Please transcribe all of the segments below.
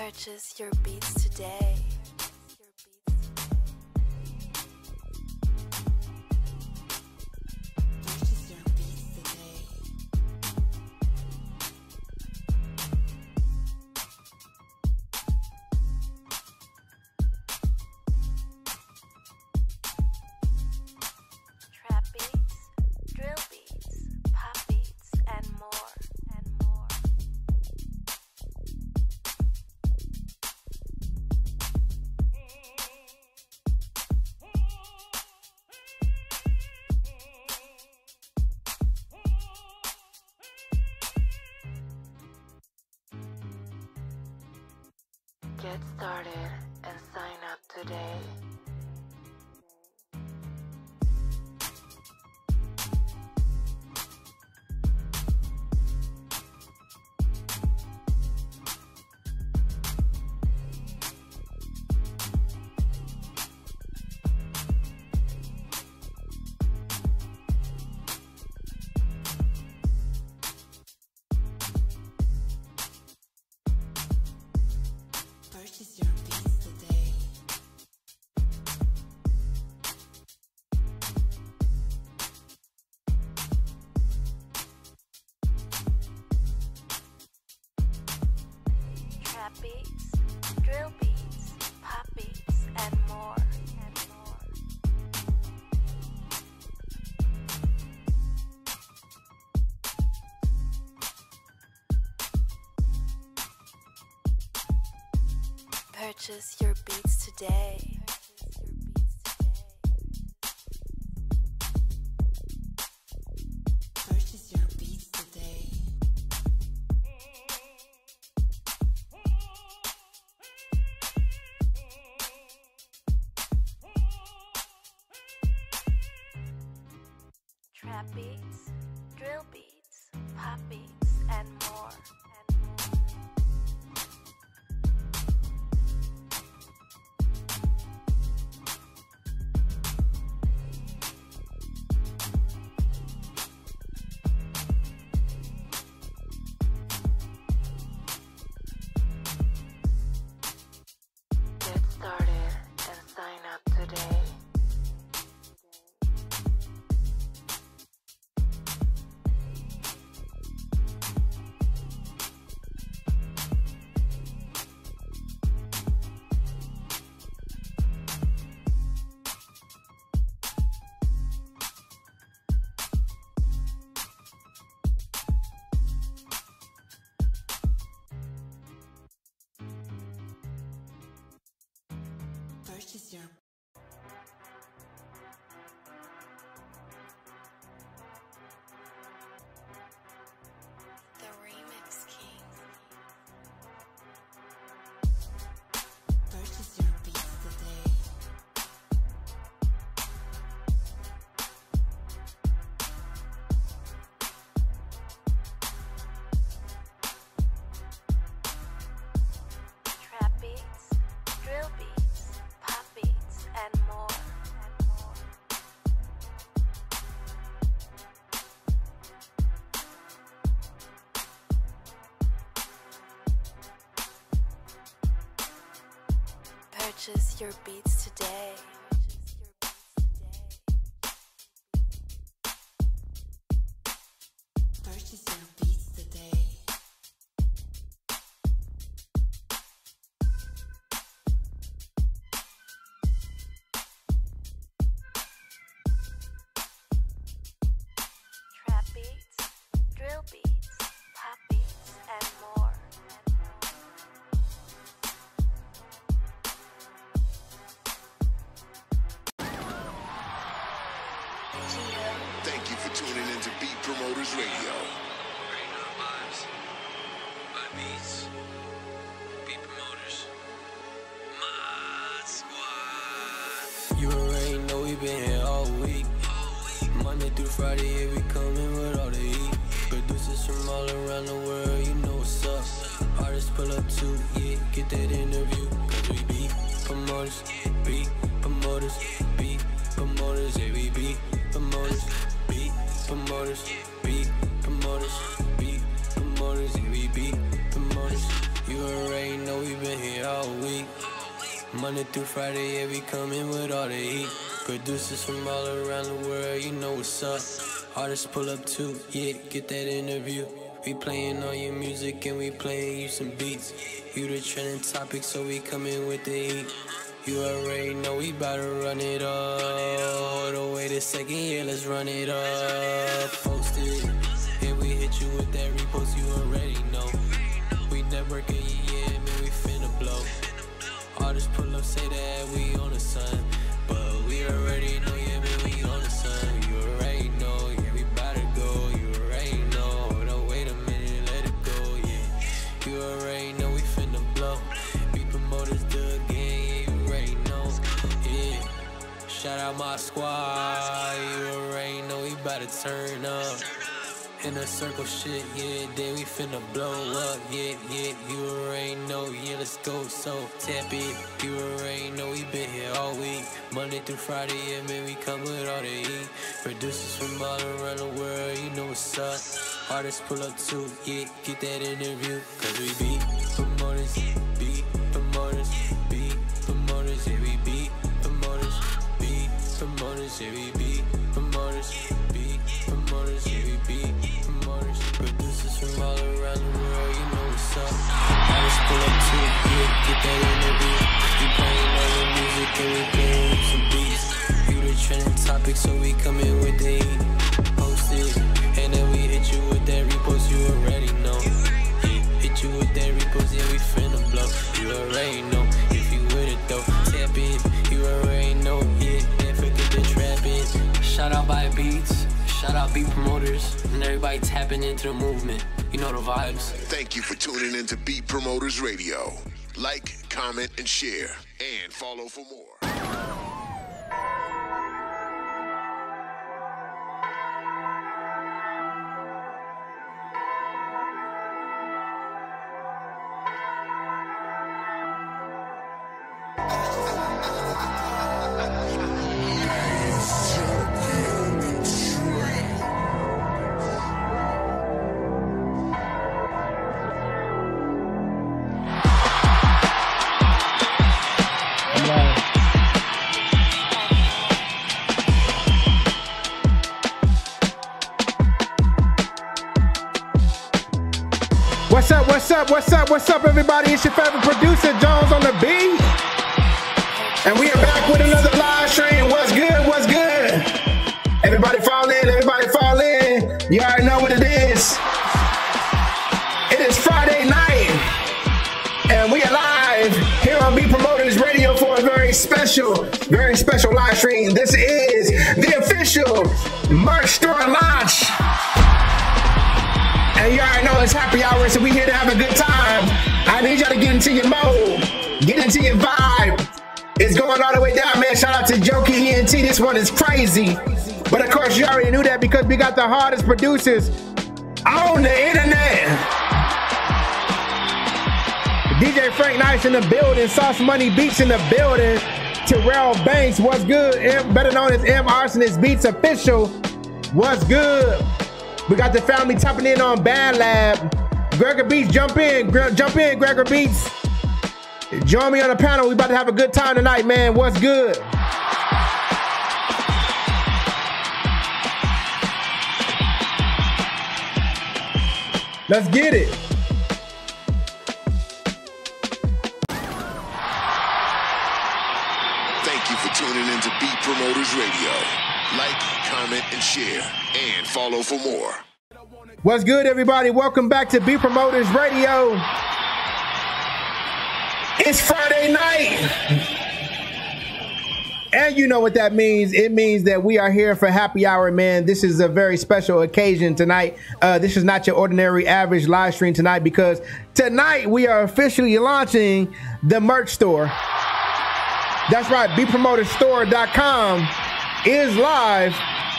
Purchase your beats today. Trap beats, drill beats, pop beats, and more. Get started and sign up today. Purchase your beats today. Trap beats, drill beats, pop beats, and more. Purchase your beats today. Purchase your beats today. Trap beats, drill beats, pop beats, and more. Get started and sign up today. Purchase your The Remix King. Purchase your beats today. Trap beats, drill beats, pop beats, and more. Purchase your beats today. Purchase your beats today. Trap beats, drill beats, pop beats, and more. Thank you for tuning into Beat Promoters Radio. Right now, vibes, vibe beats, beat promoters, my squad. You already know we been here all week. Monday through Friday, yeah, we coming with all the heat. Producers from all around the world, you know what's up. Artists pull up too, yeah, get that interview. Cause we beat promoters, beat promoters, beat promoters, yeah, we beat promoters, beat promoters, beat promoters, beat promoters, yeah, we beat promoters. You already know we been here all week. Monday through Friday, yeah, we coming with all the heat. Producers from all around the world, you know what's up. Artists pull up too, yeah, get that interview. We playing all your music and we playing you some beats. You the trending topic, so we coming with the heat. You already know we bout to run it up. Hold on, wait a second, yeah, let's run it up. Post it, and we hit you with that repost, you already know. We networking, yeah, man, we finna blow. Artists pull up, say that we on the sun. But we already know, yeah, man, we on the sun. You already know, yeah, we bout to go. You already know, hold on, wait a minute, let it go, yeah. You already know we finna blow. We promoters do again, yeah, you already know, yeah. Shout out my squad, you already know we bout to turn up. In a circle shit, yeah, then we finna blow up, yeah, you already know, yeah, let's go, so tap it, you already know we been here all week, Monday through Friday, yeah, man, we come with all the heat, producers from all around the world, you know what's up, artists pull up too, yeah, get that interview, cause we beat promoters, yeah, we beat promoters, yeah, we beat promoters, yeah, we beat promoters, yeah, we beat promoters, producers from all around the world, you know what's up. Artists pull up too, yeah, get that interview. We playing all your music and we playing with some beats. You the trending topic, so we coming with the heat. Post it, and then we hit you with that repost, you already know. Yeah, hit you with that repost, yeah, we finna blow. You already know, if you with it though, tap in. You already know, yeah, can't forget the trap in. Shout out by Beats. Shout out Beat Promoters and everybody tapping into the movement. You know the vibes. Thank you for tuning into Beat Promoters Radio. Like, comment, and share. And follow for more. What's up, everybody? It's your favorite producer, Jones on the beat. And we are back with another live stream. What's good? Everybody fall in. You already know what it is. It is Friday night. And we are live here on Beat Promoters Radio for a very special live stream. This is the official merch store launch. And you already know it's happy hour, so we here to have a good time. I need y'all to get into your mode, get into your vibe. It's going all the way down, man. Shout out to Jokey ENT. This one is crazy. But of course, you already knew that because we got the hardest producers on the internet. DJ Frank Nice in the building. Sauce Money Beats in the building. Terrell Banks, what's good? Better known as M Arsonist Beats Official. What's good? We got the family tapping in on Band Lab. Gregor Beats, jump in, Gregor Beats. Join me on the panel. We about to have a good time tonight, man. What's good? Let's get it. Thank you for tuning into Beat Promoters Radio. Like, comment, and share, and follow for more. What's good, everybody? Welcome back to Beat Promoters Radio. It's Friday night. And you know what that means. It means that we are here for happy hour, man. This is a very special occasion tonight. This is not your ordinary average live stream tonight because tonight we are officially launching the merch store. That's right, beatpromoterstore.com is live.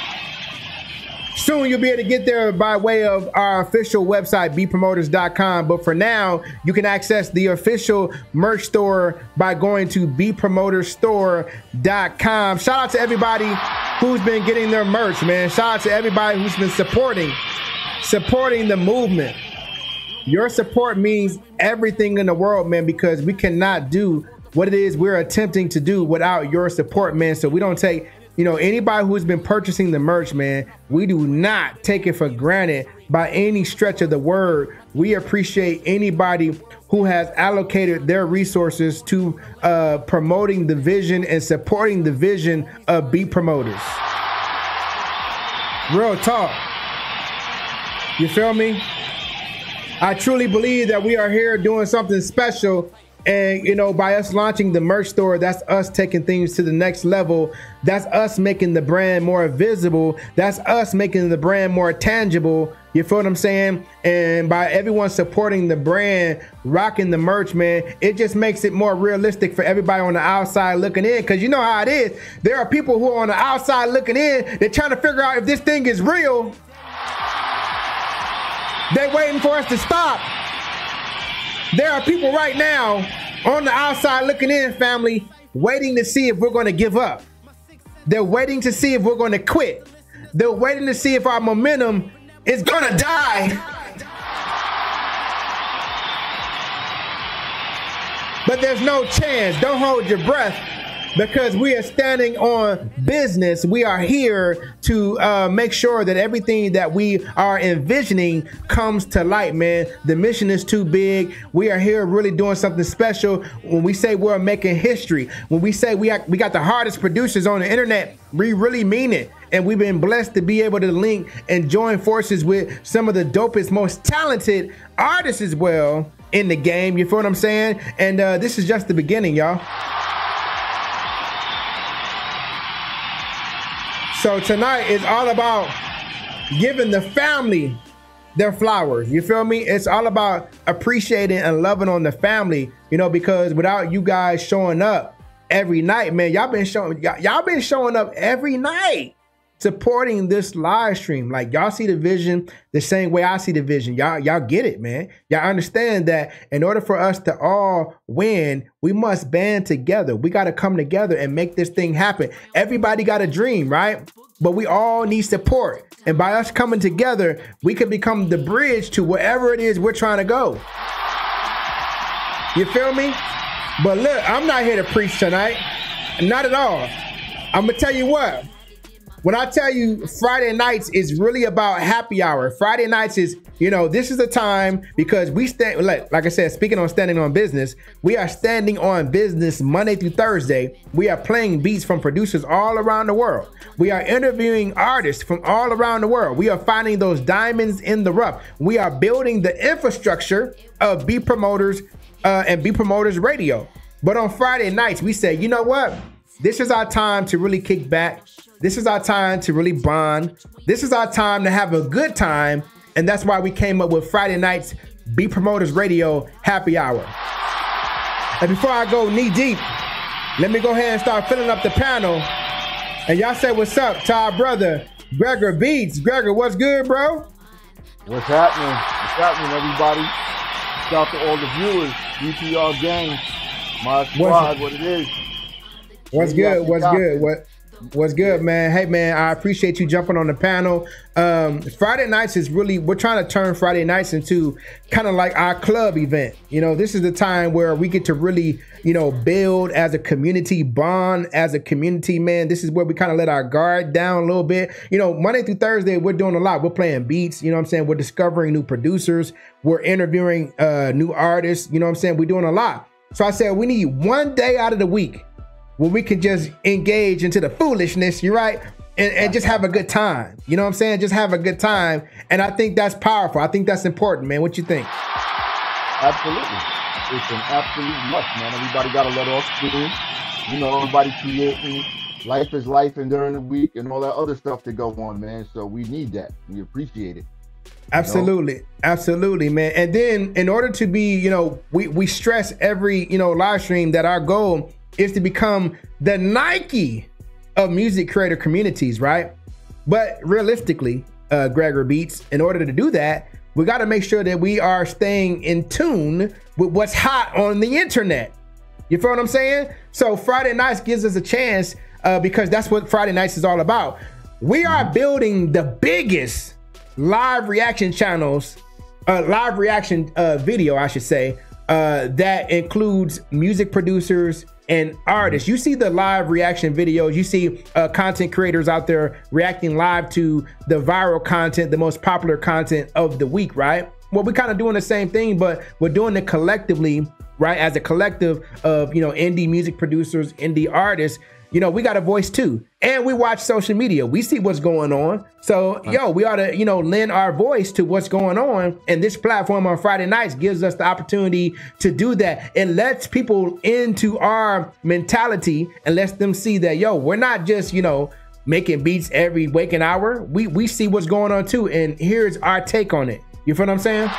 Soon you'll be able to get there by way of our official website, beatpromoters.com. But for now, you can access the official merch store by going to beatpromoterstore.com. Shout out to everybody who's been getting their merch, man. Shout out to everybody who's been supporting the movement. Your support means everything in the world, man, because we cannot do what it is we're attempting to do without your support, man. So we don't take, you know, anybody who's been purchasing the merch, man, we do not take it for granted by any stretch of the word. We appreciate anybody who has allocated their resources to promoting the vision and supporting the vision of Beat Promoters. Real talk. You feel me? I truly believe that we are here doing something special. And, you know, by us launching the merch store, that's us taking things to the next level. That's us making the brand more visible. That's us making the brand more tangible. You feel what I'm saying? And by everyone supporting the brand, rocking the merch, man, it just makes it more realistic for everybody on the outside looking in. Because you know how it is. There are people who are on the outside looking in. They're trying to figure out if this thing is real. They're waiting for us to stop. There are people right now on the outside looking in, family, waiting to see if we're going to give up. They're waiting to see if we're going to quit. They're waiting to see if our momentum is going to die. But there's no chance. Don't hold your breath, because we are standing on business. We are here to make sure that everything that we are envisioning comes to light, man. The mission is too big. We are here really doing something special. When we say we're making history, when we say we got the hardest producers on the internet, we really mean it. And we've been blessed to be able to link and join forces with some of the dopest, most talented artists as well in the game. You feel what I'm saying? And this is just the beginning, y'all. So tonight is all about giving the family their flowers. You feel me? It's all about appreciating and loving on the family, you know, because without you guys showing up every night, man, y'all been showing up every night supporting this live stream. Like, y'all see the vision the same way I see the vision. Y'all get it, man. Y'all understand that in order for us to all win, we must band together. We got to come together and make this thing happen. Everybody got a dream, right? But we all need support. And by us coming together, we can become the bridge to wherever it is we're trying to go. You feel me? But look, I'm not here to preach tonight. Not at all. I'm going to tell you what. When I tell you Friday nights is really about happy hour, Friday nights is, you know, this is the time, because we stand, like I said, speaking on standing on business, we are standing on business Monday through Thursday. We are playing beats from producers all around the world. We are interviewing artists from all around the world. We are finding those diamonds in the rough. We are building the infrastructure of Beat Promoters and Beat Promoters Radio. But on Friday nights, we say, you know what? This is our time to really kick back. This is our time to really bond. This is our time to have a good time. And that's why we came up with Friday nights Beat Promoters Radio Happy Hour. And before I go knee deep, let me go ahead and start filling up the panel. And y'all say what's up to our brother, Gregor Beats. Gregor, what's good, bro? What's happening? What's happening, everybody? Shout out to all the viewers, BPR gang, my squad, what it is. What's good? What's good? What's good, man? Hey, man, I appreciate you jumping on the panel. Friday nights is really, we're trying to turn Friday nights into kind of like our club event. You know, this is the time where we get to really, you know, build as a community, bond as a community, man. This is where we kind of let our guard down a little bit. You know, Monday through Thursday, we're doing a lot. We're playing beats, you know what I'm saying? We're discovering new producers. We're interviewing new artists, you know what I'm saying? We're doing a lot. So I said, we need one day out of the week where we can just engage into the foolishness, you're right, and just have a good time. You know what I'm saying? Just have a good time. And I think that's powerful. I think that's important, man. What you think? Absolutely. It's an absolute must, man. Everybody got to let off steam. You know, everybody creating. Life is life, and during the week and all that other stuff that go on, man. So we need that. We appreciate it. Absolutely. You know? Absolutely, man. And then in order to be, you know, we stress every, you know, live stream that our goal is to become the Nike of music creator communities, right? But realistically, Gregor Beats, in order to do that, we got to make sure that we are staying in tune with what's hot on the internet. You feel what I'm saying? So Friday nights gives us a chance because that's what Friday nights is all about. We are building the biggest live reaction channels live reaction video, I should say, that includes music producers and artists. You see the live reaction videos, you see content creators out there reacting live to the viral content, the most popular content of the week, right? Well, we're kind of doing the same thing, but we're doing it collectively, right? As a collective of, you know, indie music producers, indie artists. You know, we got a voice too. And we watch social media. We see what's going on. So, yo, we ought to, you know, lend our voice to what's going on. And this platform on Friday nights gives us the opportunity to do that. It lets people into our mentality and lets them see that, yo, we're not just, you know, making beats every waking hour. We see what's going on too. And here's our take on it. You feel what I'm saying?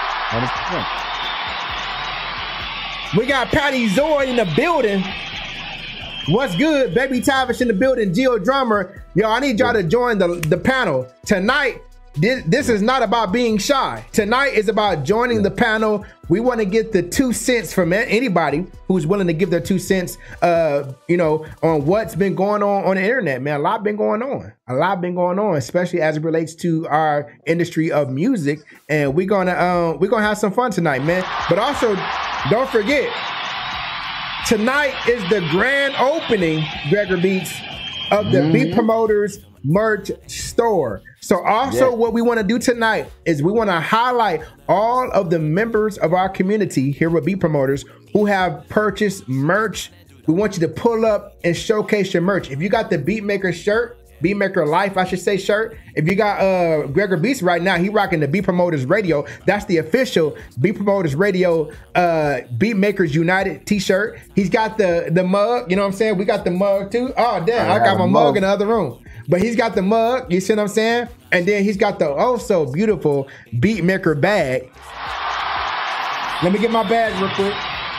100%. We got Patty Zoid in the building. What's good? Baby Tavish in the building, Geo Drummer. Yo, I need y'all to join the panel. Tonight, this is not about being shy. Tonight is about joining the panel. We want to get the 2 cents from anybody who's willing to give their 2 cents, you know, on what's been going on the internet, man. A lot been going on. A lot been going on, especially as it relates to our industry of music. And we're gonna have some fun tonight, man. But also, don't forget, tonight is the grand opening, Gregor Beats, of the Beat Promoters merch store. So also what we want to do tonight is we want to highlight all of the members of our community here with Beat Promoters who have purchased merch. We want you to pull up and showcase your merch. If you got the Beatmaker shirt, Beatmaker Life, I should say, shirt. If you got Gregor Beats right now, he rocking the Beat Promoters Radio. That's the official Beat Promoters Radio Beatmakers United t-shirt. He's got the mug, you know what I'm saying? We got the mug too. Oh, damn, I got my mug in the other room. But he's got the mug, you see what I'm saying? And then he's got the also beautiful Beatmaker bag. Let me get my bag real quick.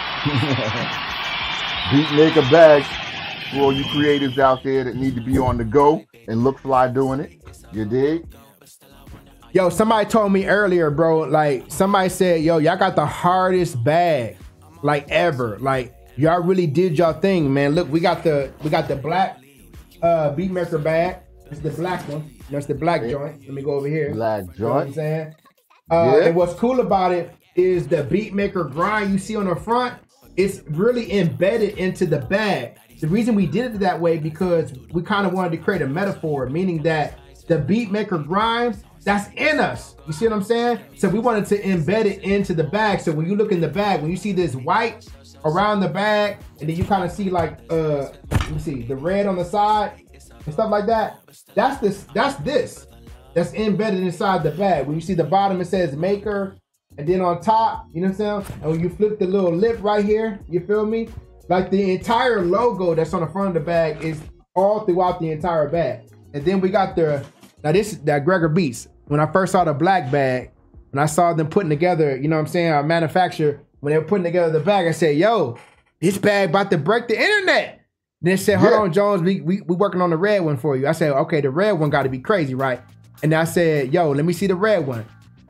Beatmaker bag for all you creatives out there that need to be on the go and look fly doing it. You dig? Yo, somebody told me earlier, bro, like somebody said, yo, y'all got the hardest bag like ever. Like y'all really did y'all thing, man. Look, we got the black Beatmaker bag. It's the black one. That's the black joint. Let me go over here. Black joint. You know what I'm saying? And what's cool about it is the Beatmaker grind you see on the front, it's really embedded into the bag. The reason we did it that way because we kind of wanted to create a metaphor, meaning that the Beatmaker grind, that's in us. You see what I'm saying? So we wanted to embed it into the bag. So when you look in the bag, when you see this white around the bag, and then you kind of see like, let me see, the red on the side and stuff like that, that's that's embedded inside the bag. When you see the bottom, it says maker, and then on top, you know what I'm saying? And when you flip the little lip right here, you feel me? Like the entire logo that's on the front of the bag is all throughout the entire bag. And then we got that Gregor Beats. When I first saw the black bag, when I saw them putting together, you know what I'm saying, our manufacturer, when they were putting together the bag, I said, yo, this bag about to break the internet. Then they said, hold on, Jones, we working on the red one for you. I said, okay, the red one got to be crazy, right? And I said, yo, let me see the red one.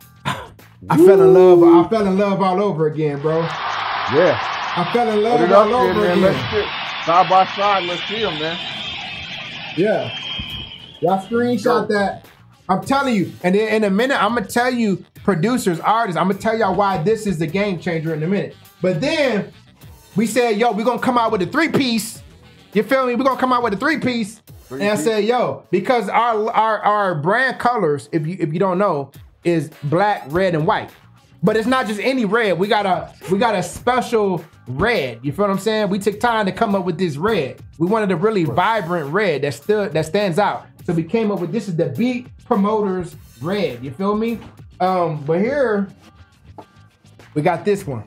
I fell in love all over again, bro. Yeah. I fell in love all over again. Let's sit side by side. Let's see them, man. Yeah. Y'all screenshot that. I'm telling you. And then in a minute, I'm going to tell you, producers, artists, I'm going to tell y'all why this is the game changer in a minute. But then we said, yo, we're going to come out with a 3-piece. You feel me? We're going to come out with a 3-piece. And I said, yo, because our brand colors, if you don't know, is black, red, and white. But it's not just any red. We got a special red. You feel what I'm saying? We took time to come up with this red. We wanted a really vibrant red that stands out. So we came up with this is the Beat Promoters red. You feel me? But here we got this one.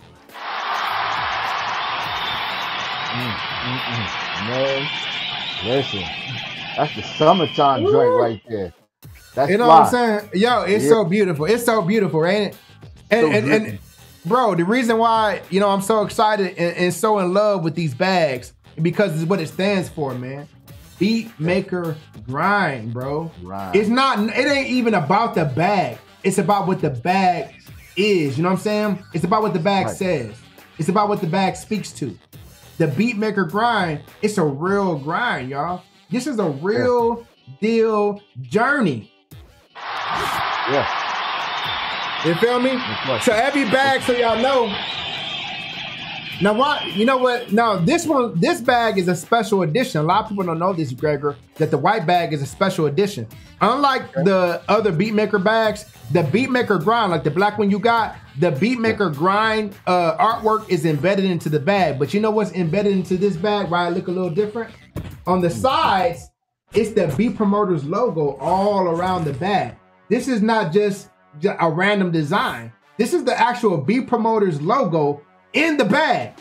Man, listen, that's the summertime joint right there. That's you know what I'm saying? Yo, it's so beautiful. It's so beautiful, ain't it? And bro, the reason why, you know, I'm so excited and so in love with these bags because it's what it stands for, man. Beat Maker Grind, bro. Right. It ain't even about the bag. It's about what the bag is. You know what I'm saying? It's about what the bag says. It's about what the bag speaks to. The Beat Maker Grind, it's a real grind, y'all. This is a real deal journey. Yeah. You feel me? So every bag, so y'all know. Now what? You know what? Now this bag is a special edition. A lot of people don't know this, Gregor, that the white bag is a special edition. Unlike the other Beatmaker bags, the Beatmaker grind, like the black one you got, the Beatmaker grind artwork is embedded into the bag. But you know what's embedded into this bag? Why it look a little different? On the sides, it's the Beat Promoters logo all around the bag. This is not just a random design. This is the actual Beat Promoters logo in the bag.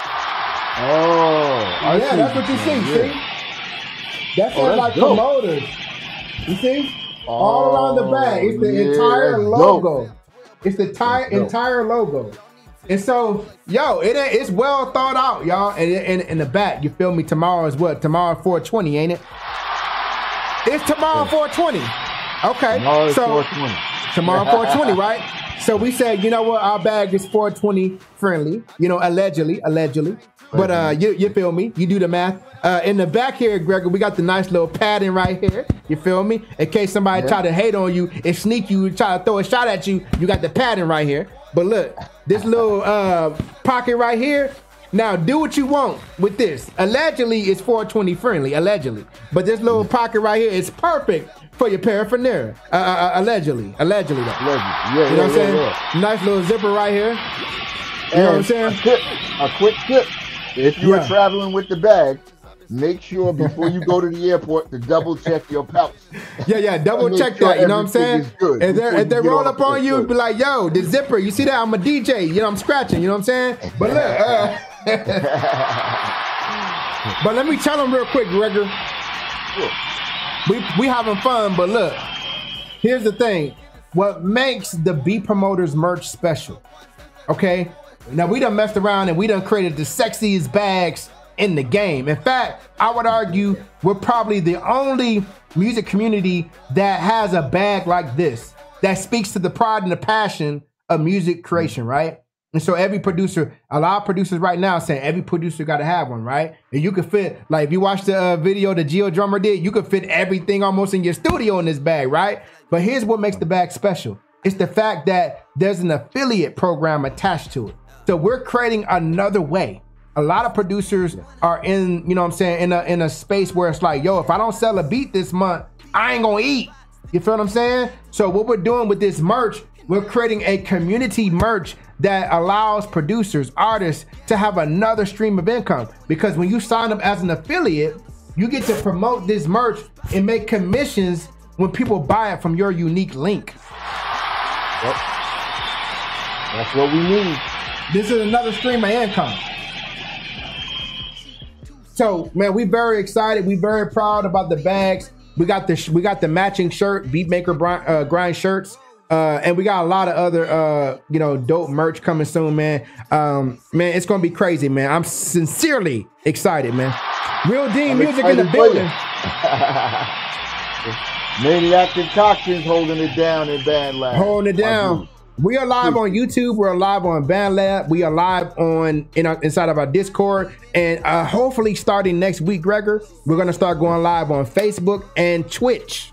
Oh, yeah, that's what you see. That's like dope. Promoters. You see? All around the bag. It's the entire logo. Dope. It's the entire logo. And so, yo, it's well thought out, y'all. And in the back, you feel me? Tomorrow is what? Tomorrow 420, ain't it? It's tomorrow 420. Okay. Tomorrow 420. Tomorrow 420, right? So we said, you know what? Our bag is 420 friendly. You know, allegedly. But you feel me? You do the math. In the back here, Gregor, we got the nice little padding right here. You feel me? In case somebody try to hate on you and sneak you, try to throw a shot at you, you got the padding right here. But look, this little pocket right here. Now, do what you want with this. Allegedly, it's 420 friendly, allegedly. But this little pocket right here is perfect for your paraphernalia. Allegedly though. Yeah, you know what I'm saying? Yeah. Nice little zipper right here. You know what I'm saying? A quick tip. If you are traveling with the bag, make sure before you go to the airport to double check your pouch. Yeah, double check that. You know what I'm saying? If they roll up on you, be like, yo, the zipper, you see that? I'm a DJ. You know, I'm scratching. You know what I'm saying? But look, but let me tell them real quick, Gregor. We having fun, but look, here's the thing. What makes the Beat Promoters merch special, okay? Now, we done messed around and we done created the sexiest bags in the game. In fact, I would argue we're probably the only music community that has a bag like this that speaks to the pride and the passion of music creation, right? And so every producer, a lot of producers right now saying every producer got to have one, right? And you could fit, like if you watch the video the Geo Drummer did, you could fit everything almost in your studio in this bag, right? But here's what makes the bag special. It's the fact that there's an affiliate program attached to it. So we're creating another way. A lot of producers are in, you know what I'm saying, in a space where it's like, yo, if I don't sell a beat this month, I ain't gonna eat. You feel what I'm saying? So what we're doing with this merch, we're creating a community merch that allows producers, artists to have another stream of income. Because when you sign up as an affiliate, you get to promote this merch and make commissions when people buy it from your unique link. Yep. That's what we need. This is another stream of income. So, man, we very excited. We very proud about the bags. We got the matching shirt, Beatmaker grind shirts. And we got a lot of other, dope merch coming soon, man. Man, it's going to be crazy, man. I'm sincerely excited, man. Real Dean Music in the building. Maniac Concoctions holding it down in Band Lab. Holding it down. We are live on YouTube. We're live on Band Lab. We are live on inside of our Discord. And hopefully starting next week, Gregor, we're going to start going live on Facebook and Twitch.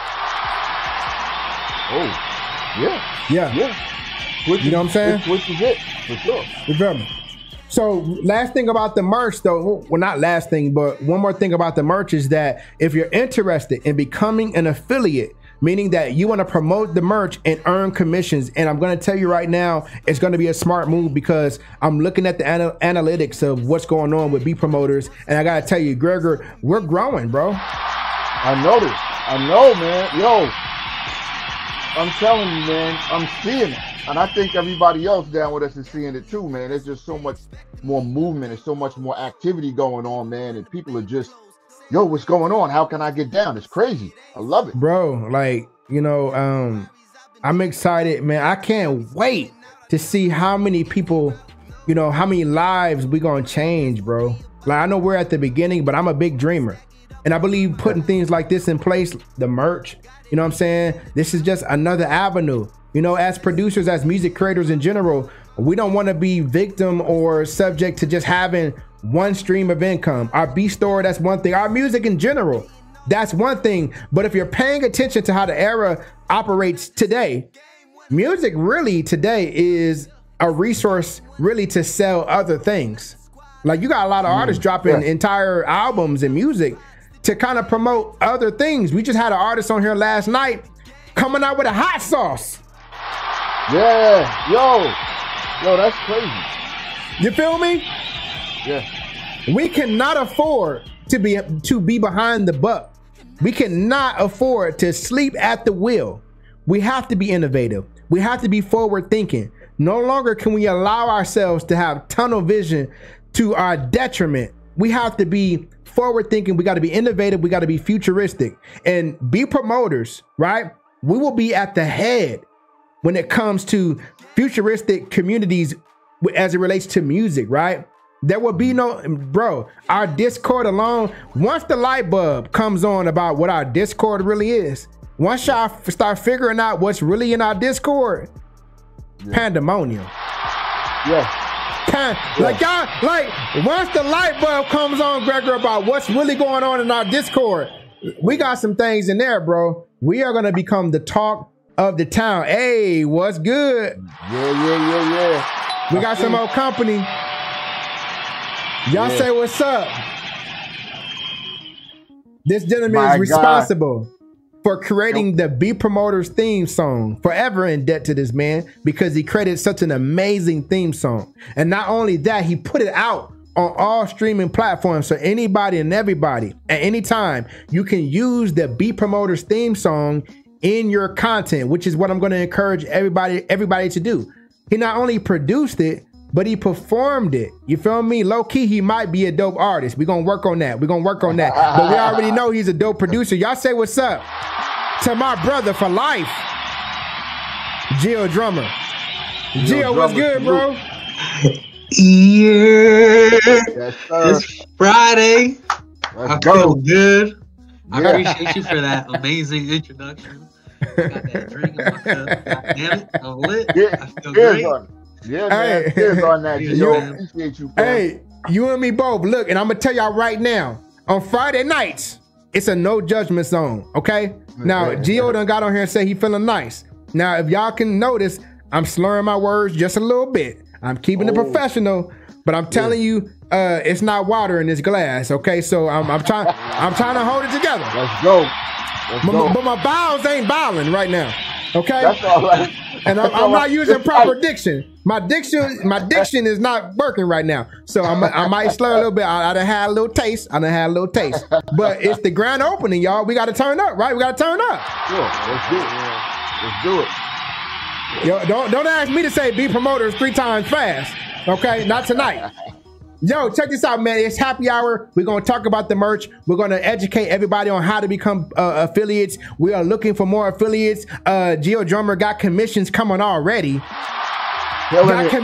Oh. Yeah. Twitch, you know what I'm saying? Twitch is it, for sure. Remember. So last thing about the merch, though, well, not last thing, but one more thing about the merch is that if you're interested in becoming an affiliate, meaning that you want to promote the merch and earn commissions, and I'm going to tell you right now, it's going to be a smart move because I'm looking at the analytics of what's going on with Beat Promoters, and I got to tell you, Gregor, we're growing, bro. I noticed. I know, man. Yo. I'm telling you, man, I'm seeing it. And I think everybody else down with us is seeing it too, man. There's just so much more movement and so much more activity going on, man. And people are just, yo, what's going on? How can I get down? It's crazy. I love it. Bro, like, I'm excited, man. I can't wait to see how many people, how many lives we gonna change, bro. Like, I know we're at the beginning, but I'm a big dreamer. And I believe putting things like this in place, the merch, you know what I'm saying? This is just another avenue. As producers, as music creators in general, we don't want to be victim or subject to just having one stream of income. Our beat store, that's one thing. Our music in general, that's one thing. But if you're paying attention to how the era operates today, music really today is a resource really to sell other things. Like you got a lot of artists dropping entire albums and music to kind of promote other things. We just had an artist on here last night coming out with a hot sauce. Yeah, yo, that's crazy. You feel me? Yeah. We cannot afford to be behind the buck. We cannot afford to sleep at the wheel. We have to be innovative. We have to be forward thinking. No longer can we allow ourselves to have tunnel vision to our detriment. We have to be forward thinking. We got to be innovative. We got to be futuristic and be promoters, right? We will be at the head when it comes to futuristic communities as it relates to music, right? There will be no, bro, our Discord alone, once the light bulb comes on about what our Discord really is, once y'all start figuring out what's really in our Discord, pandemonium. Yeah. Like y'all, like once the light bulb comes on, Gregor, about what's really going on in our Discord, we got some things in there, bro. We are gonna become the talk of the town. Hey, what's good? Yeah. We got some old company. Y'all say what's up. This gentleman is responsible for creating the Be Promoters theme song. Forever in debt to this man because he created such an amazing theme song. And not only that, he put it out on all streaming platforms. So anybody and everybody at any time, you can use the Be Promoters theme song in your content, which is what I'm going to encourage everybody to do. He not only produced it, but he performed it. You feel me? Low key, he might be a dope artist. We're going to work on that. But we already know he's a dope producer. Y'all say what's up to my brother for life, Gio Drummer. Gio, what's good, bro? Yeah. It's Friday. I feel good. I appreciate you for that amazing introduction. I got that drink in my cup. God damn it. I'm lit. I feel great. Yeah, man. Cheers on that, Gio. Appreciate you, bro. Hey, you and me both. Look, and I'm going to tell y'all right now, on Friday nights, it's a no judgment zone, okay? Now, Gio done got on here and say he feeling nice. Now, if y'all can notice, I'm slurring my words just a little bit. I'm keeping it professional, but I'm telling you, it's not water in this glass, okay? So I'm trying to hold it together. Let's go. But my bowels ain't bowling right now, okay? That's all right. And I'm not using proper diction. My diction is not working right now. So I might slur a little bit. I done had a little taste. But it's the grand opening, y'all. We got to turn up, right? We got to turn up. Sure. Let's do it. Yo, don't ask me to say Be Promoters 3 times fast. Okay? Not tonight. Yo, check this out, man. It's happy hour. We're going to talk about the merch. We're going to educate everybody on how to become affiliates. We are looking for more affiliates. Gio Drummer got commissions coming already. Killing it.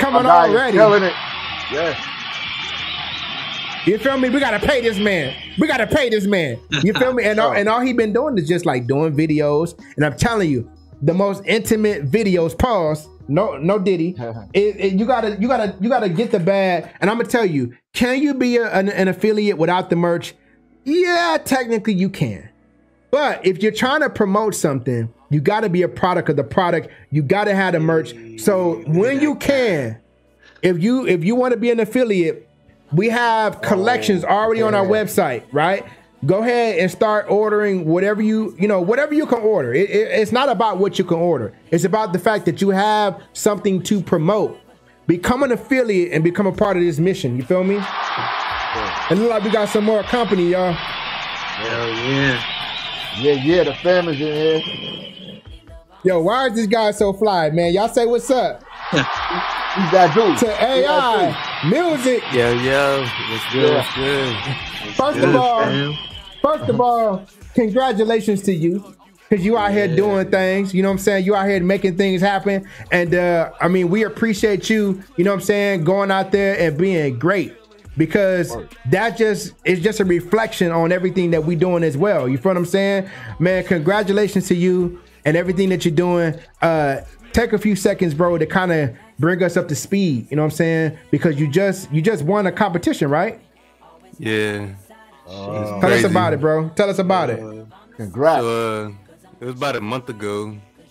Yes. You feel me? We got to pay this man. You feel me? And all he been doing is just like doing videos. And I'm telling you, the most intimate videos, pause. No Diddy. You gotta get the bag. And I'm gonna tell you, can you be an affiliate without the merch? Yeah, technically you can. But if you're trying to promote something, you gotta be a product of the product. You gotta have the merch. So when you can, if you want to be an affiliate, we have collections already on our website, right? Go ahead and start ordering whatever you can order. It's not about what you can order. It's about the fact that you have something to promote. Become an affiliate and become a part of this mission. You feel me? And look like we got some more company, y'all. Hell yeah. Yeah, the family's in here. Yo, why is this guy so fly, man? Y'all say what's up? He's that dude. To AI, music. Yo, what's good? First of all, congratulations to you. Because you out here doing things, you know what I'm saying? You out here making things happen. And I mean, we appreciate you, you know what I'm saying, going out there and being great. Because that is just a reflection on everything that we doing as well. You feel what I'm saying? Man, congratulations to you and everything that you're doing. Take a few seconds, bro, to kind of bring us up to speed. You know what I'm saying? Because you just won a competition, right? Yeah. Tell us about it, bro. Tell us about it. Congrats. So, it was about a month ago.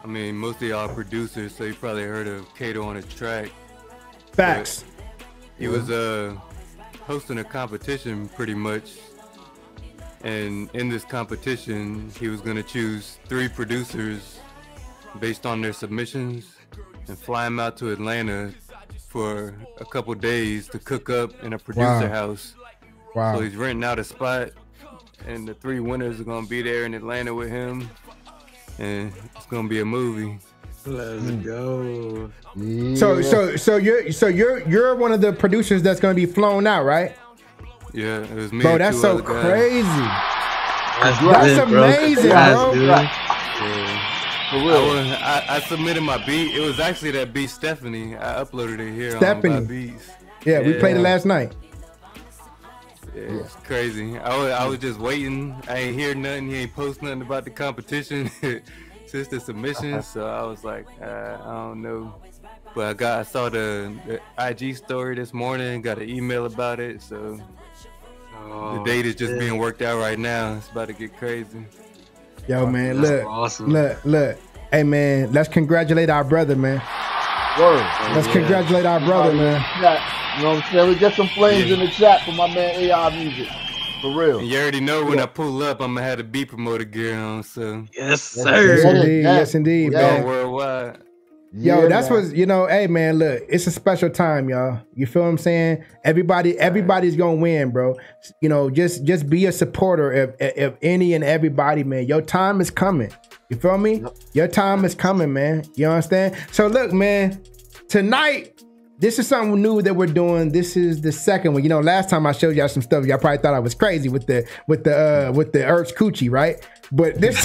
I mean, most of y'all are producers, so you probably heard of Kato on the track. Facts. He was hosting a competition pretty much. And in this competition, he was going to choose 3 producers based on their submissions and fly them out to Atlanta for a couple days to cook up in a producer house. Wow. So he's renting out a spot, and the 3 winners are going to be there in Atlanta with him, and it's going to be a movie. Let's go. Yeah. So you're one of the producers that's going to be flown out, right? Yeah, it was me. Bro, and that's 2 so other guys. crazy. That's amazing, bro. bro. For real. I submitted my beat. It was actually that beat, Stephanie. I uploaded it here Stephanie. on Beats. Yeah, we played it last night. Yeah, it's crazy. I was just waiting. I ain't hear nothing. He ain't post nothing about the competition since the submission. So I was like, I don't know. But I saw the IG story this morning. Got an email about it. So the date is just being worked out right now. It's about to get crazy. Yo, man, That's look, awesome. look. Hey, man, let's congratulate our brother, man. Word. Let's congratulate our brother, man. You know what I'm saying? We get some flames in the chat for my man AI Music. For real. And you already know when I pull up, I'm gonna have the beat promoter gear on. So Yes, sir. Yes, indeed, man. Worldwide. Yo, Yeah, that's man. what's, you know, hey man, look, it's a special time, y'all. You feel what I'm saying? Everybody's gonna win, bro. You know, just be a supporter of any and everybody, man. Your time is coming. You feel me? Yep. Your time is coming, man. You understand? So look, man, tonight, this is something new that we're doing. This is the second one. You know, last time I showed y'all some stuff, y'all probably thought I was crazy with the Ertz Coochie, right? But this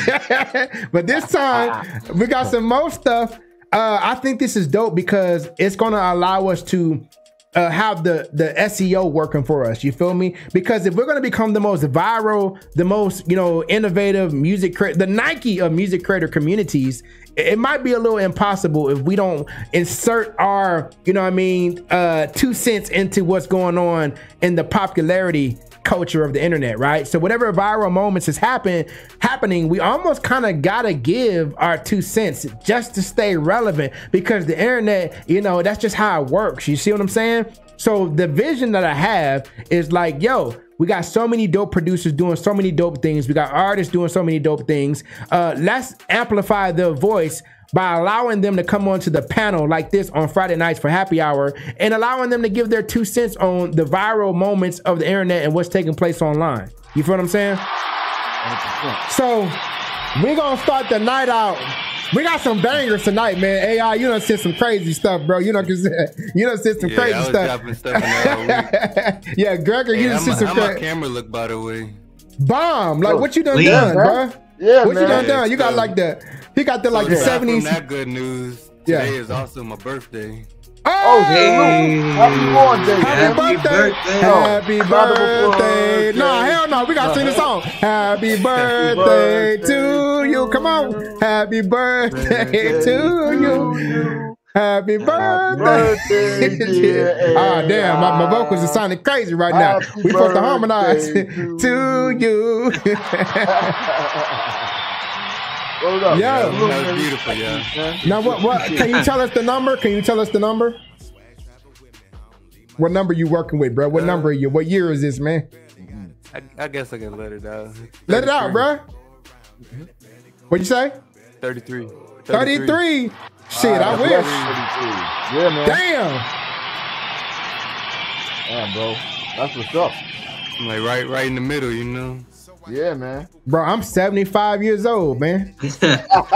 time we got some more stuff. I think this is dope because it's gonna allow us to have the SEO working for us. You feel me? Because if we're gonna become the most viral, the most, you know, innovative the Nike of music creator communities, it might be a little impossible if we don't insert our, you know what I mean, 2 cents into what's going on in the popularity culture of the internet, right? So whatever viral moments is happening, we almost kind of gotta give our 2 cents just to stay relevant, because the internet, you know, that's just how it works. You see what I'm saying? So the vision that I have is like, yo, we got so many dope producers doing so many dope things. We got artists doing so many dope things. Let's amplify their voice by allowing them to come onto the panel like this on Friday nights for happy hour, and allowing them to give their 2 cents on the viral moments of the internet and what's taking place online. You feel what I'm saying? 100%. So we're gonna start the night out. We got some bangers tonight, man. AI, you done said some crazy stuff, bro. You know, cause you done said some crazy stuff. Yeah, Gregor, you done said some crazy. How my camera look, by the way? Bomb. Like, what you done done, bro? Yeah, what man. you done? You got like the, he got the like the 70s. That good news. Today is also my birthday. Oh, hey. Happy birthday. Happy birthday. No, hell no. We got to sing the song. Happy birthday to you. Come on. Happy birthday to you. Happy birthday. Ah, damn. My vocals are sounding crazy right now. We supposed to harmonize to you. Yo, that was beautiful, yeah. Now, what? Can you tell us the number? Can you tell us the number? What number you working with, bro? What number are you? What year is this, man? I guess I can let it out. 33. Let it out, bro. What'd you say? 33. 33. Shit, I wish. 33. Yeah, man. Damn, bro. That's what's up. I'm like right in the middle, you know. Yeah, man. Bro, I'm 75 years old, man. Why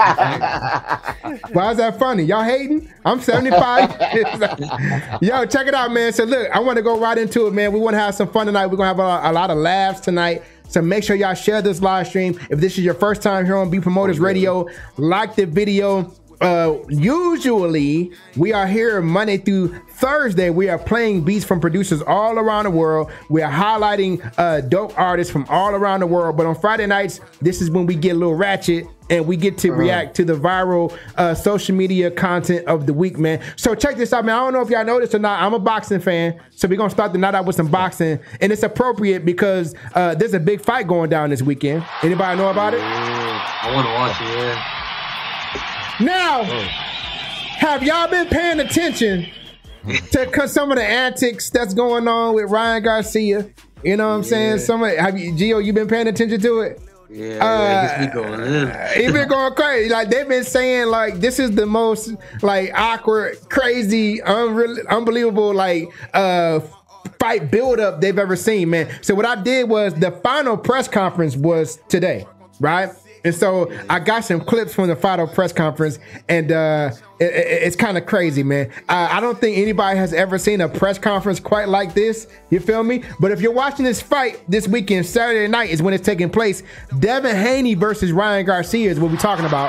is that funny? Y'all hating? I'm 75. Yo, check it out, man. So look, I want to go right into it, man. We want to have some fun tonight. We're going to have a lot of laughs tonight. So make sure y'all share this live stream. If this is your first time here on Beat Promoters Radio, like the video. Usually we are here Monday through Thursday. We are playing beats from producers all around the world. We are highlighting dope artists from all around the world. But on Friday nights, this is when we get a little ratchet and we get to react to the viral social media content of the week, man. So check this out, man. I don't know if y'all know this or not. I'm a boxing fan, so we're gonna start the night out with some boxing, and it's appropriate because there's a big fight going down this weekend. Anybody know about it? I want to watch it. Yeah. Now, have y'all been paying attention to some of the antics that's going on with Ryan Garcia? You know what I'm saying? Gio, you been paying attention to it? Yeah, he's been going in. He's been going crazy. Like, they've been saying, like, this is the most, like, awkward, crazy, unbelievable, like, fight build-up they've ever seen, man. So what I did was, the final press conference was today, right? And so I got some clips from the final press conference, and it's kind of crazy, man. I don't think anybody has ever seen a press conference quite like this. You feel me? But if you're watching this fight this weekend, Saturday night is when it's taking place. Devin Haney versus Ryan Garcia is what we're talking about.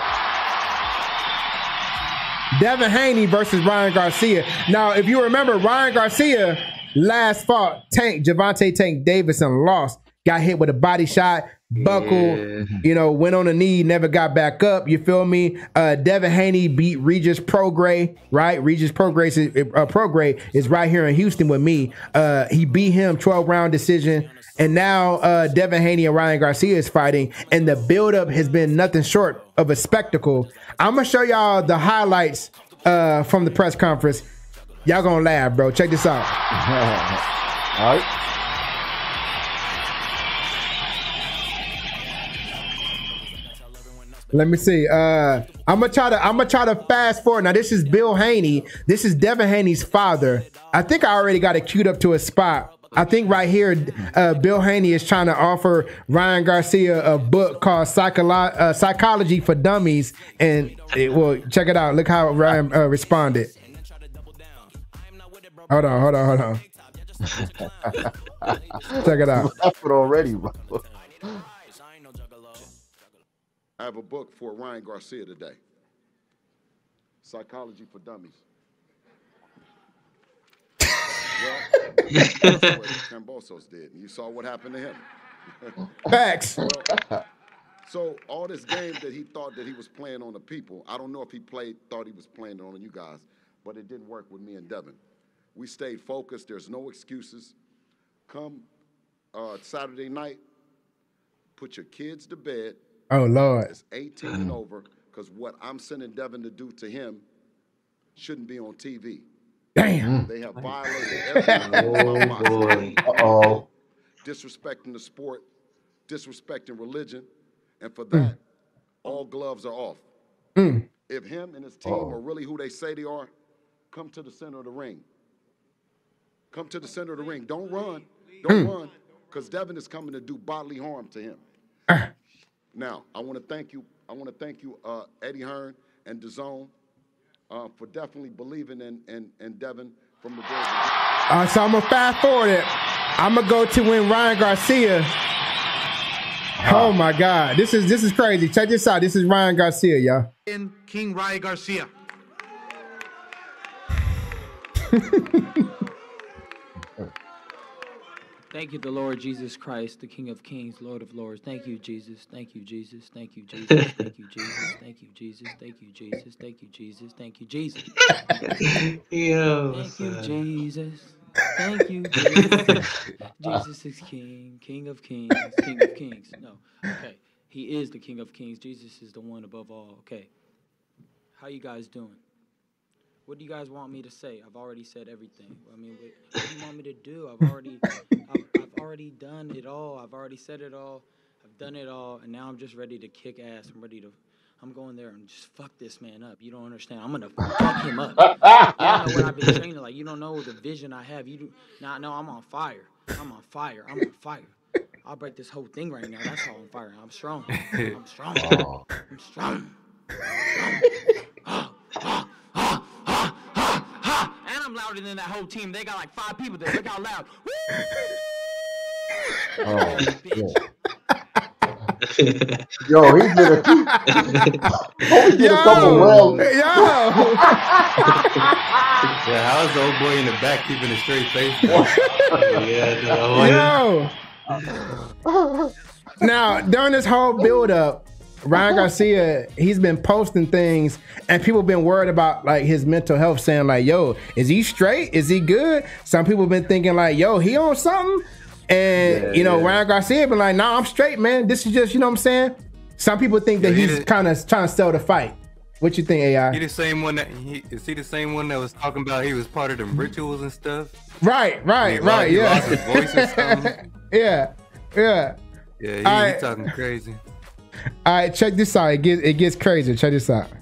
Devin Haney versus Ryan Garcia. Now, if you remember, Ryan Garcia last fought Gervonta Tank Davidson, lost, got hit with a body shot, buckled, you know, went on a knee, never got back up. You feel me? Devin Haney beat Regis Prograis, right? Regis Prograis is right here in Houston with me. He beat him 12-round decision. And now Devin Haney and Ryan Garcia is fighting, and the buildup has been nothing short of a spectacle. I'm going to show y'all the highlights from the press conference. Y'all going to laugh, bro. Check this out. All right. Let me see. I'm gonna try to fast forward. Now, this is Bill Haney. This is Devin Haney's father. I think I already got it queued up to a spot. I think right here, Bill Haney is trying to offer Ryan Garcia a book called Psychology for Dummies. And well, check it out. Look how Ryan responded. Hold on. Check it out. That's it already, bro. I have a book for Ryan Garcia today. Psychology for Dummies. Well, that's what Cambosos did. You saw what happened to him. Facts. So all this game that he thought that he was playing on the people, I don't know if he thought he was playing on you guys, but it didn't work with me and Devin. We stayed focused. There's no excuses. Come Saturday night, put your kids to bed. Oh, Lord. It's 18 and over, because what I'm sending Devin to do to him shouldn't be on TV. Damn. They have violated everything about boxing. Disrespecting the sport, disrespecting religion, and for that, all gloves are off. If him and his team are really who they say they are, come to the center of the ring. Come to the center of the ring. Don't run. Don't run, because Devin is coming to do bodily harm to him. Now, I want to thank you. I want to thank you, Eddie Hearn and DAZN, for definitely believing in Devin from the very So I'm gonna fast forward it. I'm gonna go to when Ryan Garcia. Oh my God, this is crazy. Check this out. This is Ryan Garcia, y'all. King Ryan Garcia. Thank you, the Lord Jesus Christ, the King of Kings, Lord of Lords. Thank you, Jesus. Thank you, Jesus. Thank you, Jesus. Thank you, Jesus. Thank you, Jesus. Thank you, Jesus. Thank you, Jesus. Thank you, Jesus. Yo, thank you, Jesus. Thank you, Jesus. Jesus is King, King of Kings, King of Kings. No, okay. He is the King of Kings. Jesus is the one above all. Okay. How you guys doing? What do you guys want me to say? I've already said everything. I mean, what do you want me to do? I've already done it all. I've already said it all. I've done it all, and now I'm just ready to kick ass. I'm going there and just fuck this man up. You don't understand. I'm gonna fuck him up. You don't know what I've been training like. You don't know the vision I have. You do not know. I'm on fire. I'm on fire. I'm on fire. I'll break this whole thing right now. That's how I'm firing. I'm strong. I'm strong. I'm strong. And I'm louder than that whole team. They got like 5 people there. Look how loud. Yo, he's been a couple rounds. Yeah, how's the old boy in the back keeping a straight face? Now, during this whole build-up, Ryan Garcia, he's been posting things, and people have been worried about like his mental health, saying like, yo, is he straight? Is he good? Some people have been thinking like, yo, he on something? And, Ryan Garcia been like, nah, I'm straight, man. This is just, you know what I'm saying? Some people think that he's kind of trying to sell the fight. What you think, AI? He the same one that is he the same one that was talking about he was part of them rituals and stuff? Right. He Yeah. lost his voice or something. Yeah. Yeah, All he talking crazy. All right, check this out. It gets crazy. Check this out.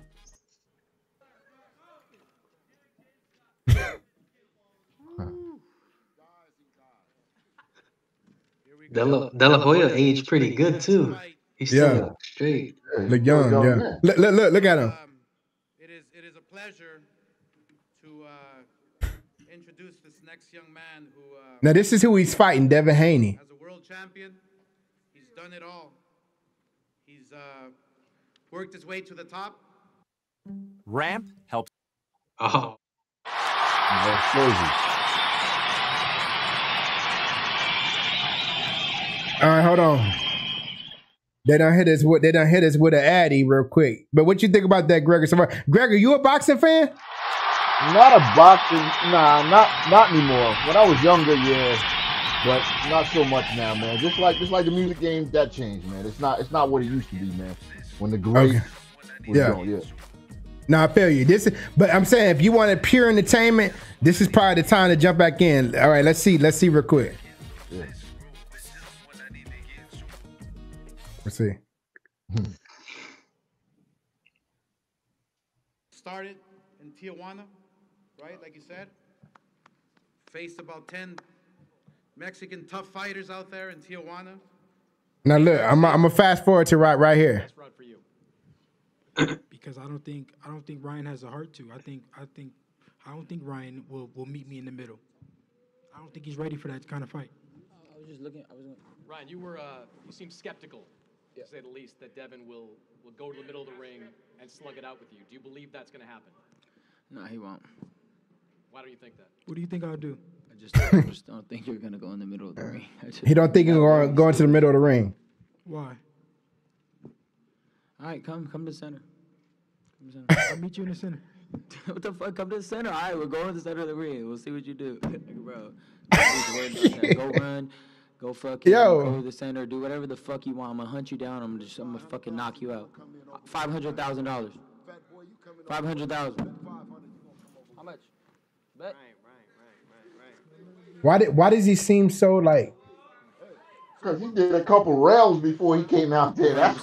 De La Hoya aged pretty good too. He's still straight. Look young, yeah. Look at him. It is a pleasure to introduce this next young man who Now this is who he's fighting, Devin Haney. as a world champion, he's done it all. He's worked his way to the top. Ramp helps. Oh. That's crazy. All right, hold on. They done hit us with an addy real quick. But what you think about that, Gregor? Gregor, you a boxing fan? Not a boxing, nah, not anymore. When I was younger, yeah, but not so much now, man. Just like the music game, that changed, man. It's not what it used to be, man. When the great was going, yeah. No, I feel you. But I'm saying if you wanted pure entertainment, this is probably the time to jump back in. All right, let's see real quick. Yeah. Let's see. Started in Tijuana, right? Like you said. Faced about 10 Mexican tough fighters out there in Tijuana. Now look, I'm gonna fast forward to right here. Because I don't think Ryan has a heart to. I don't think Ryan will meet me in the middle. I don't think he's ready for that kind of fight. I was just looking. Ryan, you seem skeptical, to say the least, that Devin will go to the middle of the ring and slug it out with you. Do you believe that's going to happen? No, he won't. Why do you think that? What do you think I'll do? I just don't think you're going to go in the middle of the ring. He don't think he's gonna go into the middle of the ring. Why? All right, come to the center. I'll meet you in the center. What the fuck? Come to the center. All right, we're going to the center of the ring. We'll see what you do, bro. Go run. Go fucking go to the center. Do whatever the fuck you want. I'm gonna hunt you down. I'm gonna fucking knock you out. $500,000. $500,000. How much? Bet. Why does he seem so like? Because he did a couple rails before he came out there. That's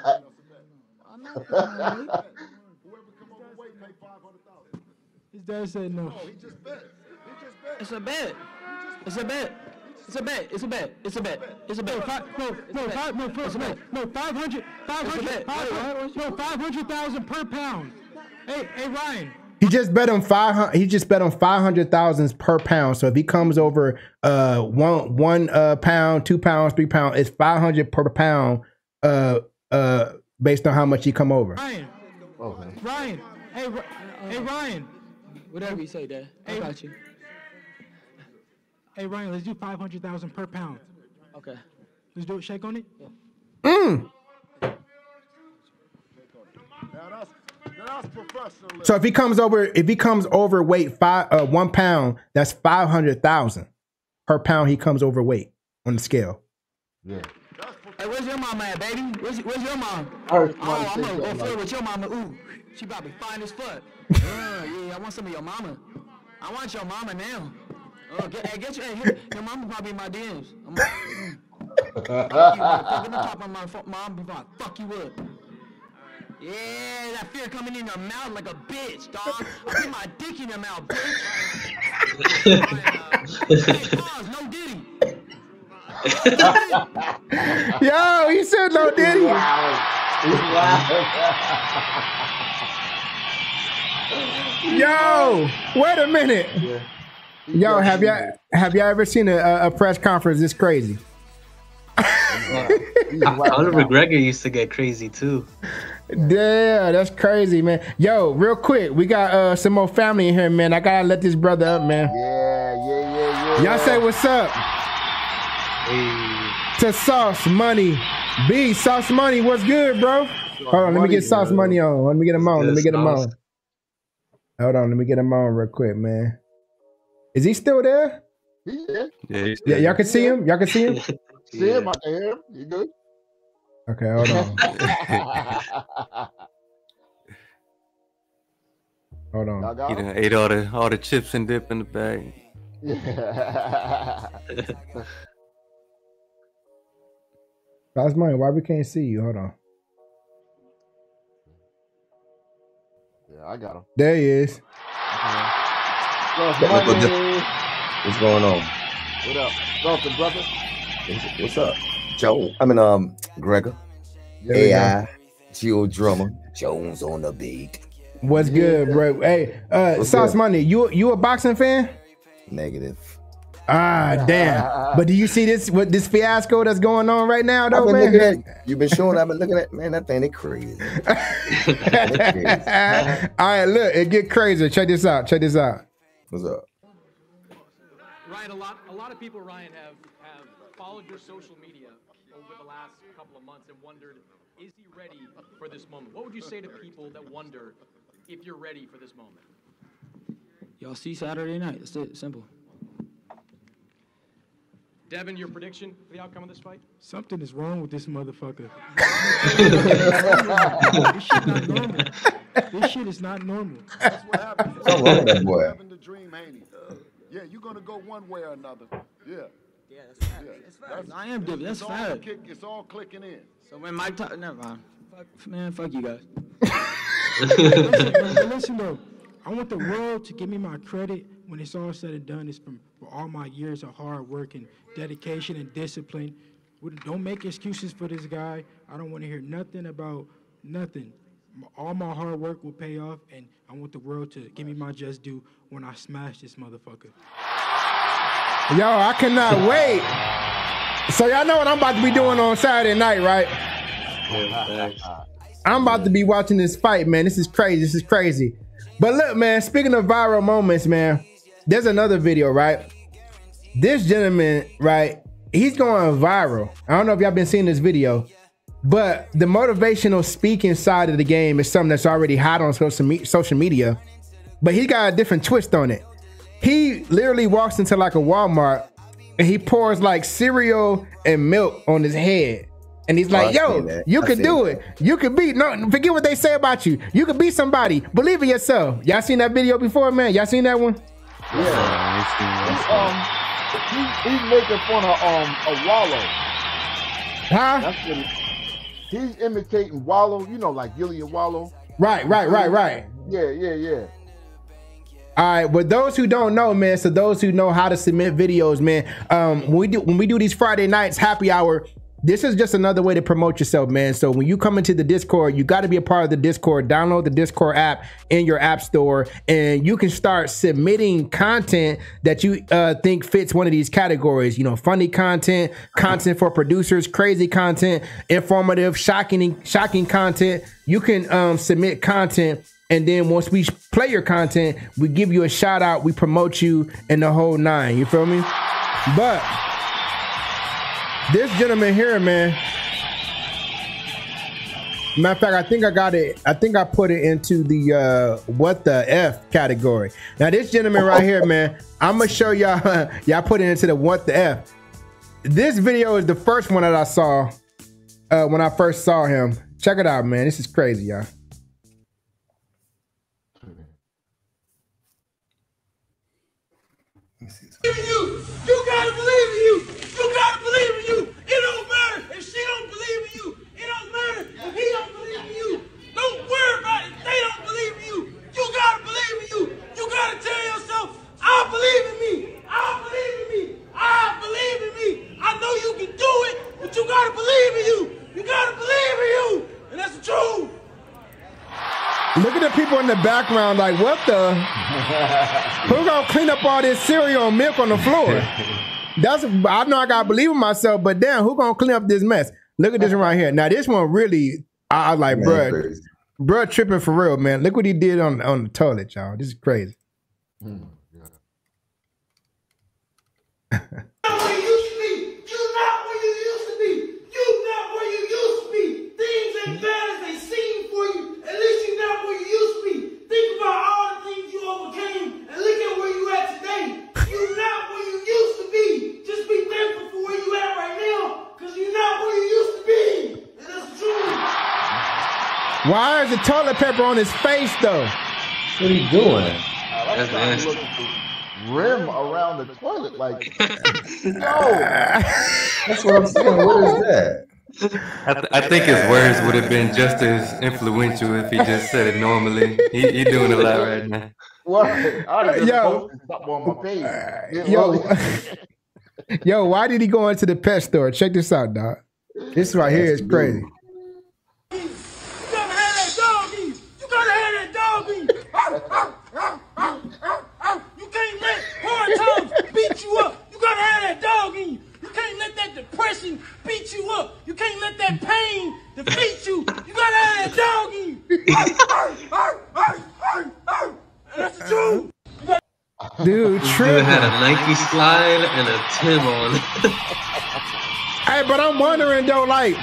His dad said no. It's a bet. It's a bet. It's a bet. It's a bet. It's a bet. It's a bet. No, 500,000 per pound. Hey, Ryan. He just bet on 500. He just bet on 500,000 per pound. So if he comes over one pound, 2 pounds, 3 pounds, it's 500 per pound. Based on how much he come over. Ryan. Okay. Ryan. Hey, Ryan. Whatever you say, Dad. I got you. Hey, Ryan, let's do 500,000 per pound. Okay. Let's do it. Shake on it. So if he comes overweight 1 pound, that's 500,000 per pound. He comes overweight on the scale. Yeah. Hey, where's your mama at, baby? Where's your mom? I'm gonna go flirt with your mama. Ooh, she probably fine as fuck. Yeah, I want some of your mama. I want your mama now. Get your mama probably in my DMs. I'm fucking the top of my mom before I fuck you up. Yeah, that fear coming in your mouth like a bitch, dog. I'll put my dick in your mouth, bitch. Hey, pause, no Diddy. Yo, he said no Diddy. Yo, wait a minute. Yo, have y'all ever seen a press conference this crazy? Conor McGregor used to get crazy too. Yeah, that's crazy, man. Yo, real quick, we got some more family in here, man. I gotta let this brother up, man. Yeah. Y'all say what's up? To Sauce Money. B, Sauce Money, what's good, bro? Hold on, let me get Sauce Money on. Let me get him on. Hold on, let me get him on real quick, man. Is he still there? Yeah, y'all can see him? Y'all can see him? See him, I can hear him. You good? Okay, hold on. Hold on. He done ate all the chips and dip in the bag. Yeah. That's mine. Why we can't see you? Hold on. Yeah, I got him. There he is. What's going on? What up? Welcome, brother. What's up? Joe. Gregor. Yeah, AI. Geo Drummer. Jones on the beat. What's good, bro? Hey, Sauce Money, you a boxing fan? Negative. Ah, damn. But do you see this fiasco that's going on right now, though, man? You've been showing. I've been looking at. Man, that thing is crazy. All right, look, it get crazier. Check this out. What's up? Ryan, a lot of people, Ryan, have followed your social media over the last couple of months and wondered, is he ready for this moment? What would you say to people that wonder if you're ready for this moment? Y'all see Saturday night. That's it. Simple. Devin, your prediction for the outcome of this fight? Something is wrong with this motherfucker. This shit is not normal. That's what happens. What's wrong with that boy? Having the dream, ain't he? Yeah, you're gonna go one way or another. Yeah. Yeah, that's fact. That's fact. I am Devin. That's fact. It's all clicking in. So when Mike talk, never mind. Fuck you guys. Listen though, I want the world to give me my credit when it's all said and done. It's for all my years of hard work and dedication and discipline. Don't make excuses for this guy. I don't want to hear nothing about nothing. All my hard work will pay off, and I want the world to give me my just due when I smash this motherfucker. Yo, I cannot wait. So y'all know what I'm about to be doing on Saturday night, right? I'm about to be watching this fight, man. This is crazy. But look, man, speaking of viral moments, man, there's another video, right? This gentleman, right, he's going viral. I don't know if y'all been seeing this video, but the motivational speaking side of the game is something that's already hot on social media, but he got a different twist on it. He literally walks into like a Walmart and he pours like cereal and milk on his head. And he's like, yo, you can do it. You can beat, no, forget what they say about you. You can beat somebody. Believe in yourself. Y'all seen that video before, man? Y'all seen that one? Yeah. He's making fun of Wallow. Huh? That's what he's imitating Wallow, you know, like Gillian Wallow. Right. Yeah. All right, but those who don't know, man, so those who know how to submit videos, man, when we do these Friday nights happy hour, this is just another way to promote yourself, man. So when you come into the Discord, you got to be a part of the Discord. Download the Discord app in your app store, and you can start submitting content that you think fits one of these categories. You know, funny content, content for producers, crazy content, informative, shocking content. You can submit content, and then once we play your content, we give you a shout out. We promote you in the whole nine. You feel me? But this gentleman here, man. Matter of fact, I think I got it. I think I put it into the what the F category. Now, this gentleman right here, man, I'm gonna show y'all. Y'all put it into the what the F. This video is the first one that I saw when I first saw him. Check it out, man. This is crazy, y'all. You gotta believe in you. You gotta believe in you. It don't matter if she don't believe in you. It don't matter if he don't believe in you. Don't worry about it. They don't believe in you. You gotta believe in you. You gotta tell yourself, I believe in me. I believe in me. I believe in me. I know you can do it, but you gotta believe in you. You gotta believe in you. And that's the truth. Look at the people in the background like, what the? Who gonna clean up all this cereal and milk on the floor? I know I gotta believe in myself, but damn, who gonna clean up this mess? Look at this one right here. Now this one really, I was like, bruh tripping for real, man. Look what he did on the toilet, y'all. This is crazy. Think about all the things you overcame and look at where you at today. You're not where you used to be. Just be thankful for where you at right now, because you're not where you used to be. And that's true. Why is the toilet paper on his face though? What are you doing? That's nasty. Rim around the toilet, like, yo. That's what I'm saying. What is that? I think his words would have been just as influential if he just said it normally. He doing a lot right now. What? I just posted something on my page. Yo, why did he go into the pet store? Check this out, dog. This right here is crazy. You gotta have that doggy. You gotta have that doggy. You can't let hard times beat you up. You gotta have that doggy. You can't let that depression beat you up. You can't let that pain defeat you. You gotta have that doggy. That's the truth. Dude, Dude had a Nike slide and a Tim on. Hey, but I'm wondering though, like,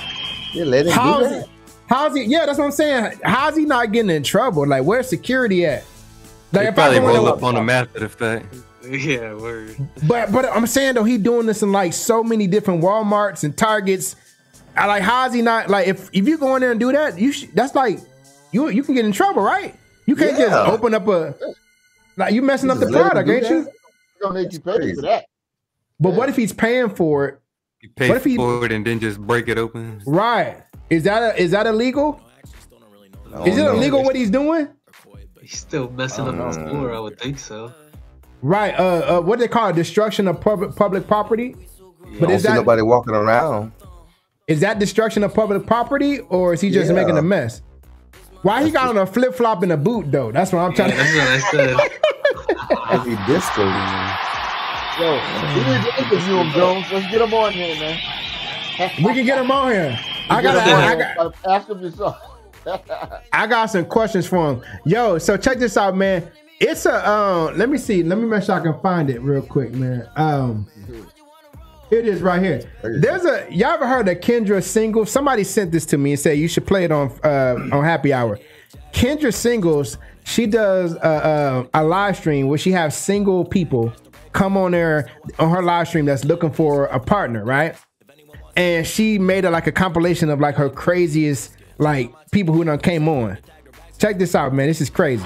how's he? Yeah, that's what I'm saying. How's he not getting in trouble? Like, where's security at? Like, They probably roll up on him after the fact. Yeah, word. But I'm saying though, he doing this in like so many different Walmarts and Targets. I like, how's he not, like, if you go in there and do that, that's like you can get in trouble, right? You can't just open up a, like, you messing up the product, ain't you? Gonna make you pay for that. But what if he's paying for it? You pay for it and then just break it open. Right? Is that illegal? Is it illegal what he's doing? He's still messing up the store, I would think so. Right. What they call it? Destruction of public property. But Don't see nobody walking around. Is that destruction of public property, or is he just making a mess? Why he got on a flip flop in a boot though? That's what I'm trying to. That's what I said. Heavy disco. Yo, we need to interview him, Jones. Let's get him on here, man. We can get him on here. I got ask him yourself. I got some questions for him. Yo, so check this out, man. It's a let me see. Let me make sure I can find it real quick, man. It is right here. There's y'all ever heard of Kendra Singles? Somebody sent this to me and said you should play it on Happy Hour. Kendra Singles, she does a live stream where she has single people come on there on her live stream that's looking for a partner, right? And she made like a compilation of like her craziest like people who done came on. Check this out, man. This is crazy.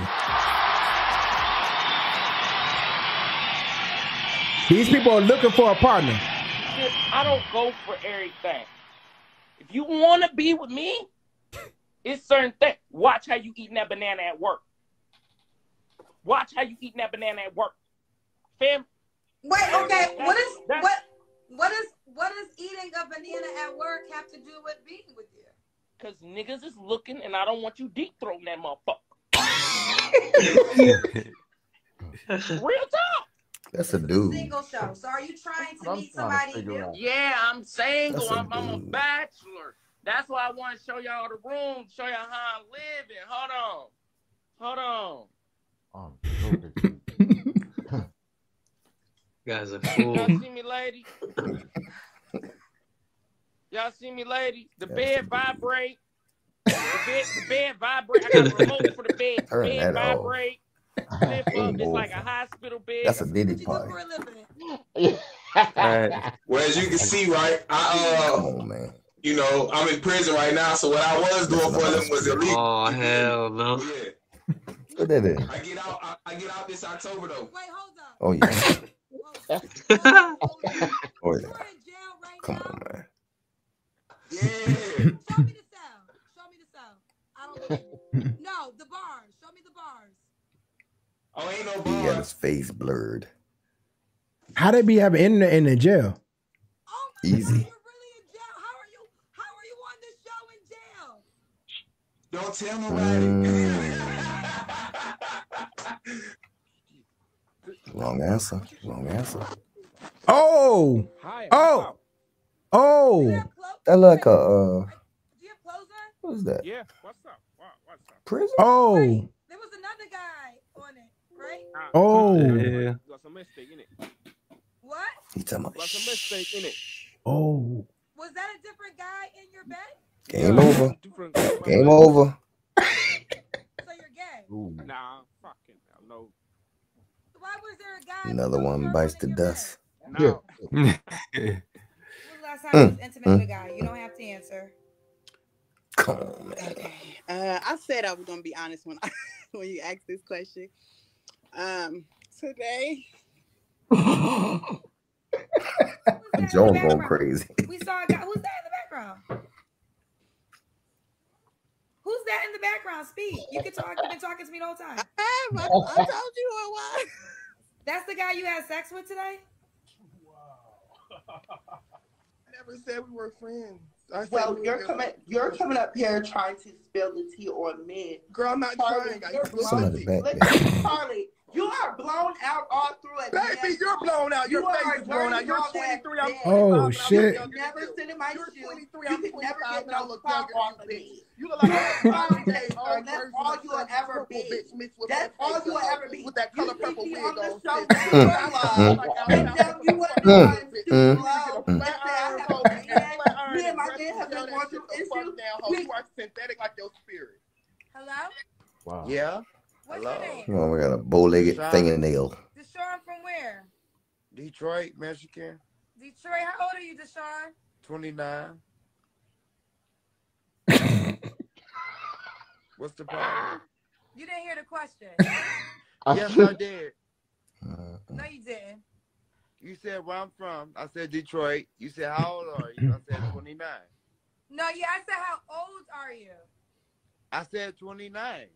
These people are looking for a partner. I don't go for everything. If you want to be with me, it's certain things. Watch how you eating that banana at work. Watch how you eating that banana at work. Fam. Wait, okay. What does eating a banana at work have to do with being with you? Because niggas is looking and I don't want you deep throating that motherfucker. Real talk. That's a dude. Single show. So are you trying to meet somebody new? Yeah, I'm single. That's a I'm a dude. bachelor. That's why I want to show y'all the room, show y'all how I'm living. Hold on. Guys are cool. Y'all see me, lady? Y'all see me, lady? The bed vibrate. The bed vibrate. I got a remote for the bed. The bed vibrate. Lift up. It's like a hospital bed. That's a Diddy party. Well, as you can see, right, you know, I'm in prison right now, so what I was doing for them was illegal. Oh, hell no. Yeah. What that is? I get out this October though. Wait, hold up. Oh yeah. Oh yeah. Come on, man. Yeah. Show me the cell. Show me the cell. I don't believe. No, the bars. Show me the bars. Oh, ain't no He bar. got his face blurred. How they be having internet in the jail? Easy. Don't tell nobody. Wrong answer. Wrong answer. Oh. That like a what is that? Yeah. What's up? What's up? Prison? Oh. There was another guy on it, right? Oh. Yeah. Got some mistake in it. What? He talking about Got some mistake in it. Oh. Was that a different guy in your bed? game over. Game over. So you're gay? Nah, fucking hell no. Why was there a guy? Another one bites the dust. No. When was the last time you was intimate with a guy? You don't have to answer. Come on, man. Okay. I said I was gonna be honest when when you asked this question. Today. Jones going crazy. We saw a guy. Who's that in the background? Who's that in the background? Speak. You can talk. You've been talking to me the whole time. I told you who it was. That's the guy you had sex with today? I never said we were friends. Well, you're coming up here trying to spill the tea on men. Girl, I'm not trying. Charlie, you are blown out all through it. Baby, you're blown out. Your face is blown out. You're 23. I'm 25. Oh, shit. You never sit in my shoes. You're 23. You I'm can 25. never get And I no look fuck younger off than of you, me. bitch. You look like That's all you will ever be. That's all you will ever be. With that color purple wig on. And now you want to be trying to love. Let's say I have a man. Me and my man have been going through issues. You are synthetic like your spirit. Hello? Wow. Yeah. What's your name? Come on, we got a bow-legged fingernail. Deshaun from where? Detroit, Michigan. Detroit. How old are you, Deshaun? 29. What's the problem? You didn't hear the question. Yes, I did. No, you didn't. You said where I'm from. I said Detroit. You said how old are you? I said 29. No, yeah, I said how old are you? I said 29.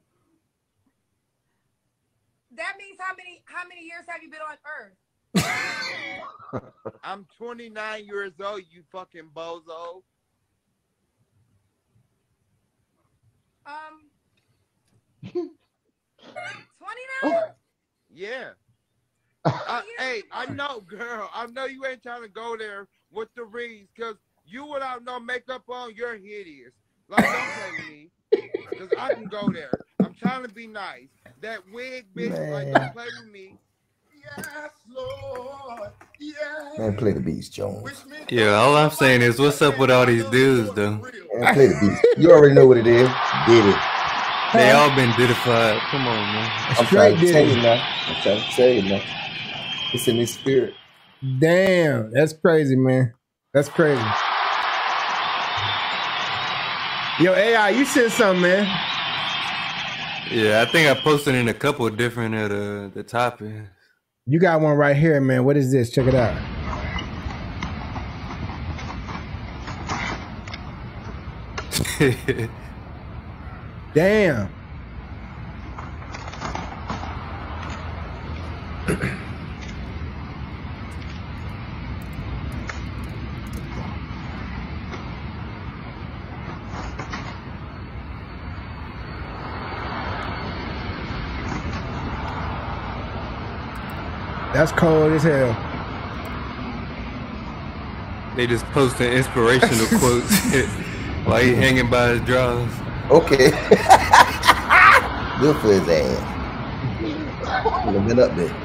That means how many years have you been on Earth? I'm 29 years old, you fucking bozo. 29? Yeah. Hey, I know, girl. I know you ain't trying to go there with the rings, because you without no makeup on, you're hideous. Like, don't play with me, because I can go there. I'm trying to be nice. That wig, bitch, like, don't play with me. Yes, Lord. Yes. Man, play the beats, Jones. Yeah, all I'm saying is, what's up with all these dudes, though? Man, play the beats. You already know what it is. Did it. They all been didified. Come on, man. I'm trying to tell you now. I'm trying to tell you now. It's in his spirit. Damn, that's crazy, man. That's crazy. Yo, AI, you said something, man. Yeah, I think I posted in a couple of different of the topics. You got one right here, man. What is this? Check it out. Damn. That's cold as hell. They just posting inspirational quotes while he hanging by his drawers. Okay. Good for his ass. Been up there.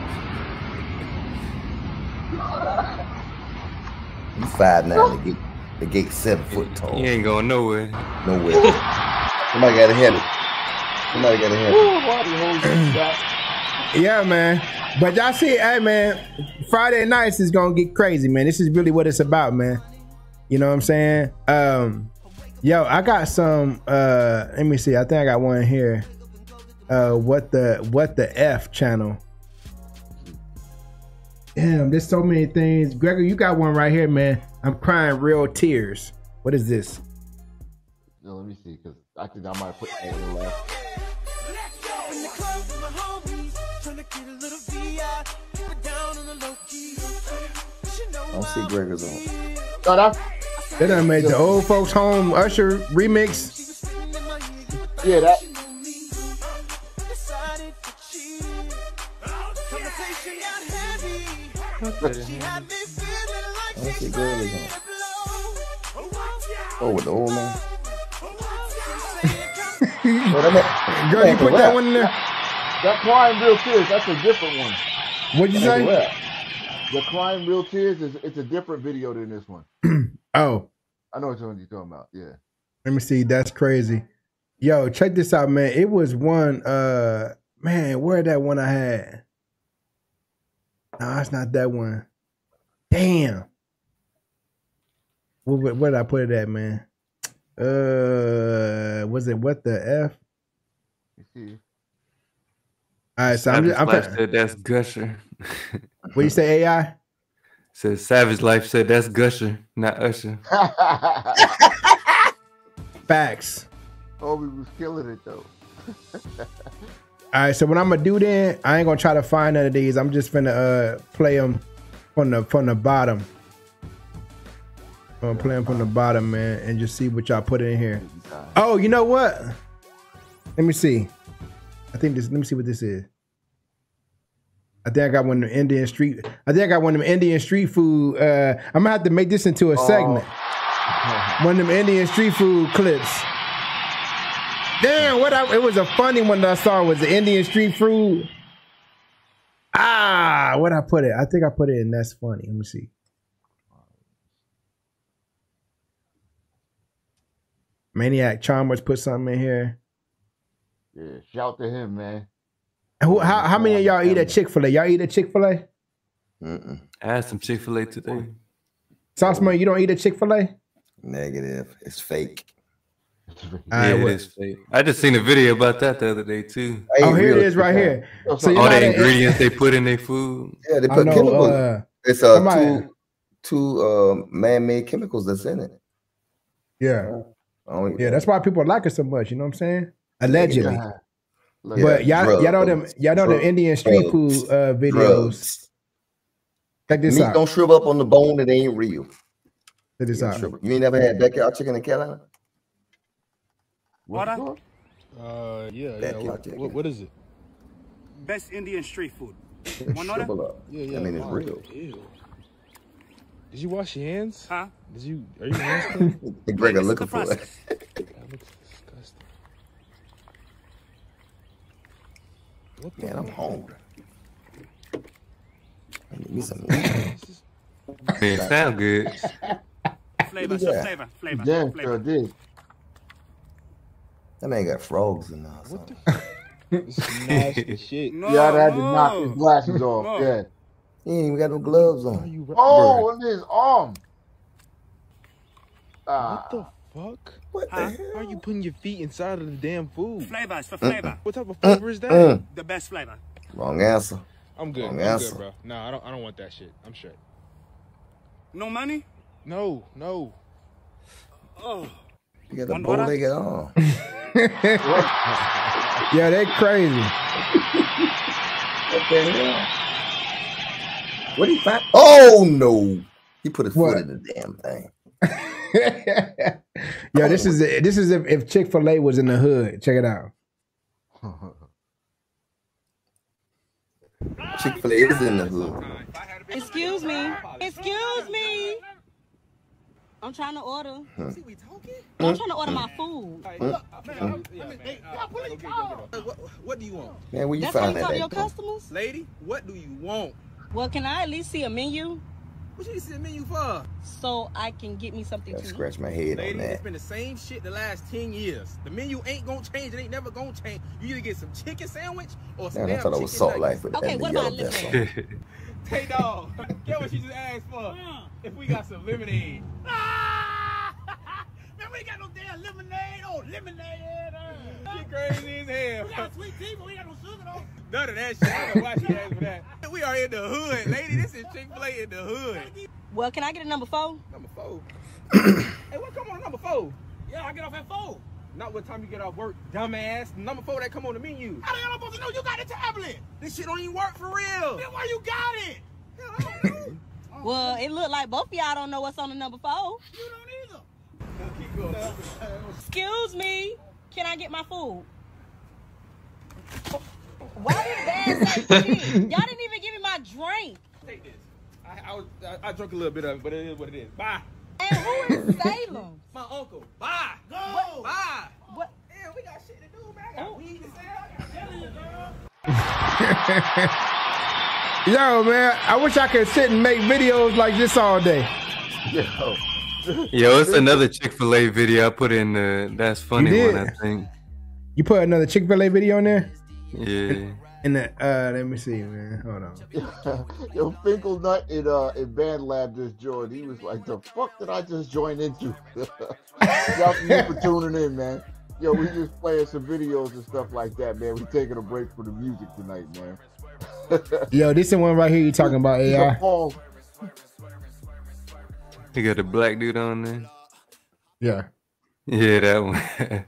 You 5'9", the gate 7 foot tall. He ain't going nowhere. Nowhere. Somebody got to hit it. Somebody got to hit it. Yeah, man. But y'all see, hey, man, Friday nights is gonna get crazy, man. This is really what it's about, man. You know what I'm saying? Yo, I got some. Let me see. I think I got one here. What the F channel? Damn, there's so many things. Gregor, you got one right here, man. I'm crying real tears. What is this? Yo, let me see, because I think I might put that in left. I don't see Gregor's on. They done made the old folks home Usher remix. Yeah, that. I don't see Gregor's on. Oh, with the old man. Girl, you put that one in there. That Crying Real Tears, that's a different one. What'd you say? The Crying Real Tears it's a different video than this one. Oh. I know what you're talking about, yeah. Let me see. That's crazy. Yo, check this out, man. It was one, man, where that one I had? No, it's not that one. Damn. Where did I put it at, man? Was it what the F? All right, so Savage I'm Life said that's Gusher. What you say, AI? Said Savage Life said that's Gusher, not Usher. Facts. Obi was killing it though. All right, so what I'm gonna do then, I ain't gonna try to find none of these. I'm just finna play them from the bottom. I'm gonna play them from the bottom, man, and just see what y'all put in here. Oh, you know what? Let me see. I think this. Let me see what this is. I think I got one of them Indian street. I think I got one of them Indian street food. I'm gonna have to make this into a segment. One of them Indian street food clips. Damn, it was a funny one that I saw was the Indian street food. What I put it? I think I put it in That's Funny. Let me see. Maniac Chalmers put something in here. Yeah, shout to him, man. How many of y'all eat at Chick-fil-A? Y'all eat at Chick-fil-A? I had some Chick-fil-A today. Sauceman, you don't eat at Chick-fil-A? Negative. It's fake. Yeah, it is fake. I just seen a video about that the other day too. Oh, here it is right here. So all the ingredients they put in their food. Yeah, they put chemicals. It's two man-made chemicals that's in it. Yeah. Yeah, that's why people like it so much. You know what I'm saying? Allegedly. Yeah. But y'all know them Indian street food videos. Check this out. Don't shrivel up on the bone. It ain't real. Check this out. You ain't never had backyard chicken in Carolina? What? Yeah. What is it? Best Indian street food. One order? Yeah. I mean, it's real. Ew. Did you wash your hands? Huh? Are you hands clean? Greg looking for it. That looks disgusting. Man, I'm hungry. I need me some. Man, sound good. Flavor. Damn, sure did. That man got frogs in there. What the? This is nasty shit. Y'all had to knock his glasses off. Yeah. He ain't even got no gloves on. Oh, on his arm. What the fuck? What the hell? How are you putting your feet inside of the damn food? Flavors for flavor. What type of flavor is that? The best flavor. Wrong answer. I'm good. Wrong I'm answer. good, bro. No, I don't want that shit. I'm straight. No money? No. Oh. You got the bow-legged arm. Yeah, they crazy. What the hell? What did he find? Oh no! He put his foot in the damn thing. Yo, this is if Chick-fil-A was in the hood. Check it out. Chick-fil-A is in the hood. Excuse me. I'm trying to order. I'm trying to order my food. What do you want? Man, where you That's find how you that talk to at, your though? customers? Lady, what do you want? Well, can I at least see a menu What you see the menu for? so I can get me something I to eat? scratch my head Lady, on it's that. been the same shit the last 10 years. The menu ain't gonna change. It ain't never gonna change. You either get some chicken sandwich or some Man, I damn thought it was chicken Salt nuggets. Life with Okay, that what yellow about vest lemonade? on. Hey, dog, get what she just asked for. If we got some lemonade. Man, we ain't got no damn lemonade. Oh, lemonade. She crazy as hell. We got sweet tea, but we got no sugar though. None of that shit. I don't know why she asked for that. We are in the hood, lady. This is Chick-fil-A in the hood. Well, can I get a number 4? Number 4. Hey, what come on number 4? Yeah, I get off at 4. Not what time you get off work, dumbass. Number 4 that come on the menu. How the hell am I supposed to know you got a tablet? This shit don't even work for real. Then why you got it? Hell, I don't know. Well, it looked like both of y'all don't know what's on the number 4. You don't either. Keep going. Excuse me. Can I get my food? Why did Dad say shit? Y'all didn't even give me my drink. Take this. I drank a little bit of it, but it is what it is. Bye. And who is Salem? My uncle. Bye. Go. Bye. What? Yeah, we got shit to do, man. I got weed to sell. I'm telling you, girl. Yo, man, I wish I could sit and make videos like this all day. Yo, it's another Chick-fil-A video I put in the That's Funny one, I think. You put another Chick-fil-A video in there? Yeah. And the, let me see, man. Hold on. Yo, Finkel Nut in Band Lab just joined. He was like, "The fuck did I just join into?" Shout out to you for tuning in, man. Yo, we just playing some videos and stuff like that, man. We taking a break for the music tonight, man. Yo, this is the one right here you talking about AI. You got the black dude on there. Yeah. Yeah, that one. I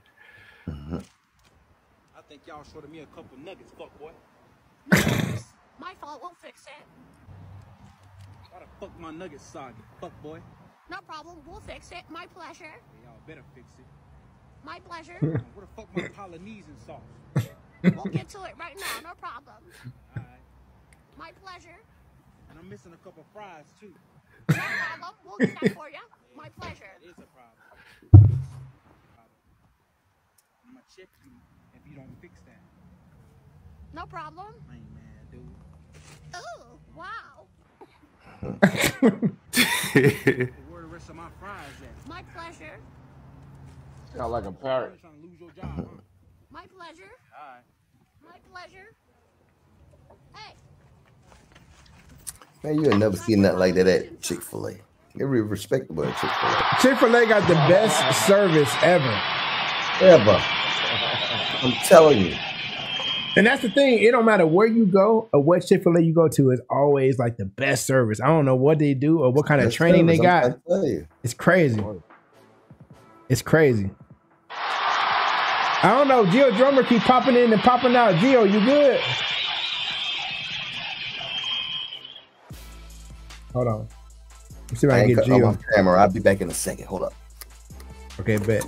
think y'all shorted me a couple nuggets, fuck boy. My fault, we'll fix it. Why the fuck my nuggets soggy, fuck boy? No problem, we'll fix it. My pleasure. Hey, y'all better fix it. My pleasure. Where the fuck my Polynesian sauce? We'll get to it right now, no problem. Alright. My pleasure. And I'm missing a couple fries too. No problem, we'll get that for you. My pleasure. It is a problem. I'm gonna check you if you don't fix that. No problem. Man, dude. Ooh, wow. Where the rest of my fries at? My pleasure. Sound like a parrot. Trying to lose your job, huh? My pleasure. Alright. My pleasure. Hey. Man, you ain't never seen nothing like that at Chick-fil-A. They're real respectable at Chick-fil-A. Chick-fil-A got the best service ever. Ever. I'm telling you. And that's the thing. It don't matter where you go or what Chick-fil-A you go to. It's always like the best service. I don't know what they do or what kind of training they got. It's crazy. It's crazy. I don't know. Gio Drummer keep popping in and popping out. Gio, you good? Hold on. Let's see if I can get Gio on camera. I'll be back in a second. Hold up. Okay, bet.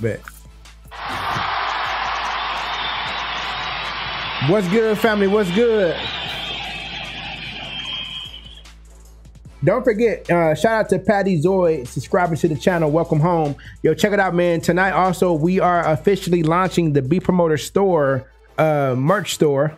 What's good, family? What's good? Don't forget, shout out to Patty Zoid, subscribing to the channel. Welcome home. Yo, check it out, man. Tonight also, we are officially launching the Be Promoter store, merch store.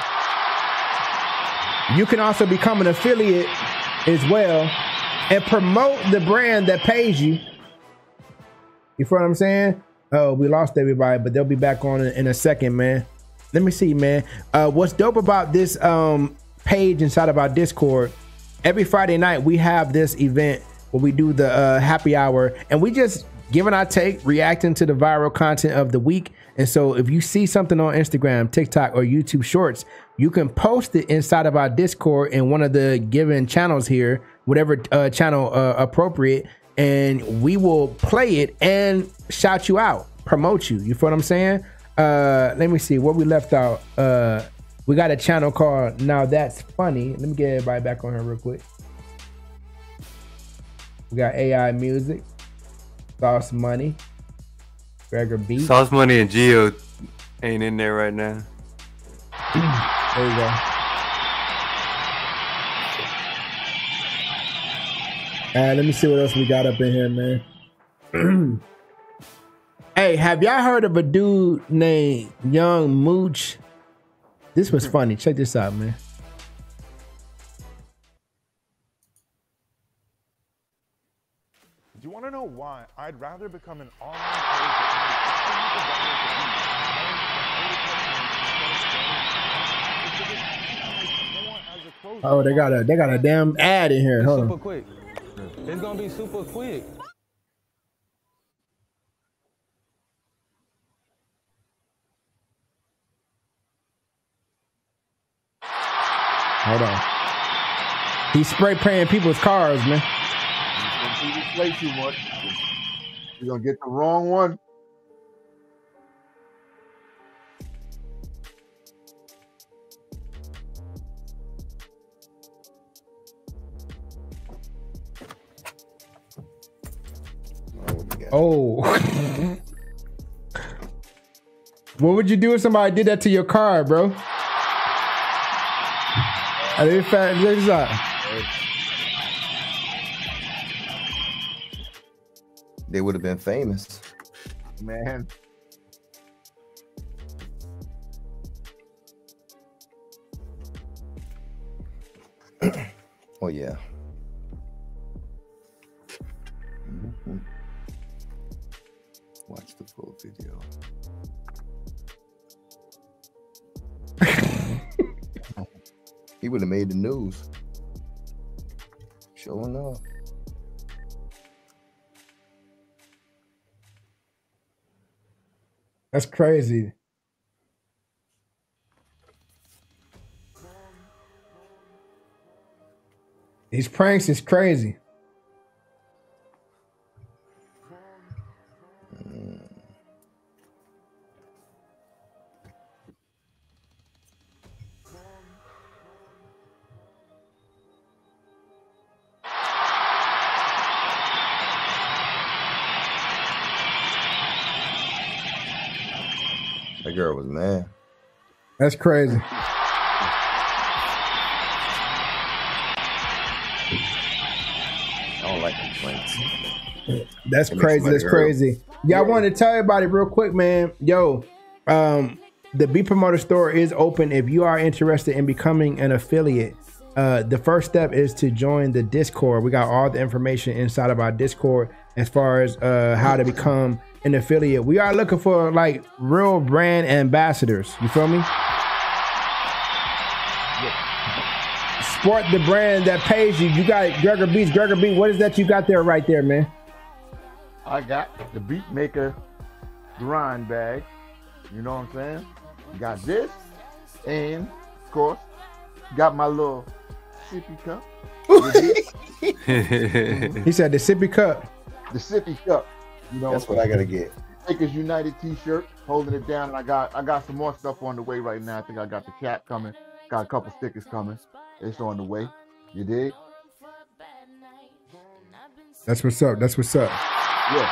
You can also become an affiliate as well and promote the brand that pays you. You feel what I'm saying? Oh, we lost everybody, but they'll be back on in a second, man. Let me see, man. What's dope about this page inside of our Discord, every Friday night we have this event where we do the happy hour, and we just giving our take, reacting to the viral content of the week. And so if you see something on Instagram, TikTok, or YouTube Shorts, you can post it inside of our Discord in one of the given channels here, whatever channel appropriate, and we will play it and shout you out, promote you. You feel what I'm saying? Let me see what we left out. We got a channel called Now That's Funny. Let me get everybody back on here real quick. We got AI Music, Sauce Money, Gregor Beat. Sauce Money and Gio ain't in there right now. There you go. Let me see what else we got up in here, man. Hey, have y'all heard of a dude named Young Mooch? This was funny. Check this out, man. Do you want to know why I'd rather become an online Oh, they got a damn ad in here. Hold on. Super quick. It's gonna be super quick. Hold on. He's spray praying people's cars, man. You play too much. You're gonna get the wrong one. Oh. What would you do if somebody did that to your car, bro? They would have been famous. Man. Oh, yeah. Watch the full video. He would have made the news. Sure enough. That's crazy. These pranks is crazy. That girl was mad. That's crazy. I don't like complaints. That's crazy. That's crazy. Yeah, I wanted to tell everybody real quick, man. Yo, the Be Promoter store is open. If you are interested in becoming an affiliate, the first step is to join the Discord. We got all the information inside of our Discord as far as how to become an affiliate. We are looking for like real brand ambassadors. You feel me? Sport the brand that pays you. You got Gregor Beats. Gregor Beats, what is that you got there right there, man? I got the Beatmaker grind bag. You know what I'm saying? You got this, and of course, got my little sippy cup. He said the sippy cup. The sippy cup. You know, that's what I gotta get. Makers United T-shirt, holding it down. And I got some more stuff on the way right now. I think I got the cap coming. Got a couple stickers coming. It's on the way. You dig? That's what's up. That's what's up. Yeah.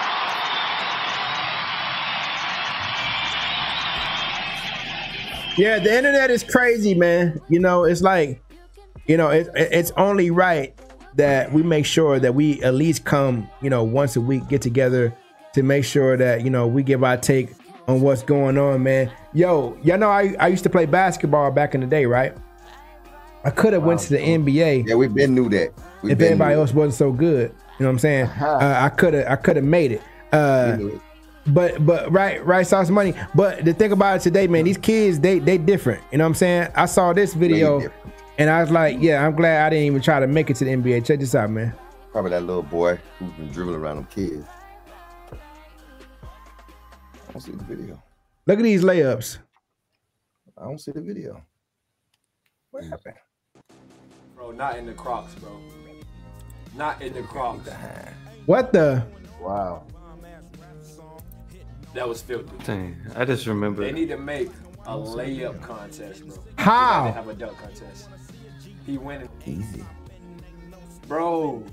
Yeah, the internet is crazy, man. You know, it's like, you know, it's only right that we make sure that we at least come, you know, once a week, get together to make sure that, you know, we give our take on what's going on, man. Yo, y'all know I used to play basketball back in the day, right? I could have went to the NBA. Yeah, we've been knew that. If anybody else wasn't so good, you know what I'm saying? I could have made it. But right, Sauce Money. But the thing about it today, man, these kids, they different. You know what I'm saying? I saw this video and I was like, yeah, I'm glad I didn't even try to make it to the NBA. Check this out, man. Probably that little boy who's been dribbling around them kids. I don't see the video. Look at these layups. I don't see the video. What happened? Bro, not in the Crocs, bro. Not in the Crocs. What the? Wow. That was filthy. Dang, I just remember. They need to make a layup contest, bro. How? They have a dunk contest. He went easy. Bro.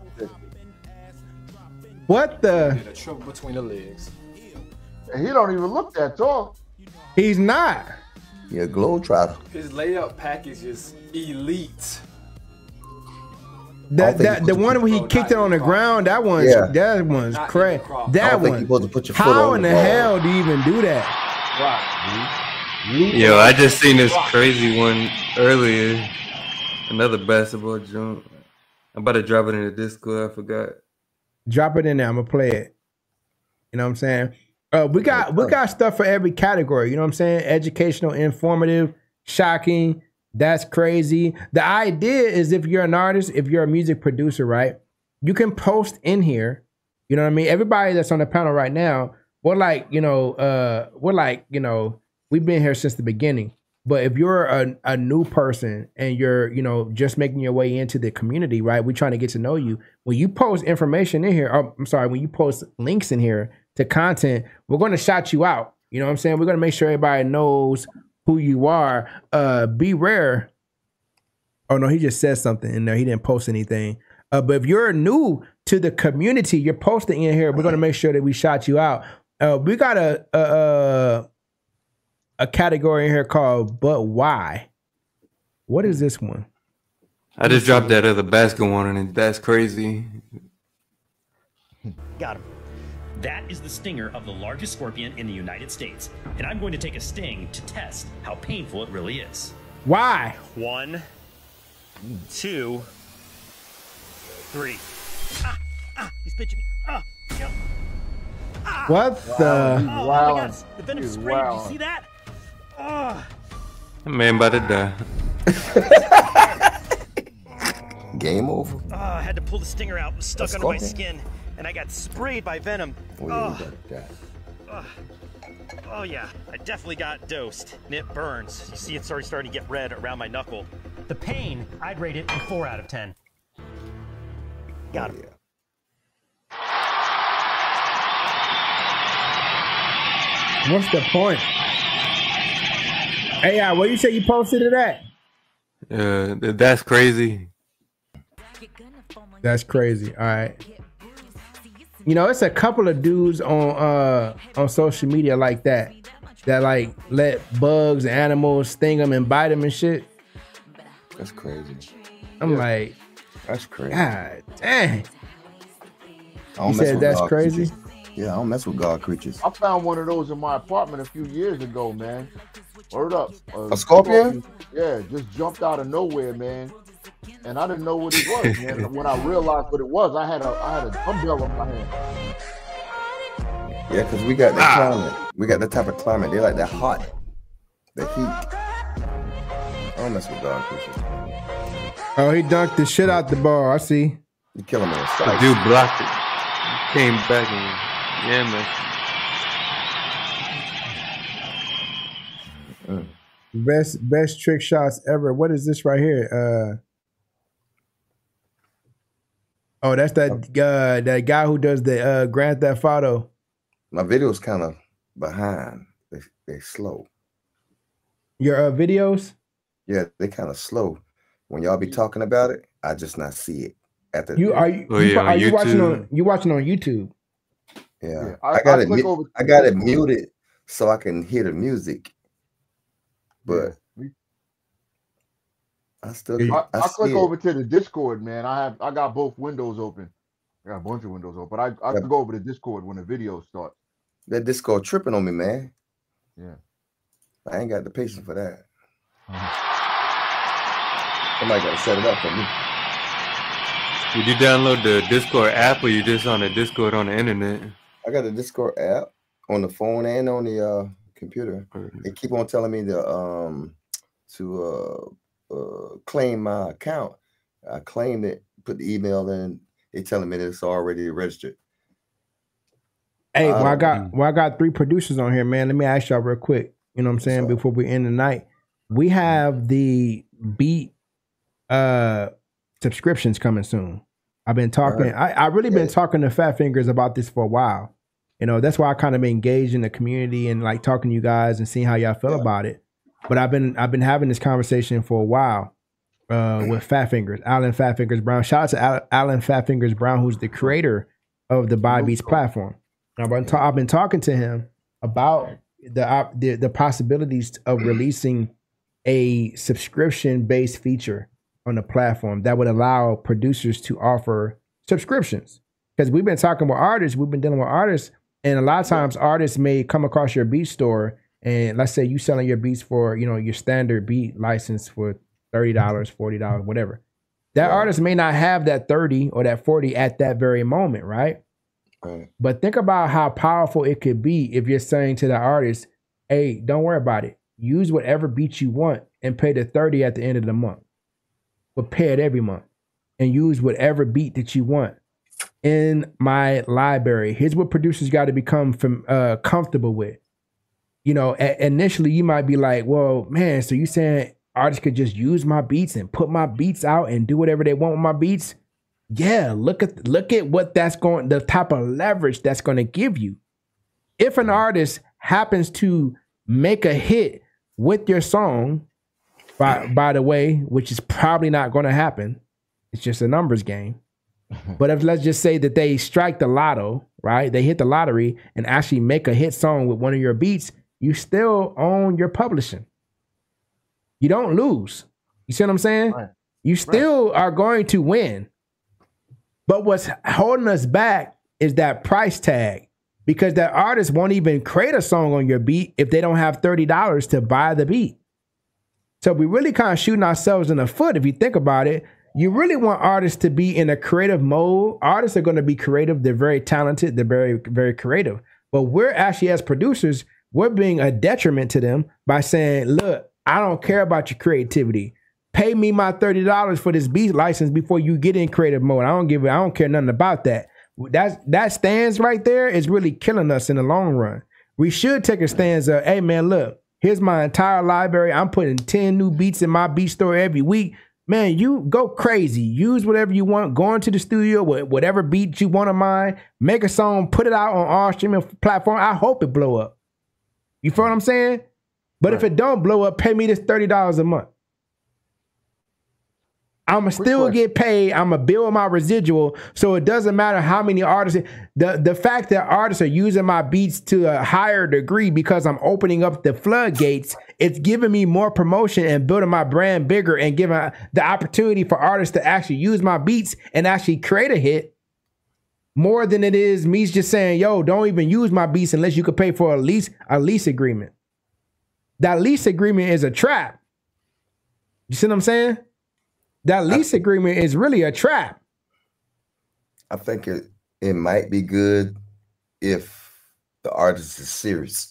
What the? Did a triple between the legs. He don't even look that tall. He's not. Yeah, globetrotter. His layup package is elite. The one where he kicked it on the ground, that one's crazy. That one. Supposed to put your foot How on in the hell do you even do that? Yo, I just seen this crazy one earlier. Another basketball joint. I'm about to drop it in the Discord. I forgot. Drop it in there. I'm gonna play it. You know what I'm saying? We got stuff for every category. You know what I'm saying? Educational, informative, shocking. That's crazy. The idea is if you're an artist, if you're a music producer, right? You can post in here. You know what I mean? Everybody that's on the panel right now, we're like, you know, we've been here since the beginning. But if you're a new person and you're, you know, just making your way into the community, right? We're trying to get to know you. When you post information in here, when you post links in here to content, we're going to shout you out. You know what I'm saying? We're going to make sure everybody knows who you are. Be rare. Oh no, he just said something in there. He didn't post anything. But if you're new to the community, you're posting in here, we're going to make sure that we shout you out. We got a category in here called But Why? What is this one? I just dropped that other basket one and that's crazy. Got him. That is the stinger of the largest scorpion in the United States. And I'm going to take a sting to test how painful it really is. Why? 1, 2, 3. He's pitching me. Yep. What the? Oh my God, the venom's sprayed. Did you see that? That man about to die. Game over. I had to pull the stinger out. It was stuck under my skin, and I got sprayed by venom. Oh yeah, I definitely got dosed, and it burns. You see, it's already starting to get red around my knuckle. The pain, I'd rate it a 4 out of 10. Got him. What's the point? Hey, what you say you posted it at? That's crazy. That's crazy. All right. You know, it's a couple of dudes on social media like that like let bugs and animals sting them and bite them and shit. That's crazy. I'm like, that's crazy. God dang. You said that's crazy? Yeah, I don't mess with God creatures. I found one of those in my apartment a few years ago, man. Word up. A scorpion? Yeah, just jumped out of nowhere, man. And I didn't know what it was, man. When I realized what it was, I had an umbrella in my hand. Yeah, because we got that climate. We got that type of climate. They like that hot. The heat. I don't mess with God creatures. Oh, he dunked the shit out the ball. I see. You kill him in a The sight. dude blocked it. Came back and Best trick shots ever. What is this right here? Oh, that's that guy who does the Grand Theft Auto. My video's kind of behind. They slow. Your videos? Yeah, they kind of slow. When y'all be talking about it, I just not see it. Are you watching on YouTube? Yeah, I got it muted so I can hear the music. But I click over to the Discord, man. I got both windows open. I got a bunch of windows open, but I can go over to Discord when the video starts. That Discord tripping on me, man. Yeah, I ain't got the patience for that. Somebody got to set it up for me. Did you download the Discord app, or you just on the Discord on the internet? I got a Discord app on the phone and on the computer. They keep on telling me to claim my account. I claimed it, put the email in. They telling me that it's already registered. Hey, I got 3 producers on here, man. Let me ask y'all real quick. You know what I'm saying? Before we end the night, we have the beat subscriptions coming soon. I've been talking. I really been talking to Fat Fingers about this for a while. You know, that's why I kind of been engaged in the community and like talking to you guys and seeing how y'all feel about it. But I've been having this conversation for a while with Fat Fingers, Alan Fat Fingers Brown. Shout out to Alan Fat Fingers Brown, who's the creator of the Buy Beats platform. I've been talking to him about the possibilities of releasing a subscription-based feature on the platform that would allow producers to offer subscriptions. Because we've been talking with artists, we've been dealing with artists, and a lot of times artists may come across your beat store, and let's say you selling your beats for, you know, your standard beat license for $30, $40, whatever. That artist may not have that 30 or that 40 at that very moment, right? But think about how powerful it could be if you're saying to the artist, hey, don't worry about it. Use whatever beat you want and pay the 30 at the end of the month. But pay it every month and use whatever beat that you want in my library. Here's what producers got to become comfortable with. You know, initially you might be like, well, man, so you saying artists could just use my beats and put my beats out and do whatever they want with my beats? Yeah, look at what the type of leverage that's going to give you. If an artist happens to make a hit with your song, by the way, which is probably not going to happen, it's just a numbers game. But if let's just say that they strike the lotto, right? They hit the lottery and actually make a hit song with one of your beats, you still own your publishing. You don't lose. You see what I'm saying? Right. You still are going to win. But what's holding us back is that price tag, because that artist won't even create a song on your beat if they don't have $30 to buy the beat. So we really kind of shooting ourselves in the foot if you think about it. You really want artists to be in a creative mode. Artists are going to be creative. They're very talented. They're very, very creative. But we're actually, as producers, we're being a detriment to them by saying, look, I don't care about your creativity. pay me my $30 for this beat license before you get in creative mode. I don't care nothing about that. That stance right there is really killing us in the long run. We should take a stance of, hey man, look, here's my entire library. I'm putting 10 new beats in my beat store every week. Man, you go crazy. Use whatever you want. Go into the studio with whatever beat you want of mine. Make a song, put it out on all streaming platforms. I hope it blow up. You feel what I'm saying? But if it don't blow up, pay me this $30 a month. I'ma still get paid. I'ma build my residual. So it doesn't matter how many artists. The fact that artists are using my beats to a higher degree because I'm opening up the floodgates, it's giving me more promotion and building my brand bigger and giving the opportunity for artists to actually use my beats and actually create a hit more than it is me just saying, yo, don't even use my beats unless you could pay for a lease agreement. That lease agreement is a trap. You see what I'm saying? That lease agreement is really a trap. I think it might be good if the artist is serious.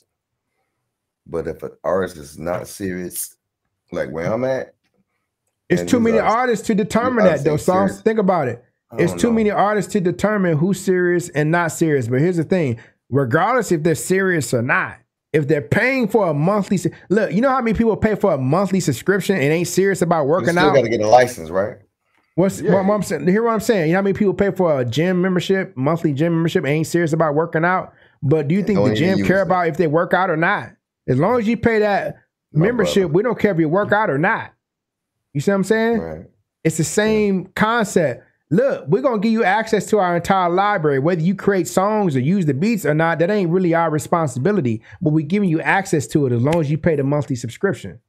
But if an artist is not serious, like where I'm at, it's too many artists to determine that though, Sauce. Think about it. It's too many artists to determine who's serious and not serious. But here's the thing, regardless if they're serious or not, if they're paying for a monthly, look, you know how many people pay for a monthly subscription and ain't serious about working you still out? Got to get a license, right? What I'm saying? Hear what I'm saying? You know how many people pay for a gym membership, monthly gym membership, and ain't serious about working out? But do you think the gym care about if they work out or not? As long as you pay that membership, we don't care if you work out or not. You see what I'm saying? Right. It's the same concept. Look, we're going to give you access to our entire library. Whether you create songs or use the beats or not, that ain't really our responsibility. But we're giving you access to it as long as you pay the monthly subscription.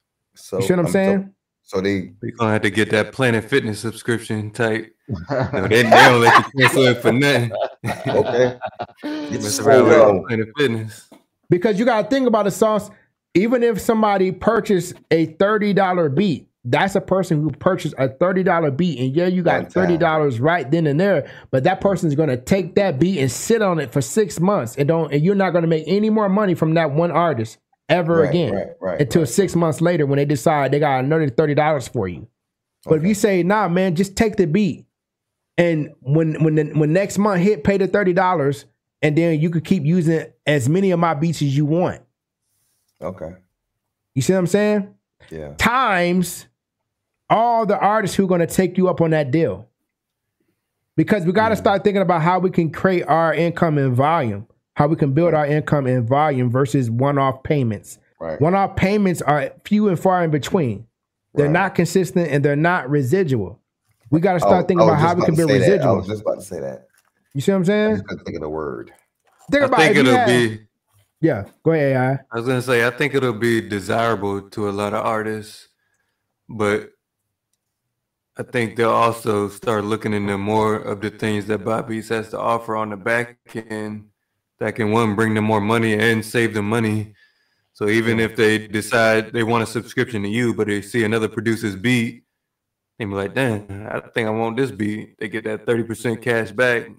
So, you see what I'm saying? We're going to have to get that Planet Fitness subscription type. They don't let you cancel it for nothing. Okay. It's around Planet Fitness. Because you got to think about the Sauce. Even if somebody purchased a $30 beat, that's a person who purchased a $30 beat, and yeah, you got $30 right then and there. But that person's going to take that beat and sit on it for 6 months, and you're not going to make any more money from that one artist ever again until 6 months later when they decide they got another $30 for you. But if you say, nah, man, just take the beat, and when next month hit, pay the $30, and then you could keep using as many of my beats as you want. Okay. You see what I'm saying? Yeah. Times all the artists who are going to take you up on that deal. Because we got to start thinking about how we can create our income in volume, how we can build our income in volume versus one-off payments. Right. One-off payments are few and far in between. They're not consistent and they're not residual. We got to start thinking about how we can build residuals. I was just about to say that. You see what I'm saying? I just couldn't think of the word. Think about it. Yeah, go ahead, AI. I was going to say, I think it'll be desirable to a lot of artists, but I think they'll also start looking into more of the things that Bot Beats has to offer on the back end that can, one, bring them more money and save them money. So even if they decide they want a subscription to you, but they see another producer's beat, they be like, damn, I think I want this beat. They get that 30% cash back.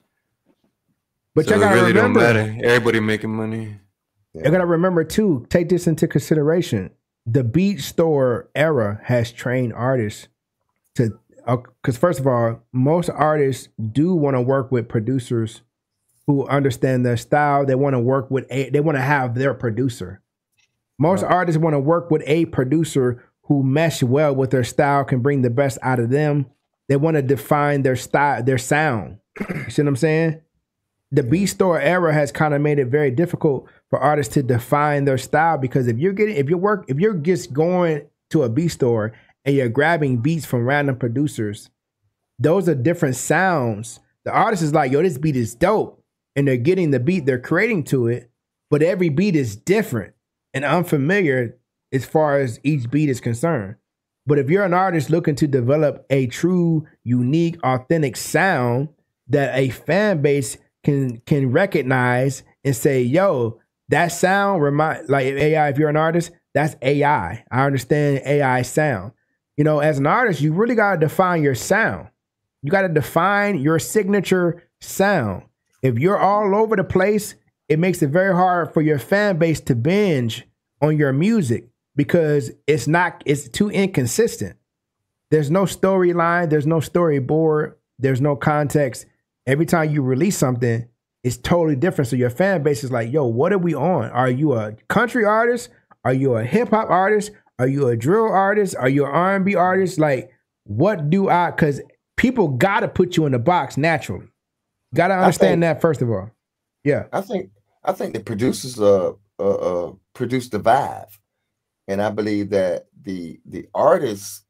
But so you gotta really remember, don't matter. Everybody making money. You gotta remember too, take this into consideration. The beat store era has trained artists to, because first of all, most artists do want to work with producers who understand their style. They want to work with they want to have their producer. Most artists want to work with a producer who mesh well with their style, can bring the best out of them. They want to define their style, their sound. You see what I'm saying? The beat store era has kind of made it very difficult for artists to define their style, because if you're just going to a beat store and you're grabbing beats from random producers, those are different sounds. The artist is like, yo, this beat is dope, and they're getting the beat, they're creating to it, but every beat is different and unfamiliar as far as each beat is concerned. But if you're an artist looking to develop a true, unique, authentic sound that a fan base can recognize and say, yo, that sound like AI, if you're an artist, that's AI. I understand AI sound. You know, as an artist, you really got to define your sound. You got to define your signature sound. If you're all over the place, it makes it very hard for your fan base to binge on your music, because it's too inconsistent. There's no storyline, there's no storyboard, there's no context. Every time you release something, it's totally different. So your fan base is like, yo, what are we on? Are you a country artist? Are you a hip hop artist? Are you a drill artist? Are you an R&B artist? Like, what do because people got to put you in the box naturally. Got to understand that first of all. Yeah. I think the producers produce the vibe. And I believe that the artist,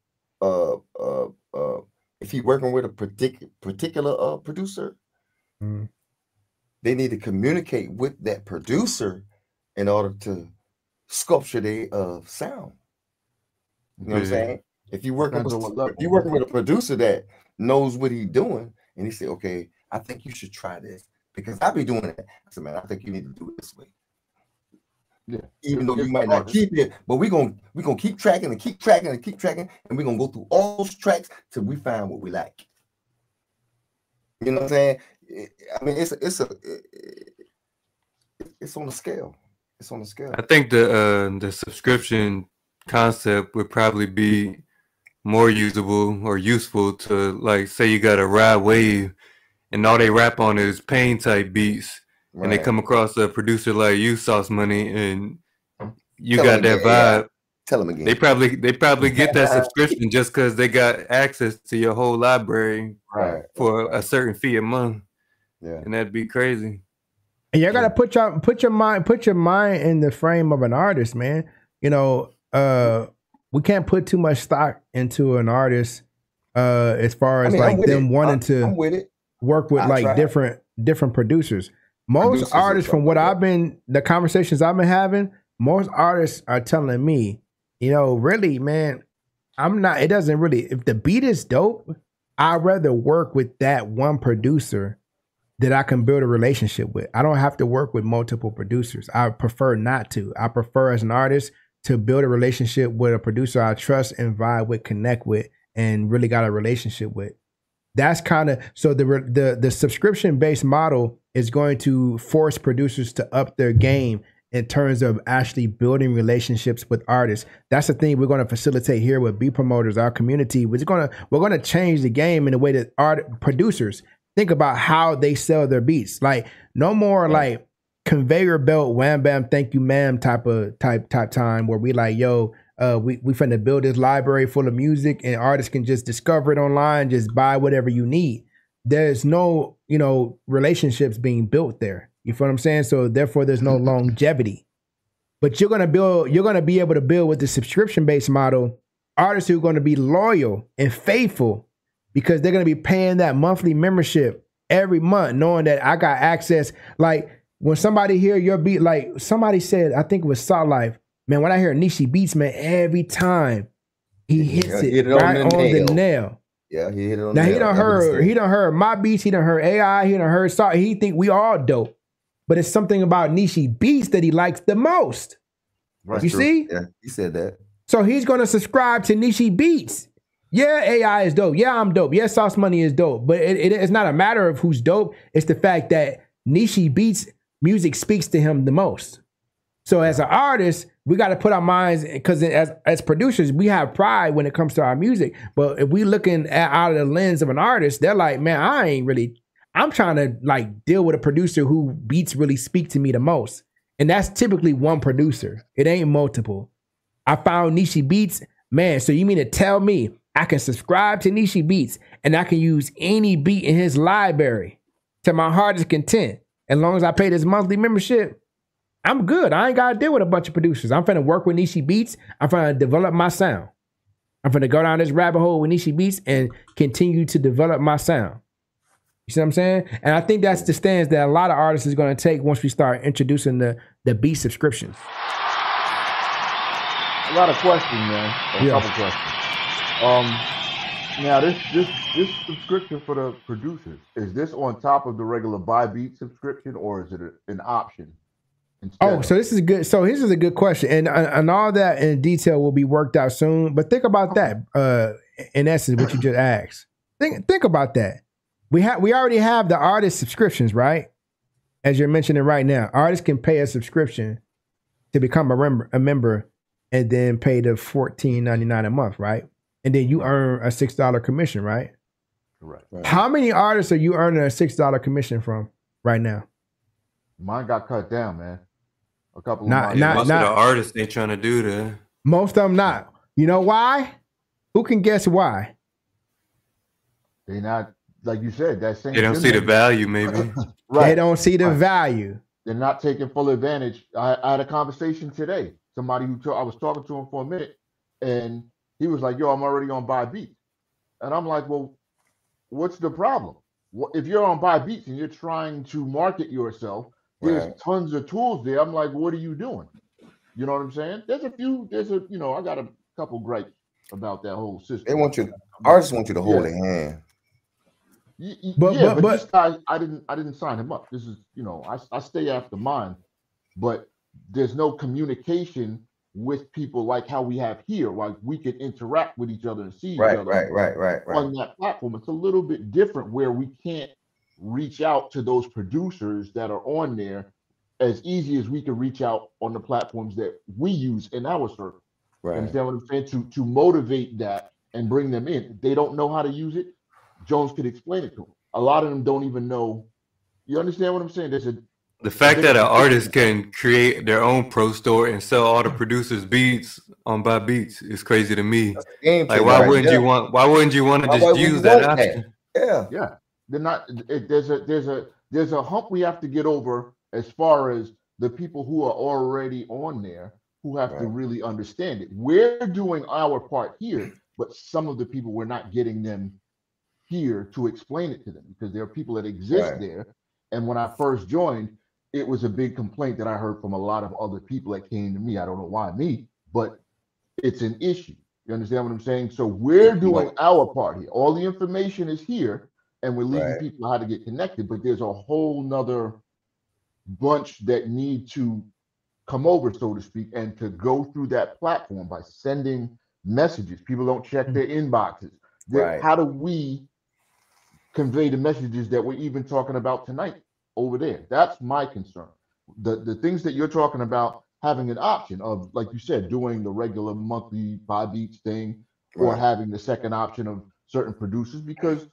if you're working with a particular producer, they need to communicate with that producer in order to sculpture their sound. You know what I'm saying? If you're working with a producer that knows what he's doing, and he say, okay, I think you should try this because I be doing it. I said, man, I think you need to do it this way. Yeah. Even though you might not keep it, but we're gonna keep tracking and keep tracking and keep tracking, and we're gonna go through all those tracks till we find what we like. You know what I'm saying? I mean, it's on the scale. It's on the scale. I think the subscription concept would probably be more usable or useful to, like, say you got a ride wave and all they rap on is pain type beats. Right. And they come across a producer like you, Sauce Money, and you got that vibe. Tell them again. They probably get that subscription just because they got access to your whole library for a certain fee a month. Yeah, and that'd be crazy. And you gotta put your mind in the frame of an artist, man. You know, we can't put too much stock into an artist as far as like them wanting to work with like different producers. Most artists, from what the conversations I've been having, most artists are telling me, you know, really, man, it doesn't really, if the beat is dope, I'd rather work with that one producer that I can build a relationship with. I don't have to work with multiple producers. I prefer not to. I prefer as an artist to build a relationship with a producer I trust and vibe with, connect with, and really got a relationship with. That's kind of, so the subscription-based model is going to force producers to up their game in terms of actually building relationships with artists. That's the thing we're going to facilitate here with beat promoters, our community. We're going to change the game in the way that producers think about how they sell their beats. Like, no more like conveyor belt, wham bam, thank you ma'am type time where we like, yo, we finna build this library full of music and artists can just discover it online, just buy whatever you need. There's no, you know, relationships being built there. You feel what I'm saying? So therefore there's no longevity. But you're gonna be able to build with the subscription-based model artists who are gonna be loyal and faithful because they're gonna be paying that monthly membership every month, knowing that I got access. Like when somebody hear your beat, like somebody said, I think it was Salt Life, man, when I hear Nishibeatz, man, every time he hits it right on the nail. Yeah, he hit it on the nail. Now he done heard my beats, he done heard AI, he done heard Salt. He think we all dope. But it's something about Nishibeatz that he likes the most. Right, you see? Yeah, he said that. So he's gonna subscribe to Nishibeatz. Yeah, AI is dope. Yeah, I'm dope. Yeah, Sauce Money is dope. But it's not a matter of who's dope. It's the fact that Nishibeatz music speaks to him the most. So as an artist, we got to put our minds, because as producers, we have pride when it comes to our music. But if we looking out of the lens of an artist, they're like, man, I'm trying to like deal with a producer who beats really speak to me the most. And that's typically one producer. It ain't multiple. I found Nishibeatz, man. So you mean to tell me I can subscribe to Nishibeatz and I can use any beat in his library to my heart's content? As long as I pay this monthly membership, I'm good. I ain't got to deal with a bunch of producers. I'm finna work with Nishibeatz. I'm finna develop my sound. I'm finna go down this rabbit hole with Nishibeatz and continue to develop my sound. You see what I'm saying? And I think that's the stance that a lot of artists is going to take once we start introducing the beat subscriptions. A lot of questions, man. A couple questions. Now this subscription for the producers, is this on top of the regular buy beat subscription, or is it an option? Oh, so this is good. So this is a good question, and all that in detail will be worked out soon. But think about that. In essence, what you just asked. Think about that. We already have the artist subscriptions, right? As you're mentioning right now, artists can pay a subscription to become a member and then pay the $14.99 a month, right? And then you earn a $6 commission, right? Correct. How many artists are you earning a $6 commission from right now? Mine got cut down, man. A couple Not- of not- Most not- of the artists ain't trying to do that. Most of them not. You know why? Who can guess why? They not, like you said, that same. They don't see the value, maybe. Right. They don't see the value. They're not taking full advantage. I had a conversation today. Somebody I was talking to him for a minute, and he was like, "Yo, I'm already on Buy Beats," and I'm like, "Well, what's the problem? If you're on Buy Beats and you're trying to market yourself, there's tons of tools there." I'm like, "What are you doing?" You know what I'm saying? I got a couple gripes about that whole system. They want you. Artists want you to hold their hand. But this guy, I didn't sign him up. This is, I stay after mine, but there's no communication with people like how we have here. Like we can interact with each other and see each other. Right. On that platform, it's a little bit different where we can't reach out to those producers that are on there as easy as we can reach out on the platforms that we use in our circle. Right. You understand what I'm saying? To motivate that and bring them in. If they don't know how to use it, Jones could explain it to them. A lot of them don't even know. You understand what I'm saying? The fact that an artist can create their own pro store and sell all the producers' beats on Buy Beats is crazy to me. Like, why wouldn't you want to just use that option? Yeah. They're not. There's a hump we have to get over as far as the people who are already on there who have to really understand it. We're doing our part here, but some of the people, we're not getting them here to explain it to them because there are people that exist there. And when I first joined, it was a big complaint that I heard from a lot of other people that came to me. I don't know why me, but it's an issue. You understand what I'm saying? So we're doing our part here. All the information is here, and we're leaving people how to get connected, but there's a whole nother bunch that need to come over, so to speak, and to go through that platform by sending messages. People don't check their inboxes. How do we convey the messages that we're even talking about tonight over there? That's my concern. The things that you're talking about, having an option of, like you said, doing the regular monthly Buy Beats thing, or having the second option of certain producers, because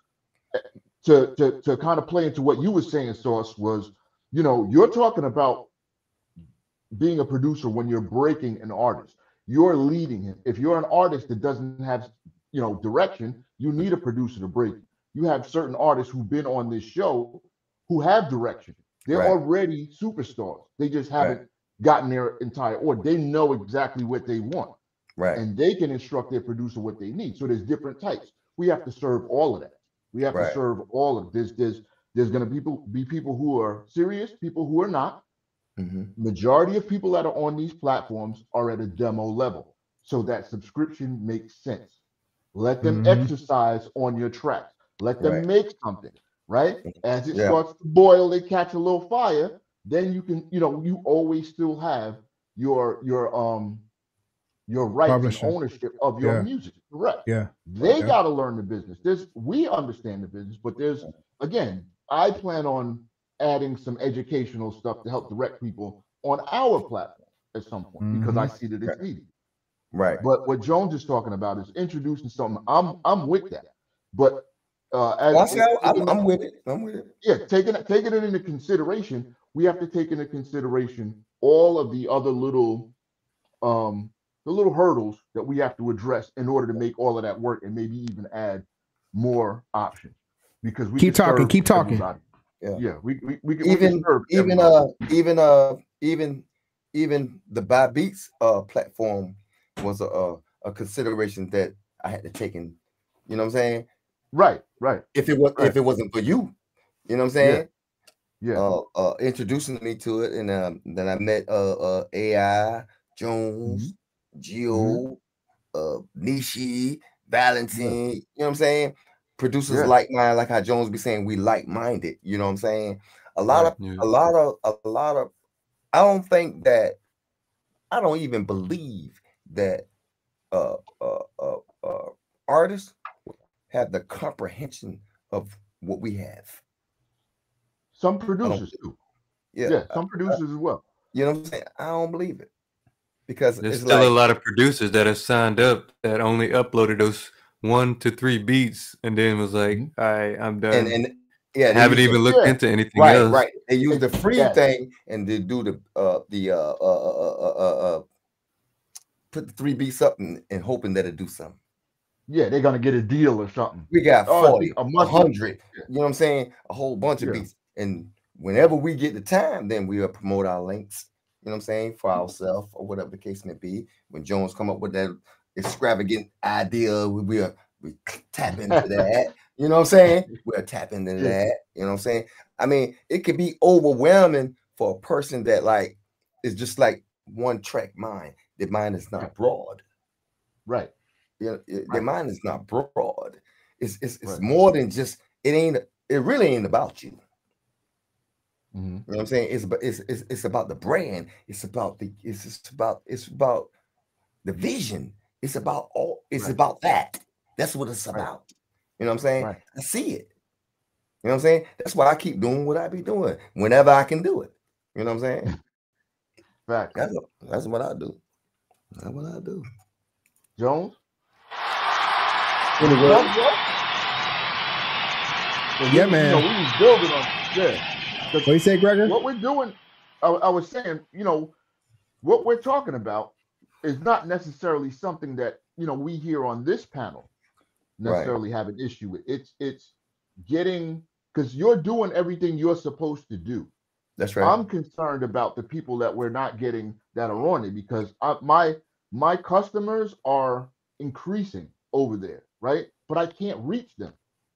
to kind of play into what you were saying, Sauce, was, you're talking about being a producer when you're breaking an artist. You're leading him. If you're an artist that doesn't have, direction, you need a producer to break. You have certain artists who've been on this show who have direction. They're already superstars. They just haven't gotten their entire order. They know exactly what they want. And they can instruct their producer what they need. So there's different types. We have to serve all of that. We have to serve all of this. There's going to be people who are serious, people who are not. Majority of people that are on these platforms are at a demo level. So that subscription makes sense. Let them exercise on your tracks. Let them make something, right? As it starts to boil, they catch a little fire. Then you can, you always still have your rights and ownership of your music. Correct. They got to learn the business. We understand the business, but again, I plan on adding some educational stuff to help direct people on our platform at some point, because I see that it's needed. But what Jones is talking about is introducing something. I'm with that, but I'm with it. Yeah, taking it into consideration, we have to take into consideration all of the other little hurdles that we have to address in order to make all of that work, and maybe even add more options, because we keep talking. Everybody. We can serve even the Buy Beats platform was a consideration that I had to take in. You know what I'm saying? Right. If it wasn't for you, you know what I'm saying? Introducing me to it, and then I met AI, Jones, Gio, Nishi, Valentine. You know what I'm saying? Producers like mine, like how Jones be saying, we like-minded. You know what I'm saying? A lot of. I don't even believe that artists have the comprehension of what we have. Some producers do. Some producers as well. You know what I'm saying? I don't believe it. because there's it's still like a lot of producers that have signed up that only uploaded those 1 to 3 beats and then was like, all right, I'm done. and yeah, they haven't use even looked into anything right, else. right. They use the free thing and they do put the 3 beats up and hoping that it do something. Yeah, they're gonna get a deal or something. We got 40, a 100. You know what I'm saying? A whole bunch of beats. And whenever we get the time, then we'll promote our links. You know what I'm saying? For ourselves or whatever the case may be. When Jones come up with that extravagant idea, we tap into that. You know what I'm saying? We'll tap into that. You know what I'm saying? I mean, it could be overwhelming for a person that like is just like one track mind. Their mind is not broad. Right. Yeah, their mind is not broad. It's more than just it really ain't about you. You know what I'm saying? It's about the brand. It's about the vision. It's about about that. That's what it's about. You know what I'm saying? I see it. You know what I'm saying? That's why I keep doing what I be doing whenever I can do it. You know what I'm saying? Right. That's what I do. That's what I do. Jones? Yeah, man. We was building on What you say, Gregor? What we're doing, I was saying, what we're talking about is not necessarily something that we here on this panel necessarily have an issue with. It's getting, because you're doing everything you're supposed to do. That's right. I'm concerned about the people that we're not getting that are on it, because my customers are increasing over there, right? But I can't reach them.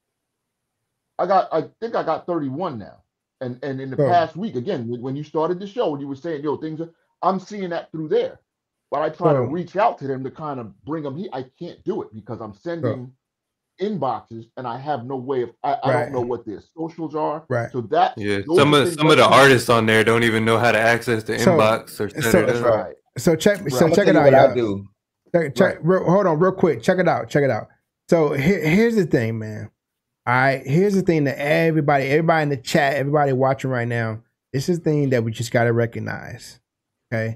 I think I got 31 now. And in the past week, again, when you started the show, when you were saying, I'm seeing that through there. But I try to reach out to them to kind of bring them here. I can't do it because I'm sending inboxes and I have no way of, I don't know what their socials are. Right. So that some of the artists on there don't even know how to access the inbox or set it up. Right. So check it out, y'all. Hold on, real quick. Check it out. So here's the thing, man. All right, here's the thing that everybody in the chat, everybody watching right now, this is the thing that we just got to recognize. Okay.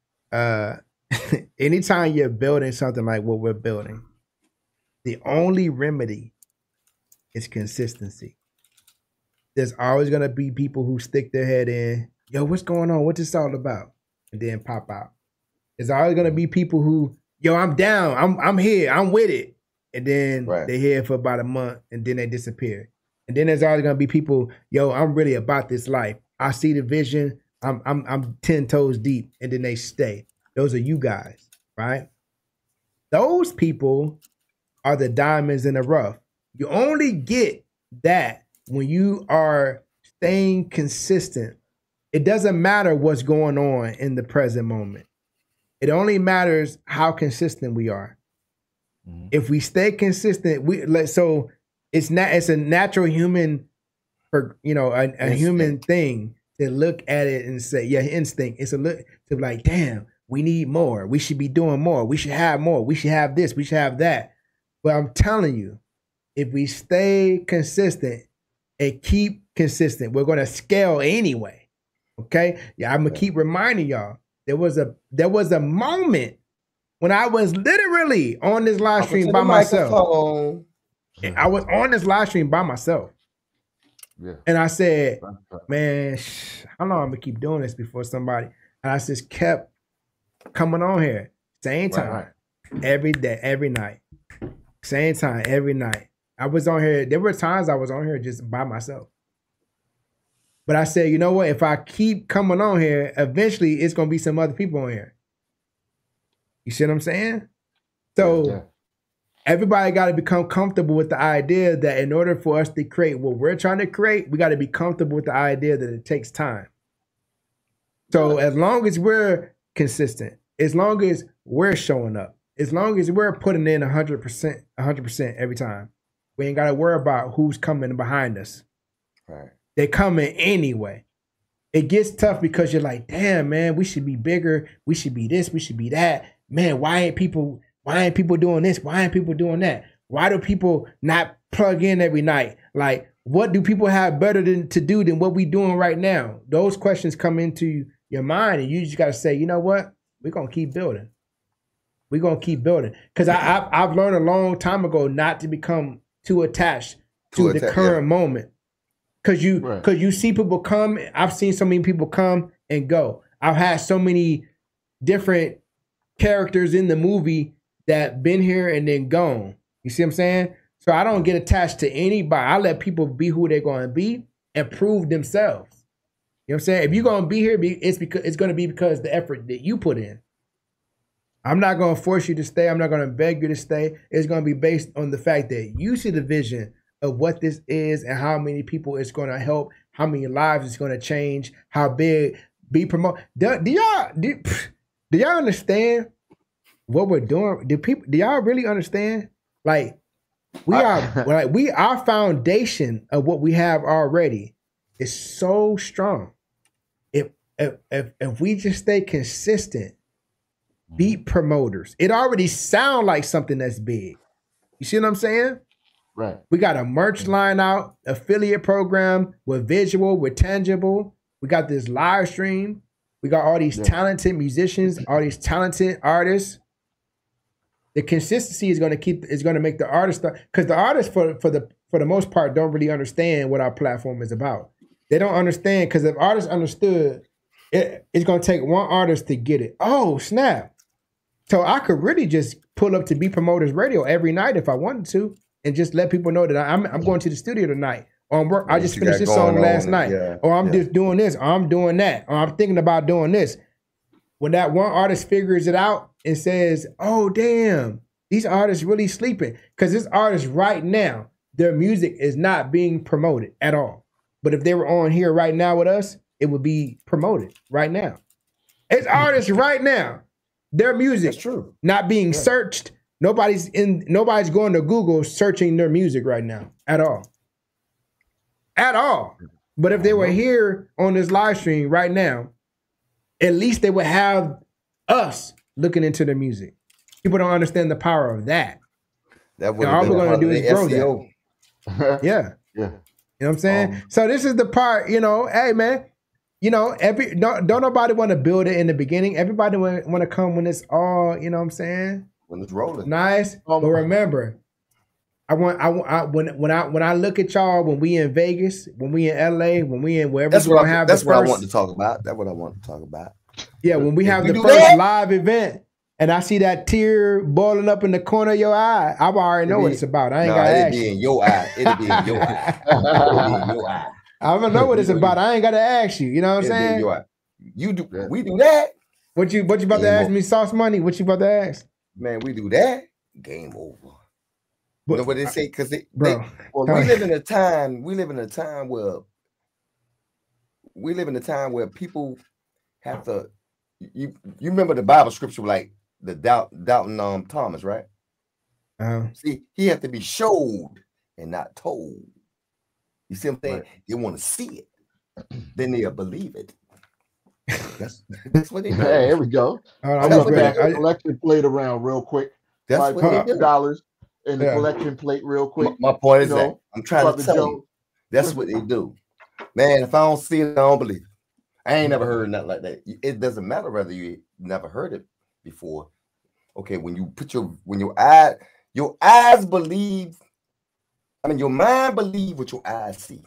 Anytime you're building something like what we're building, the only remedy is consistency. There's always going to be people who stick their head in, yo, what's going on? What's this all about? And then pop out. There's always going to be people who, yo, I'm down. I'm here. I'm with it. And then they're here for about a month and then they disappear. And then there's always going to be people, yo, I'm really about this life. I see the vision. I'm 10 toes deep. And then they stay. Those are you guys, right? Those people are the diamonds in the rough. You only get that when you are staying consistent. It doesn't matter what's going on in the present moment. It only matters how consistent we are. If we stay consistent, so it's a natural human, a human thing to look at it and say, instinct. It's a look to be like, damn, we need more. We should be doing more. We should have more. We should have this. We should have that. But I'm telling you, if we stay consistent and keep consistent, we're going to scale anyway. Okay. Yeah, I'm gonna keep reminding y'all. There was a moment when I was literally on this live stream by myself. I was on this live stream by myself. Yeah. And I said, man, how long I'm gonna keep doing this before somebody? And I just kept coming on here. Same time. Every day, every night. Same time, every night. I was on here. There were times I was on here just by myself. But I said, you know what? If I keep coming on here, eventually it's gonna be some other people on here. You see what I'm saying? So everybody got to become comfortable with the idea that in order for us to create what we're trying to create, we got to be comfortable with the idea that it takes time. So as long as we're consistent, as long as we're showing up, as long as we're putting in 100% every time, we ain't got to worry about who's coming behind us. Right. They're coming anyway. It gets tough because you're like, damn, man, we should be bigger. We should be this. We should be that. Man, why ain't people doing this? Why ain't people doing that? Why do people not plug in every night? Like, what do people have better to do than what we doing right now? Those questions come into your mind and you just got to say, you know what? we're gonna keep building. We're gonna keep building. Because I've learned a long time ago not to become too attached to the current moment. Because you see people come. I've seen so many people come and go. I've had so many different characters in the movie that been here and then gone. You see what I'm saying? So I don't get attached to anybody. I let people be who they're going to be and prove themselves. You know what I'm saying? If you're going to be here, it's going to be because the effort that you put in. I'm not going to force you to stay. I'm not going to beg you to stay. It's going to be based on the fact that you see the vision of what this is and how many people it's going to help, how many lives it's going to change, how big, be promoted. Do y'all understand what we're doing? Do y'all really understand? Like our foundation of what we have already is so strong. If we just stay consistent, beat promoters, it already sounds like something that's big. You see what I'm saying? Right. We got a merch line out, affiliate program with visual, with tangible. We got this live stream. We got all these talented musicians, all these talented artists. The consistency is going to make the artist, because the artists for the most part don't really understand what our platform is about. They don't understand, because if artists understood, it's going to take one artist to get it. Oh, snap. So I could really just pull up to Be Promoters Radio every night if I wanted to and just let people know that I'm going to the studio tonight. Or I just finished this song last night. Or I'm just doing this. Or I'm doing that. Or I'm thinking about doing this. When that one artist figures it out and says, oh, damn, these artists really sleeping. Because this artist right now, their music is not being promoted at all. But if they were on here right now with us, it would be promoted right now. It's artists right now. Their music not being searched. Nobody's going to Google searching their music right now at all. At all. But if they were here on this live stream right now, at least they would have us looking into their music. People don't understand the power of that. That all we're going to do is grow that. Yeah. You know what I'm saying? So this is the part, hey, man, don't nobody want to build it in the beginning. Everybody want to come when it's all, when it's rolling. Nice. But remember, when I look at y'all, when we in Vegas, when we in LA, when we in wherever that's we're gonna have that's the what first, I want to talk about. That's what I want to talk about. Yeah, when we have the first live event and I see that tear boiling up in the corner of your eye, I already know what it's about. I ain't gotta ask you. It'll be in your eye. It'll be in your eye. It'll be in your eye. I don't know what it's about. I ain't gotta ask you. You know what I'm saying? You do. We do that. What you about to ask me? Sauce Money. What you about to ask? Man, we do that. Game over. You know what they say? Because we live in a time. We live in a time where people have to. You remember the Bible scripture, like the doubting Thomas, right? See, he had to be showed and not told. You see what I'm saying? Right. They want to see it, then they'll believe it. That's what they do. Hey, here we go. I'm gonna pass the collection plate around real quick. That's what $5 in the collection plate real quick. My point is that I'm trying to tell you, that's what they do. Man, if I don't see it, I don't believe it. I ain't never heard nothing like that. It doesn't matter whether you never heard it before. Okay, when you put your eyes believe. I mean, your mind believe what your eyes see.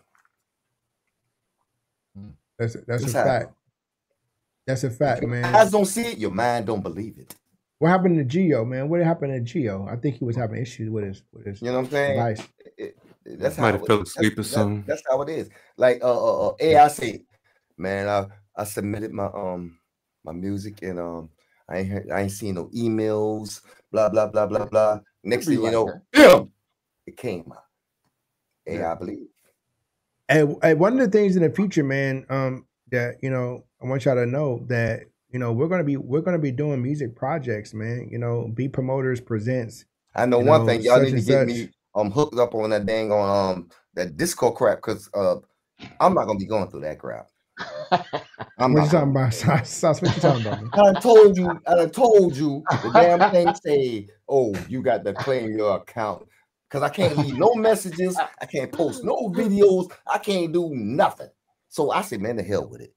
That's a fact. That's a fact, man. Your eyes don't see it, your mind don't believe it. What happened to Geo, man? What happened to Geo? I think he was having issues with his you know what I'm saying? Device. That's how might have fell asleep or something. That's how it is. Like I say, man, I submitted my my music and I ain't seen no emails, blah blah blah blah blah. Next thing you know, it came out. I believe. And one of the things in the future, man, that I want y'all to know that we're gonna be doing music projects, man. Be Promoters presents. I know one thing, y'all need to get me hooked up on that dang on that disco crap, because I'm not gonna be going through that crap. What you talking about? Sauce, what you talking about? Man? I told you the damn thing say, oh, you got to claim your account. Because I can't leave no messages, I can't post no videos, I can't do nothing. So I said, man, the hell with it.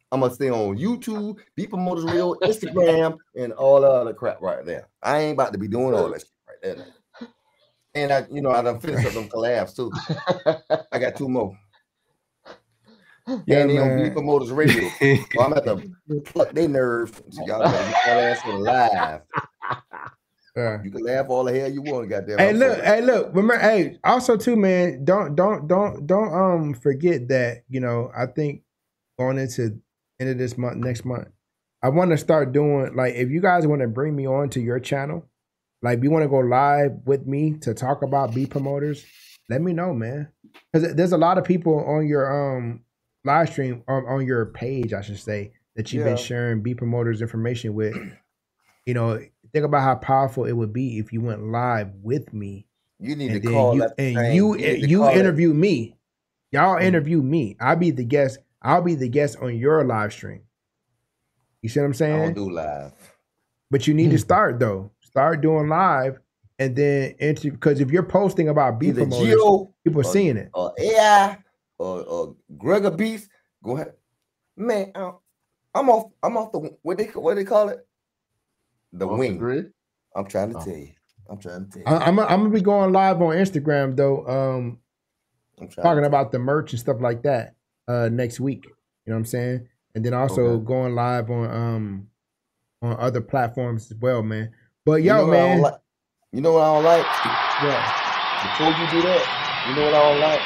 I'm gonna stay on YouTube, Be Promoters Radio, Instagram, and all the other crap right there. I ain't about to be doing all that shit right there. And I done finished up them collabs too. I got 2 more. Yeah, and they on man. Be Promoters Radio. So I'm at to pluck their nerves. So y'all better get that ass on live. You can laugh all the hell you want, goddamn. Hey, look. Remember, also too, man. Don't forget that. I think going into end of this month, next month, I want to start doing like if you guys want to bring me on to your channel, like you want to go live with me to talk about Be Promoters, let me know, man. Because there's a lot of people on your live stream on your page, I should say, that you've been sharing Be Promoters information with. Think about how powerful it would be if you went live with me. You need to call you interview me. Y'all interview me. I'll be the guest. I'll be the guest on your live stream. You see what I'm saying? I don't do live. But you need to start though. Start doing live, and then because if you're posting about Be Promoters, people are seeing it. Or AI or Gregor Beats, go ahead, man. I'm off the what they call it. The wing. I'm trying to tell you. I'm gonna be going live on Instagram though. Talking about the merch and stuff like that next week. You know what I'm saying? And then also going live on other platforms as well, man. But you know man, you know what I don't like? Yeah. Before you do that, you know what I don't like?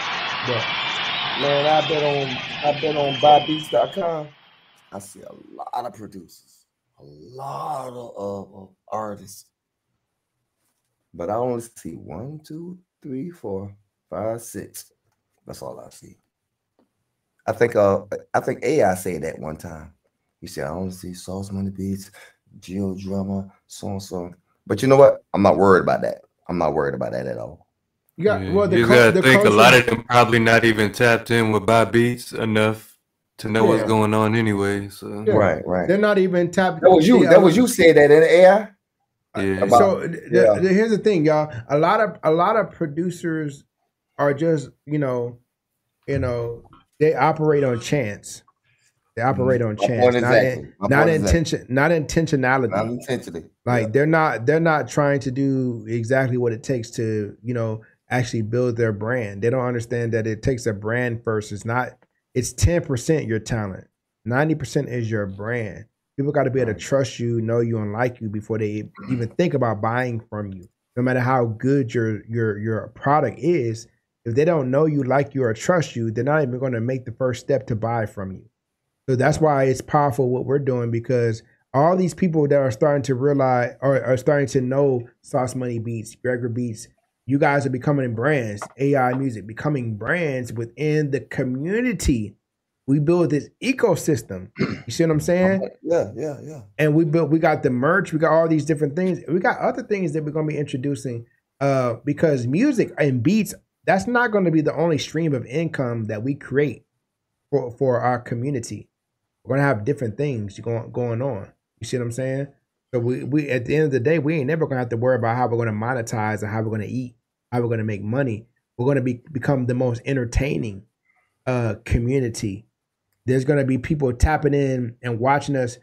Man, I've been on buybeats.com. I see a lot of producers, a lot of artists, but I only see 1, 2, 3, 4, 5, 6. That's all I see. I think AI said that one time. He said, I only see Sauce Money Beats, Geo Drummer, so. But you know what? I'm not worried about that. I'm not worried about that at all. You gotta think a lot of them probably not even tapped in with Buy Beats enough to know what's going on anyway. So right. They're not even tapped. That was you said that in the AI. Yeah. Here's the thing, y'all. A lot of producers are just they operate on chance. They operate on chance, not intentionality. Not intentionally. Like they're not trying to do exactly what it takes to actually build their brand. They don't understand that it takes a brand first. It's 10% your talent, 90% is your brand. People got to be able to trust you, know you, and like you before they even think about buying from you. No matter how good your product is, if they don't know you, like you, or trust you, they're not even going to make the first step to buy from you. So that's why it's powerful what we're doing, because all these people that are starting to realize or are starting to know Sauce Money Beats, Gregor Beats, you guys are becoming brands, AI Music, becoming brands within the community. We build this ecosystem. You see what I'm saying? Yeah. And we got the merch, we got all these different things. We got other things that we're going to be introducing because music and beats, that's not going to be the only stream of income that we create for our community. We're going to have different things going on. You see what I'm saying? So we at the end of the day, we ain't never going to have to worry about how we're going to monetize or how we're going to eat, how we're going to make money. We're going to become the most entertaining community. There's going to be people tapping in and watching us.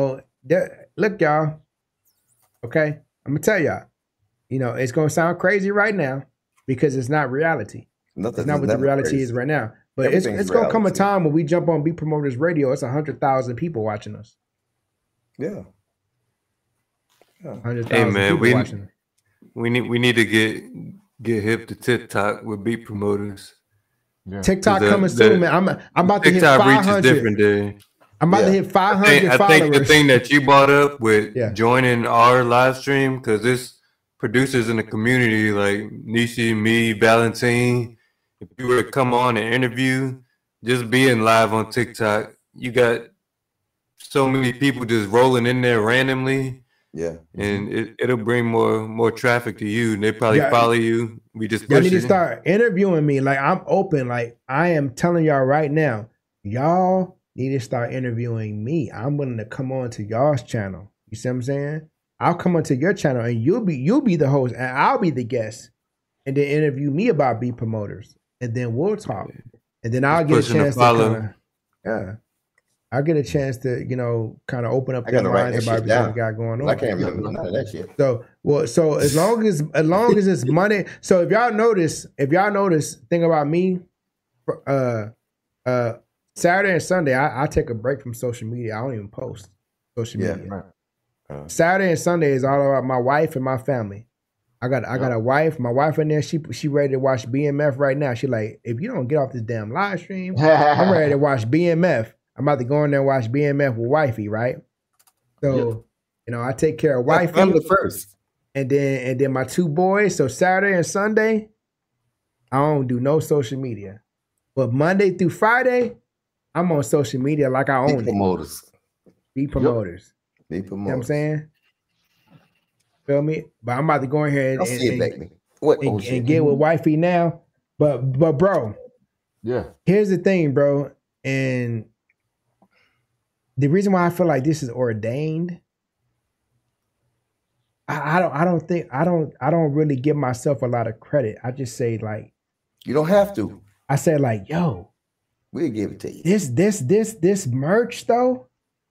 Look, y'all. Okay, I'm going to tell y'all. It's going to sound crazy right now because it's not reality. It's not what the reality is right now. But it's going to come a time when we jump on Be Promoters Radio. It's 100,000 people watching us. Yeah. 100,000 hey man, people watching us. We need to get hip to TikTok with Be Promoters. Yeah. TikTok coming soon, man. I'm about to hit 500. Reach is different there. I'm about to hit 500 followers. I think the thing that you brought up with joining our live stream, because there's producers in the community like Nishi, me, Valentine. If you were to come on and interview, just being live on TikTok, you got so many people just rolling in there randomly. Yeah. And it'll bring more traffic to you. And they probably follow you. We just y'all need to start interviewing me. Like, I'm open. Like, I am telling y'all right now, y'all need to start interviewing me. I'm willing to come on to y'all's channel. You see what I'm saying? I'll come onto your channel and you'll be the host and I'll be the guest. And then interview me about Be Promoters. And then we'll talk. And then I'll get a chance to kind of, I get a chance to, kind of open up I their gotta write minds that about shit everything we down. got going on. I can't remember none of that shit. So as long as it's money. So if y'all notice, thing about me, Saturday and Sunday, I take a break from social media. I don't even post social media. Right. Saturday and Sunday is all about my wife and my family. I got a wife. My wife in there. She ready to watch BMF right now. She like, if you don't get off this damn live stream, I'm ready to watch BMF. I'm about to go in there and watch BMF with wifey, right? So, I take care of wifey family first, and then my two boys. So Saturday and Sunday, I don't do no social media, but Monday through Friday, I'm on social media like I own it. Be promoters. Be promoters. You know what I'm saying? Feel me? But I'm about to go in here and get with wifey now. But bro, here's the thing, bro, and the reason why I feel like this is ordained, I don't really give myself a lot of credit. I just say like, you don't have to. I say like, yo, we'll give it to you. This merch though,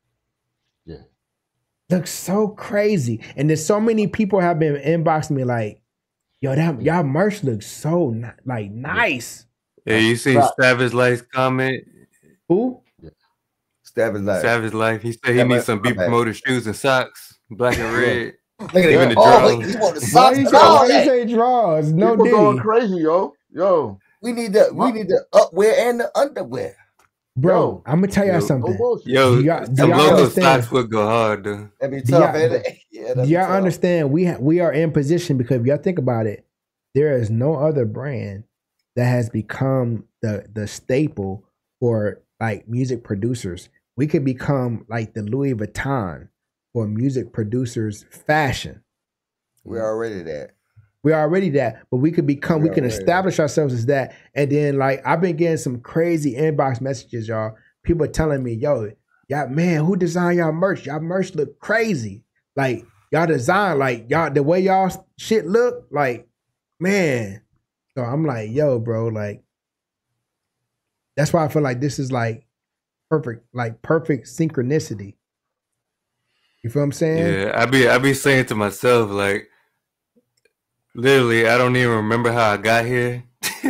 looks so crazy, and there's so many people have been inboxing me like, yo, y'all merch looks so nice. Yeah, you see Savage Life's comment. Who? Savage Life. Savage Life. He said he needs some Be Promoted shoes and socks, black and red. Look at Even the draws. draws. Why you say draws? No, people going Diddy. crazy, yo. We need the upwear and the underwear. Bro, I'm gonna tell y'all something. Yo, some logo socks would go hard though. That'd be tough, ain't it? Yeah, Do y'all understand? We are in position because if y'all think about it, there is no other brand that has become the staple for like music producers. We could become like the Louis Vuitton for music producers fashion. We're already that. We're already that, but we could become, we can establish ourselves as that. And then like I've been getting some crazy inbox messages, y'all. People are telling me, yo, y'all, man, who designed y'all merch? Y'all merch look crazy. Like y'all design, like y'all, the way y'all shit look, like, man. So I'm like, yo, bro, like, that's why I feel like this is like perfect synchronicity. You feel what I'm saying? Yeah, I be saying to myself, like, literally, I don't even remember how I got here.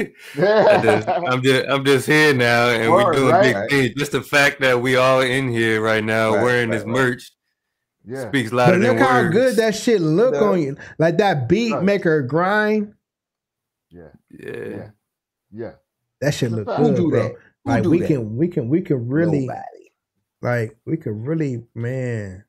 I'm just here now, and we're doing big things. Just the fact that we all in here right now wearing this merch speaks louder than words. Look how good that shit look on you, like that beat maker grind. Yeah. That shit look good, bro. Like we can really, Nobody. like we can really, man.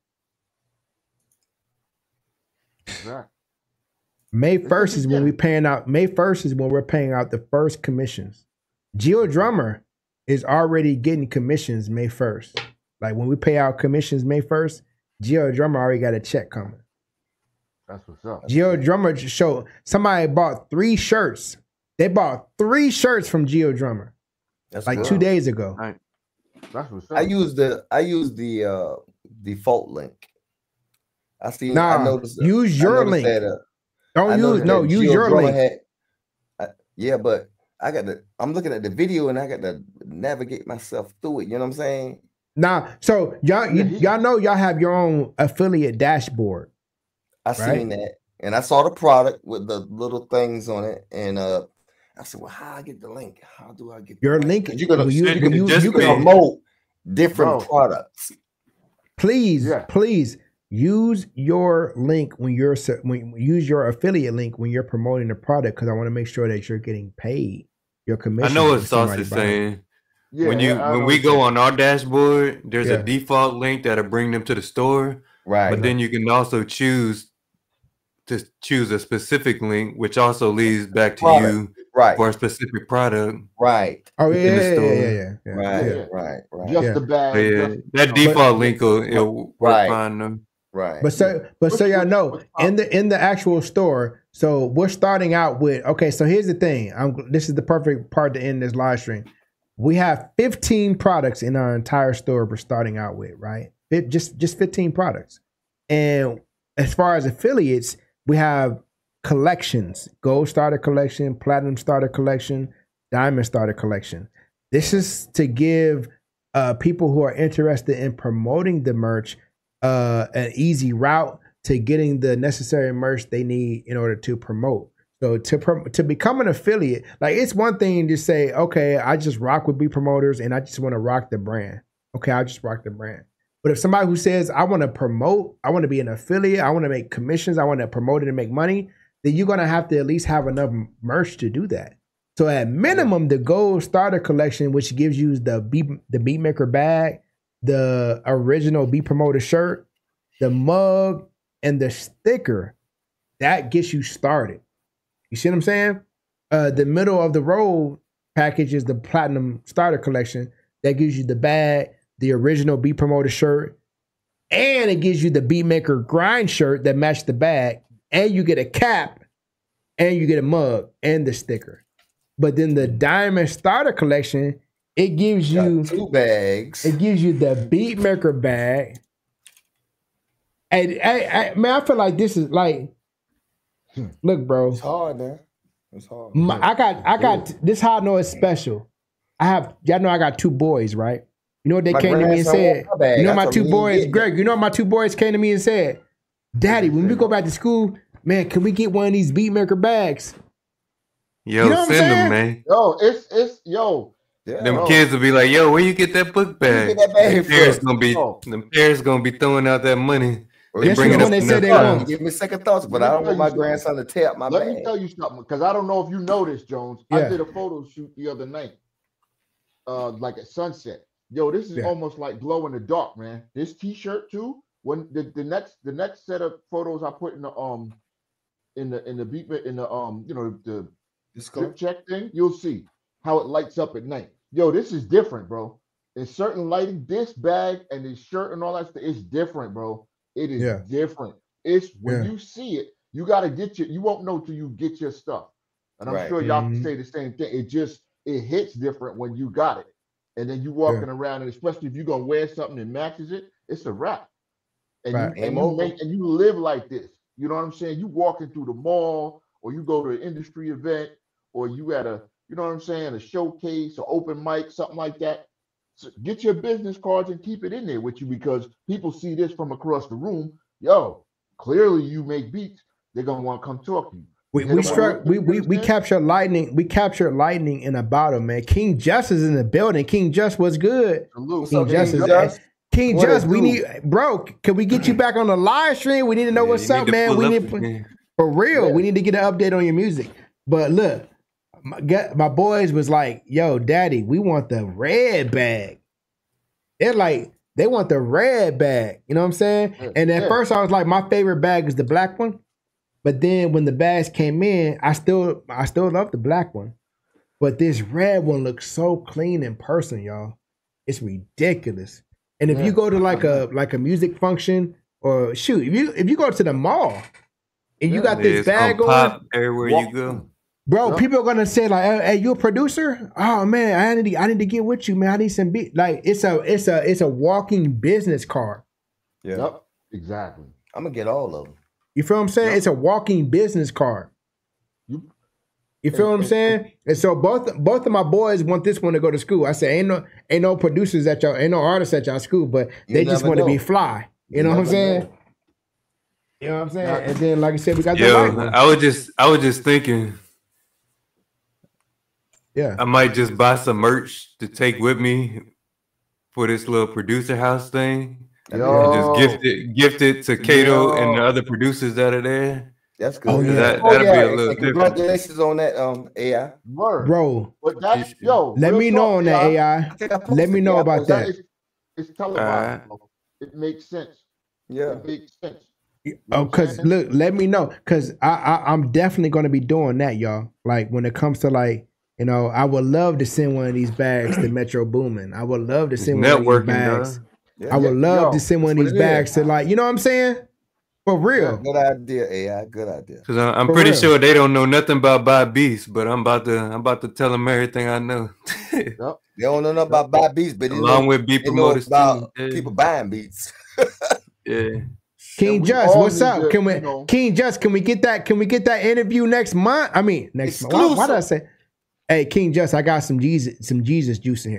May 1st is when we're paying out the first commissions. Geo Drummer is already getting commissions May 1st. Like when we pay out commissions May 1st, Geo Drummer already got a check coming. That's what's up. Geo Drummer showed somebody bought 3 shirts. They bought 3 shirts from Geo Drummer. That's like good. 2 days ago. That's what's up. I use the default link. I noticed. Use your link. Use your link. But I'm looking at the video and I got to navigate myself through it. You know what I'm saying? Nah, so y'all know y'all have your own affiliate dashboard. I seen that, and I saw the product with the little things on it, and I said, "Well, how I get the link? How do I get your link? You can promote different products. Please use your link use your affiliate link when you're promoting the product, because I want to make sure that you're getting paid your commission. I know what Sauce is saying. Yeah, when we go on our dashboard, there's a default link that'll bring them to the store. Right. But then you can also choose a specific link, which also leads back to you for a specific product. Right. Oh in the store. Right. Just the bag. That default link will work fine though. Right. But so y'all know, in the actual store, so we're starting out with, okay, so here's the thing. This is the perfect part to end this live stream. We have 15 products in our entire store we're starting out with, right? Just 15 products. And as far as affiliates, we have collections: Gold Starter Collection, Platinum Starter Collection, Diamond Starter Collection. This is to give people who are interested in promoting the merch an easy route to getting the necessary merch they need in order to promote. So to become an affiliate, like it's one thing to say, okay, I just rock with B promoters and I just want to rock the brand. Okay, I just rock the brand. But if somebody who says, I want to promote, I want to be an affiliate, I want to make commissions, I want to promote it and make money, then you're going to have to at least have enough merch to do that. So at minimum, the Gold Starter Collection, which gives you the Beatmaker bag, the original B Promoter shirt, the mug, and the sticker, that gets you started. You see what I'm saying? The middle of the road package is the Platinum Starter Collection. That gives you the bag, the original B Promoter shirt, and it gives you the Beatmaker Grind shirt that matches the bag, and you get a cap, and you get a mug, and the sticker. But then the Diamond Starter Collection, it gives you 2 bags. It gives you the Beatmaker bag. And man, I feel like this is like, look, bro. It's hard, man. It's hard. I got this. How I know it's special. Y'all know I got 2 boys, right? You know what they came to me and said? You know my 2 boys, Greg. You know my 2 boys came to me and said, "Daddy, when we go back to school, man, can we get one of these Beatmaker bags?" Yo, you know send them, man. Yo, it's yo. Yeah, them kids will be like, "Yo, where you get that book bag?" That bag them parents gonna be throwing out that money. They bring it up. They said they want. Give me second thoughts, but I don't want my grandson to tear up my bag. Let me tell you something, because I don't know if you noticed, Jones. Yeah. I did a photo shoot the other night, like at sunset. Yo, this is almost like glow in the dark, man. This T-shirt too. When the next set of photos I put in the script check thing, you'll see how it lights up at night. Yo, this is different, bro. In certain lighting, this bag and this shirt and all that stuff is different, bro. It is different. It's when you see it, you gotta you won't know till you get your stuff. And I'm sure y'all can say the same thing. It hits different when you got it. And then you walking around, and especially if you're gonna wear something that matches it, it's a wrap. And you live like this. You know what I'm saying? You walking through the mall, or you go to an industry event, or you at a, you know what I'm saying, a showcase, or open mic, something like that. So get your business cards and keep it in there with you, because people see this from across the room. Yo, clearly you make beats. They're gonna want to come talk to you. We captured lightning. We captured lightning in a bottle, man. King Just is in the building. King Just was good. King Just, we need, bro. Can we get you back on the live stream? We need to know what's up, man. We need for real. We need to get an update on your music. But look, my boys was like, "Yo, Daddy, we want the red bag." They're like, they want the red bag. You know what I'm saying? And at first, I was like, my favorite bag is the black one. But then when the bags came in, I still love the black one. But this red one looks so clean in person, y'all. It's ridiculous. And if you go to like a music function, or shoot, if you go to the mall and you got this bag on everywhere you go, bro, people are gonna say like, "Hey, you a producer? Oh man, I need to get with you, man. I need some beat." Like it's a walking business card. Yeah, yep, exactly. I'm gonna get all of them. You feel what I'm saying? Yep. It's a walking business card. You feel what I'm saying? And so both of my boys want this one to go to school. I say ain't no producers at y'all, ain't no artists at y'all school, but they just want to be fly. You know what I'm saying? You know what I'm saying? And then, like I said, we got the light one. I was just thinking, I might just buy some merch to take with me for this little producer house thing. And just gift it to Kato and the other producers that are there. That's good. Oh, yeah. That'll be a little different. Congratulations on that, AI. Bro, but that's, yo, let me know on that, AI. Let me know about that. It's televised. It makes sense. Yeah. It makes sense. Oh, because look, let me know. Because I'm definitely going to be doing that, y'all. Like, when it comes to, like, you know, I would love to send one of these bags to Metro Boomin. I would love to send one of these bags. I would love to send one of these bags to, like, you know what I'm saying? For real. Good idea, AI. Good idea. Because I'm pretty sure they don't know nothing about Bob Beast, but I'm about to tell them everything I know. They don't know nothing about Bob Beats, but along with beat promoters about people buying beats. Yeah. King Just, what's up? King Just, can we get that interview next month? I mean, next month. Why did I say? Hey, King Just, I got some Jesus juice in here.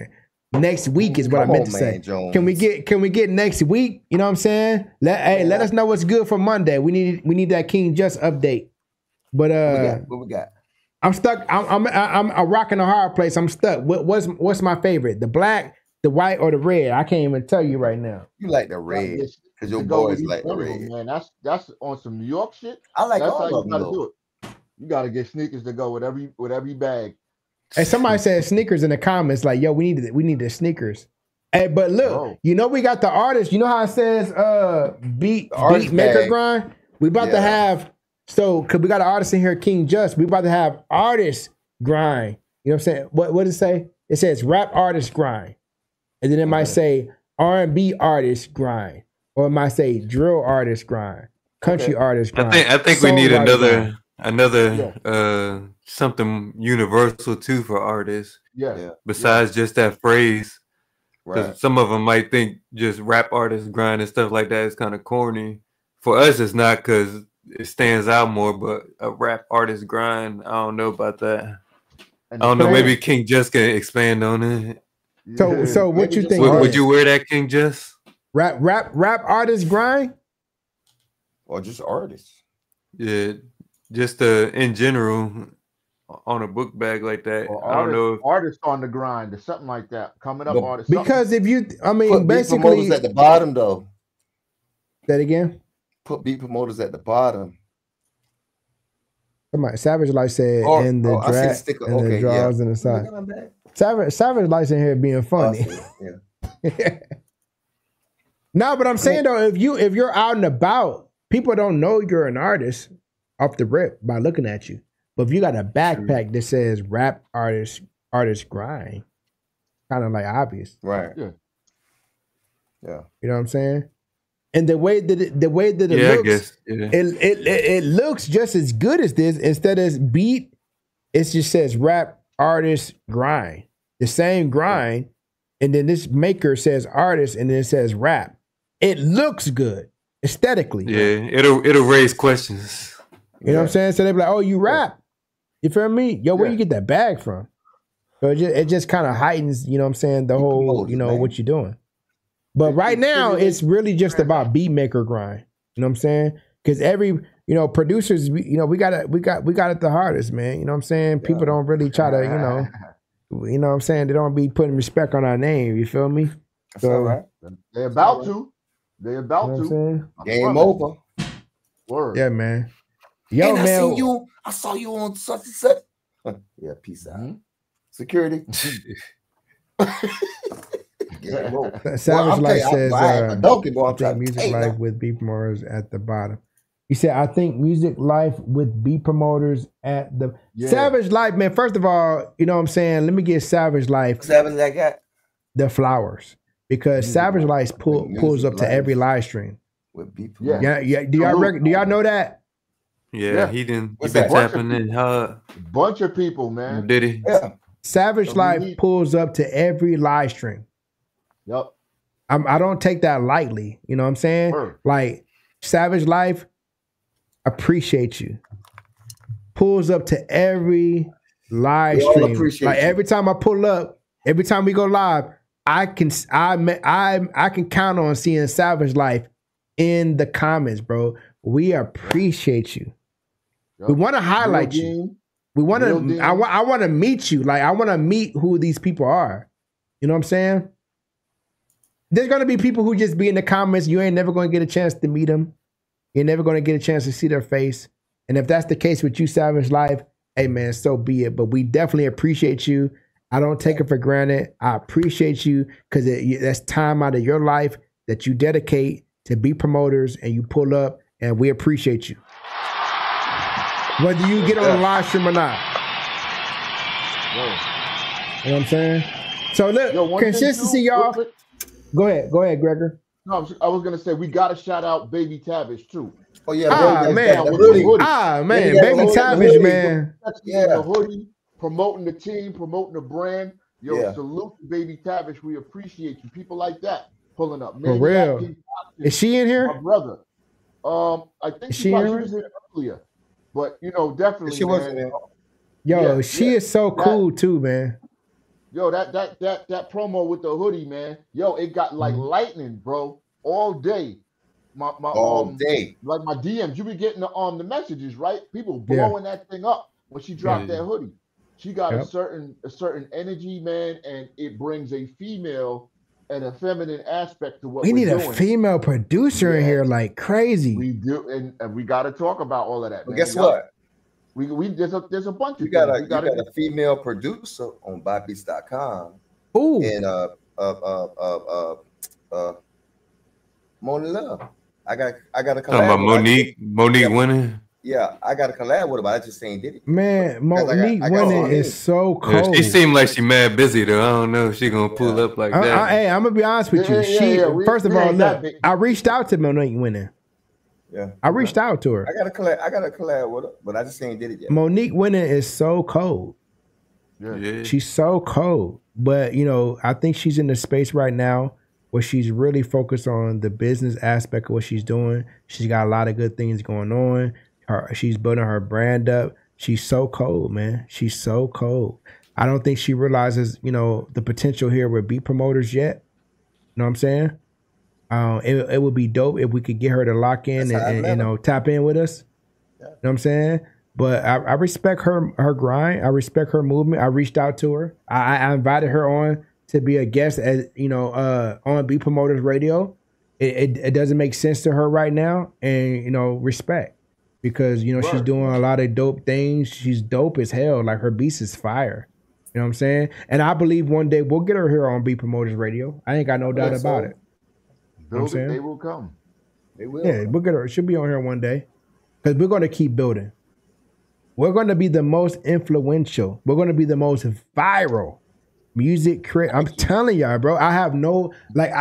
next week is what I Come meant on, to say. man, Jones. Can we get next week? You know what I'm saying? Let us know what's good for Monday. We need that King Just update. But what we got? I'm stuck. I'm a rock in a hard place. I'm stuck. What's my favorite? The black, the white, or the red? I can't even tell you right now. You like the red because your boys like the red. Man, that's on some New York shit. I like that's all how of you them. gotta do it. You gotta get sneakers to go with every bag. Hey, somebody said sneakers in the comments. Like, yo, we need the sneakers. Hey, but look, you know we got the artist. You know how it says beat maker grind. We about to have because we got an artist in here, King Just. We about to have artist grind. You know what I'm saying? What does it say? It says rap artist grind, and then it might say R&B artist grind, or it might say drill artist grind, country artist grind. I think we need another something universal too for artists. Yeah. Besides just that phrase, because Right. some of them might think just rap artist grind and stuff like that is kind of corny. For us, it's not because it stands out more. But a rap artist grind, I don't know about that. I don't know. Maybe King Just can expand on it. So what you think? Would you wear that, King Just? Rap artist grind, or just artists? Yeah, just in general on a book bag like that. Or I don't know. Artists on the grind or something like that. Coming up, artists. because if you, I mean, Put beat basically promoters at the bottom though. that again. Put beat promoters at the bottom. Somebody, Savage Life said, and the I see the draft sticker. and the Okay, draws yeah. and the side. Savage Life's in here being funny. No, but I'm saying though, if you're out and about, people don't know you're an artist off the rip by looking at you. But if you got a backpack that says rap artist grind, kind of like obvious, right? Yeah. You know what I'm saying? And the way that it looks, I guess, it looks just as good as this. Instead of beat, it just says rap artist grind. The same grind, and then this maker says artist, and then it says rap. It looks good aesthetically. Yeah, it'll raise questions. You know what I'm saying? So they be like, "Oh, you rap? You feel me? Yo, where you get that bag from?" So it just kind of heightens, you know what I'm saying, the whole, what you're doing. But right now, it's really just about beat maker grind. You know what I'm saying? Because every, producers, we got it the hardest, man. You know what I'm saying? People don't really try to, you know what I'm saying? They don't be putting respect on our name. You feel me? That's all right. They're about to. They're about to. Game over. Word. Yeah, man. Yo, and man. I saw you on such and such. Yeah, peace out. Security. Savage Life says, I think music life with beat promoters at the bottom. He said, I think music life with beat promoters at the Savage Life, man. First of all, you know what I'm saying? Let me get Savage Life the flowers. Because Savage Life pulls up to every live stream. With beat promoters. Yeah. Do y'all know that? Yeah, he been tapping in hard. Bunch of people, man. Did he? Yeah. Savage Life pulls up to every live stream. Yep. I don't take that lightly. You know what I'm saying? Like, Savage Life, appreciate you. Pulls up to every live stream. Like, every time I pull up, every time we go live, I can count on seeing Savage Life in the comments, bro. We appreciate you. Yep. We want to highlight you. We want to. I want to meet you. Like, I want to meet who these people are. You know what I'm saying? There's gonna be people who just be in the comments. You ain't never gonna get a chance to meet them. You're never gonna get a chance to see their face. And if that's the case with you, Savage Life, hey man, so be it. But we definitely appreciate you. I don't take it for granted. I appreciate you because that's time out of your life that you dedicate to be promoters, and you pull up, and we appreciate you. Whether you get on the live stream or not. You know what I'm saying? So look, consistency, y'all. Go ahead, Gregor. No, I was gonna say we gotta shout out Baby Tavish too. Oh yeah, man, Baby Tavish, man. The hoodie, promoting the team, promoting the brand. Yo, salute to Baby Tavish. We appreciate you. People like that pulling up. For real. Is she in here? My brother. I think she was here earlier, but definitely. She wasn't in. Yo, she is so cool too, man. Yo, that promo with the hoodie, man. Yo, it got like lightning, bro, all day. My all day. Like my DMs, you be getting the messages, right? People blowing that thing up when she dropped that hoodie. She got a certain energy, man, and it brings a female and a feminine aspect to what We we're need a doing. female producer in here like crazy. We do, and we got to talk about all of that. But man. guess what? We there's a bunch of you got things. a female producer on BuyBeats.com. Ooh. And Mona Love. I got a collab. Talking about Monique winning. Yeah, I got a collab with her, but I just ain't did it. Man, Monique winning is so cold. She seemed like she mad busy though. I don't know if she gonna pull up like that. Hey, I'm gonna be honest with you. First of all, look, I reached out to Monique winning. Yeah, I reached out to her. I got a collab with her, but I just ain't did it yet. Monique winning is so cold. Yeah. She's so cold. But I think she's in the space right now where she's really focused on the business aspect of what she's doing. She's got a lot of good things going on. She's building her brand up. She's so cold, man. She's so cold. I don't think she realizes, the potential here with beat promoters yet. You know what I'm saying? It would be dope if we could get her to lock in and tap in with us. Yeah. You know what I'm saying? But I respect her grind. I respect her movement. I reached out to her. I invited her on to be a guest on Beat Promoters Radio. It doesn't make sense to her right now, and respect. Because she's doing a lot of dope things. She's dope as hell. Like her beast is fire. You know what I'm saying? And I believe one day we'll get her here on Beat Promoters Radio. I ain't got no doubt about it. Build it, they will come. They will. Yeah, we'll get her. She'll be on here one day. Because we're going to keep building. We're going to be the most influential. We're going to be the most viral music creator. I'm telling y'all, bro. I have no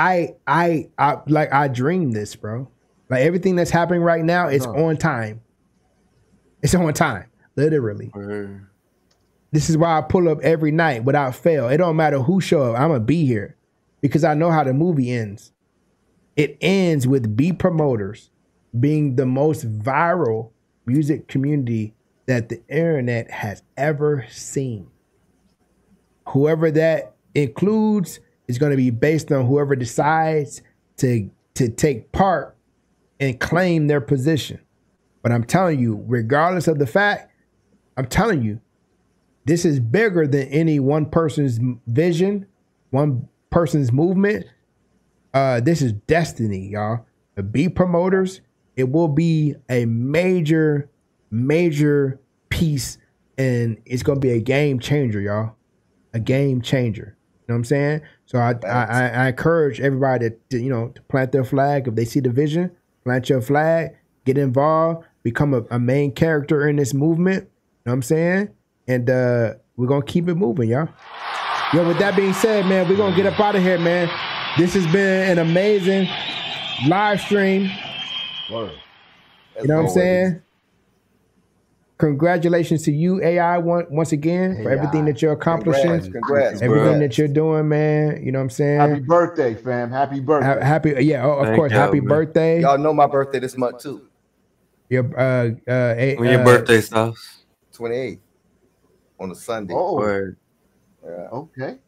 I dream this, bro. Like everything that's happening right now is on time. It's on time, literally. This is why I pull up every night without fail. It don't matter who show up. I'm gonna be here because I know how the movie ends. It ends with Beat Promoters being the most viral music community that the internet has ever seen. Whoever that includes is going to be based on whoever decides to take part and claim their position. But I'm telling you, regardless of the fact, I'm telling you, this is bigger than any one person's vision, one person's movement. This is destiny, y'all. The Beat Promoters, it will be a major piece, and it's going to be a game changer, y'all. A game changer. You know what I'm saying? So I encourage everybody to plant their flag. If they see the vision, plant your flag, get involved, become a main character in this movement. You know what I'm saying? And we're going to keep it moving, y'all. Yo, with that being said, man, we're going to get up out of here, man. This has been an amazing live stream. Word. You know what I'm saying? Congratulations to you, AI, once again, for everything that you're accomplishing. Congrats, everything that you're doing, man. You know what I'm saying? Happy birthday, fam. Happy birthday. Of course. Happy birthday. Y'all know my birthday this month, too. Your when your birthday stops? 28th on a Sunday. Oh, Word. Yeah. Okay.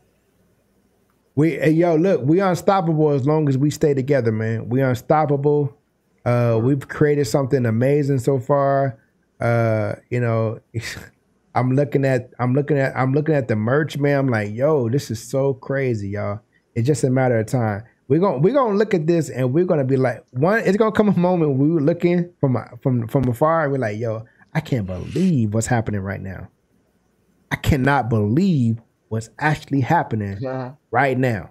Look, we unstoppable as long as we stay together, man. We unstoppable. We've created something amazing so far. I'm looking at the merch, man. I'm like, yo, this is so crazy, y'all. It's just a matter of time. We're gonna look at this and we're gonna be like, it's gonna come a moment when we're looking from afar and we're like, yo, I can't believe what's happening right now. I cannot believe what's actually happening right now.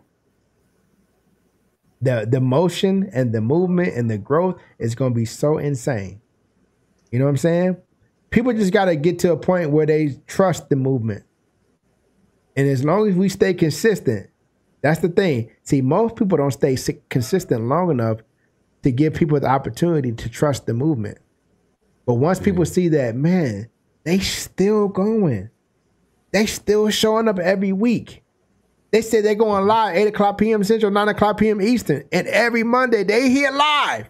The motion and the movement and the growth is gonna be so insane. You know what I'm saying? People just got to get to a point where they trust the movement. And as long as we stay consistent, that's the thing. See, most people don't stay consistent long enough to give people the opportunity to trust the movement. But once people see that, man, they still going. They still showing up every week. They said they're going live 8 o'clock p.m. Central, 9 o'clock p.m. Eastern. And every Monday they here live.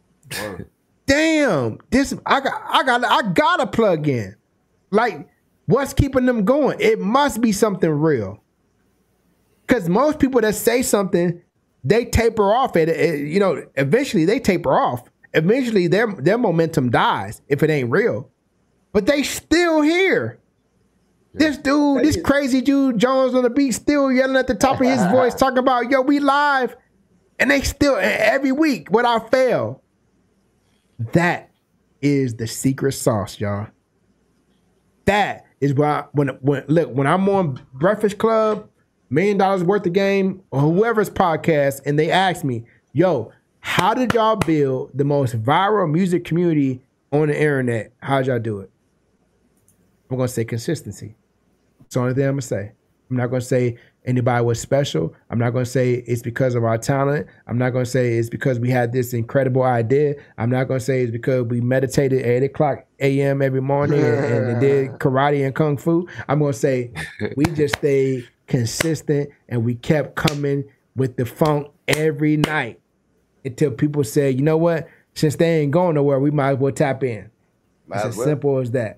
Damn, this I gotta plug in. Like What's keeping them going? It must be something real. Because most people that say something, they taper off at it. You know, eventually they taper off. Eventually their momentum dies if it ain't real. But they still here. This dude, this crazy dude, Jones on the beat, still yelling at the top of his voice, talking about, yo, we live. And they still, every week, without fail. That is the secret sauce, y'all. That is why, when I'm on Breakfast Club, $1 million worth of game, or whoever's podcast, and they ask me, yo, how did y'all build the most viral music community on the internet? How'd y'all do it? I'm going to say consistency. That's the only thing I'm going to say. I'm not going to say anybody was special. I'm not going to say it's because of our talent. I'm not going to say it's because we had this incredible idea. I'm not going to say it's because we meditated at 8 o'clock a.m. every morning and did karate and kung fu. I'm going to say we just stayed consistent and we kept coming with the funk every night until people said, you know what? Since they ain't going nowhere, we might as well tap in. It's as simple as that.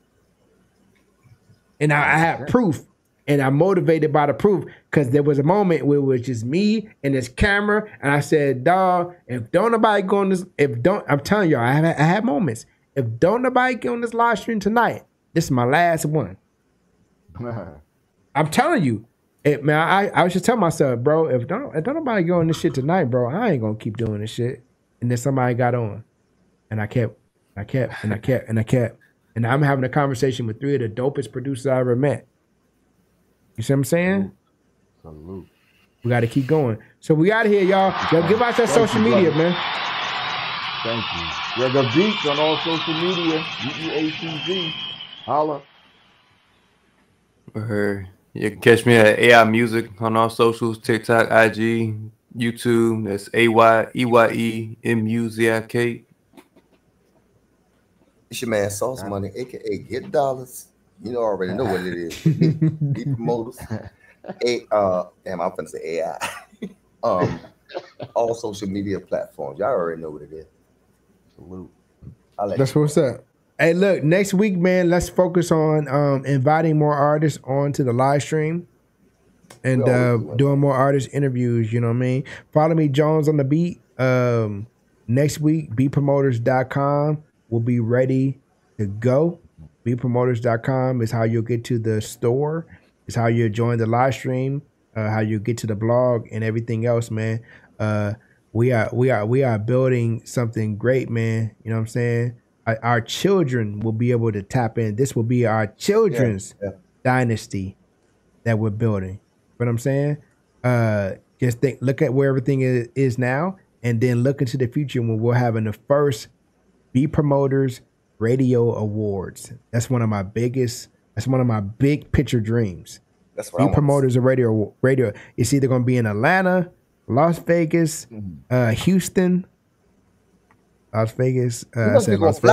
And I have proof, and I'm motivated by the proof, because there was a moment where it was just me and this camera, and I said, dog, if don't nobody go on this, I'm telling y'all, I had moments. If don't nobody get on this live stream tonight, this is my last one. I'm telling you, man, I was just telling myself, bro, if don't nobody go on this shit tonight, bro, I ain't gonna keep doing this shit. And then somebody got on, and I kept. And I'm having a conversation with 3 of the dopest producers I ever met. You see what I'm saying? Salute. We got to keep going. So we out of here, y'all. Yo, give out that social media, man. Thank you. Yeah, the Beats on all social media. BEATZ. Holla. You can catch me at AI Music on all socials, TikTok, IG, YouTube. That's AYEYEMUZIK. It's your man Sauce Money, aka Get Dollars. You know, already know what it is. Be promoters. Damn, I'm finna say AI. All social media platforms. Y'all already know what it is. Salute. That's what's up. Hey, look, next week, man, let's focus on inviting more artists onto the live stream and doing more artist interviews. You know what I mean? Follow me, Jones on the Beat. Next week, beatpromoters.com will be ready to go. Beatpromoters.com is how you'll get to the store. It's how you join the live stream. How you get to the blog and everything else, man. We are building something great, man. You know what I'm saying? Our children will be able to tap in. This will be our children's dynasty that we're building. You know what I'm saying? Just look at where everything is now, and then look into the future when we're having the first Beat Promoters Radio Awards. That's one of my big picture dreams. That's what Beat Promoters of Radio. It's either going to be in Atlanta, Las Vegas, Houston, Las Vegas. Las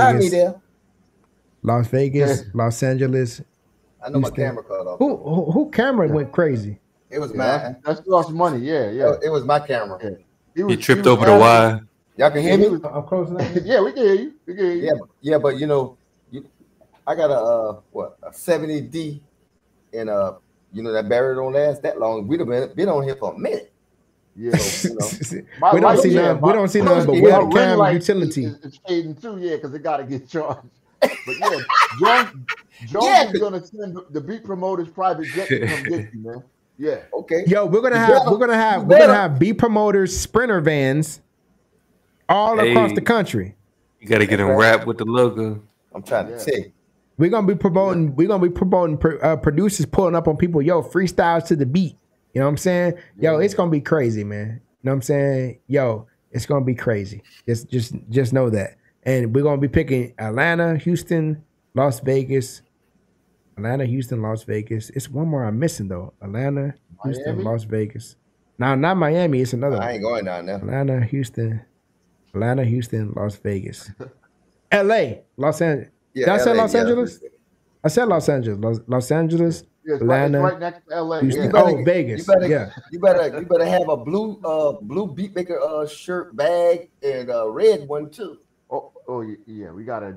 Vegas, Los Angeles. I know Houston. my camera cut off. Who camera went crazy? It was mine. That's lost money. Yeah. It was my camera. He tripped over the wire. Y'all can hear me? I'm close enough. Yeah, we can hear you. Yeah, but you know, I got a 70D, and you know that battery don't last that long. We'd have been on here for a minute. Yeah, so, you know. We don't see nothing but webcam utility. It's fading too, because it got to get charged. But yeah, John is gonna send the Beat Promoters private jet to come get you, man. Yeah. Okay. Yo, we're gonna have Beat Promoters Sprinter vans all across the country. You got to get them wrapped with the logo. I'm trying to tell you. We're gonna be promoting. Producers pulling up on people. Yo, freestyles to the beat. You know what I'm saying? Yo, it's gonna be crazy, man. You know what I'm saying? Yo, it's gonna be crazy. Just know that. And we're gonna be picking Atlanta, Houston, Las Vegas. Atlanta, Houston, Las Vegas. It's one more I'm missing though. Atlanta, Houston, Las Vegas. Now, not Miami. It's another. I ain't going down there. Atlanta, Houston, Las Vegas. L.A., Los Angeles. Yeah, Did I say LA, Los Angeles? I said Los Angeles. Los Angeles, Atlanta, right next to LA. Houston, Vegas. You better have a blue beat maker shirt bag and a red one too. Oh yeah, we gotta address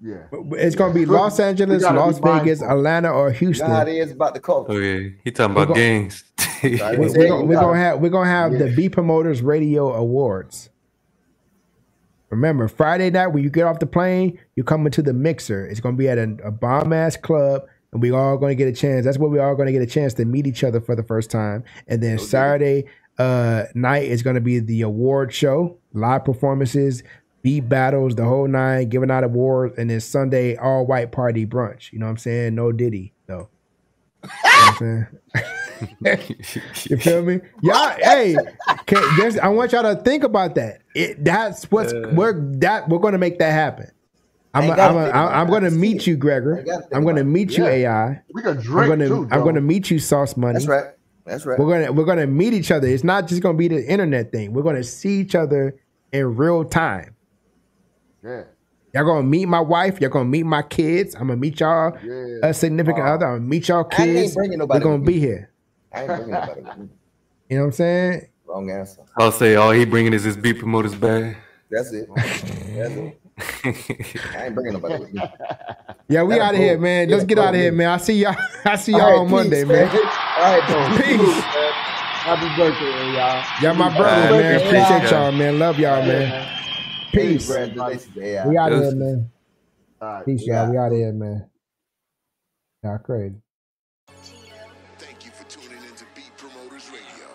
Yeah. It's gonna be Los Angeles, Las Vegas, Atlanta, or Houston. You know how it is about the culture. Oh yeah, he talking about games. We're gonna have the B Promoters Radio Awards. Remember, Friday night when you get off the plane, you come into the mixer. It's gonna be at a bomb ass club, and we all gonna get a chance. That's where we all gonna get a chance to meet each other for the first time. And then Saturday night is gonna be the award show, live performances, beat battles, the whole nine, giving out awards, and then Sunday all white party brunch. You know what I'm saying? No Diddy though. You know what I'm saying? You feel me? Y'all, hey, I want y'all to think about that. That's what's we're gonna make that happen. I'm gonna meet you, Gregor. I'm gonna meet you, AI. We can drink too. I'm gonna meet you, Sauce Money. That's right. That's right. We're gonna meet each other. It's not just gonna be the internet thing. We're gonna see each other in real time. Yeah. Y'all gonna meet my wife. Y'all gonna meet my kids. I'm gonna meet y'all a significant other. I'm gonna meet y'all kids. We're gonna be here. I ain't bringing nobody with me. You know what I'm saying? Wrong answer. I'll say all he bringing is his beat promoters bag. That's it. That's it. I ain't bringing nobody with me. Yeah, we out of here, man. Let's get out of here, man. I see y'all. I see y'all on Monday, man. All right, bro. Peace. Happy birthday, y'all. Y'all my brother, man. Appreciate y'all, man. Love y'all, man. Peace. We out of here, man. Peace, y'all. We out of here, man. Y'all crazy. Thank you for tuning into Beat Promoters Radio.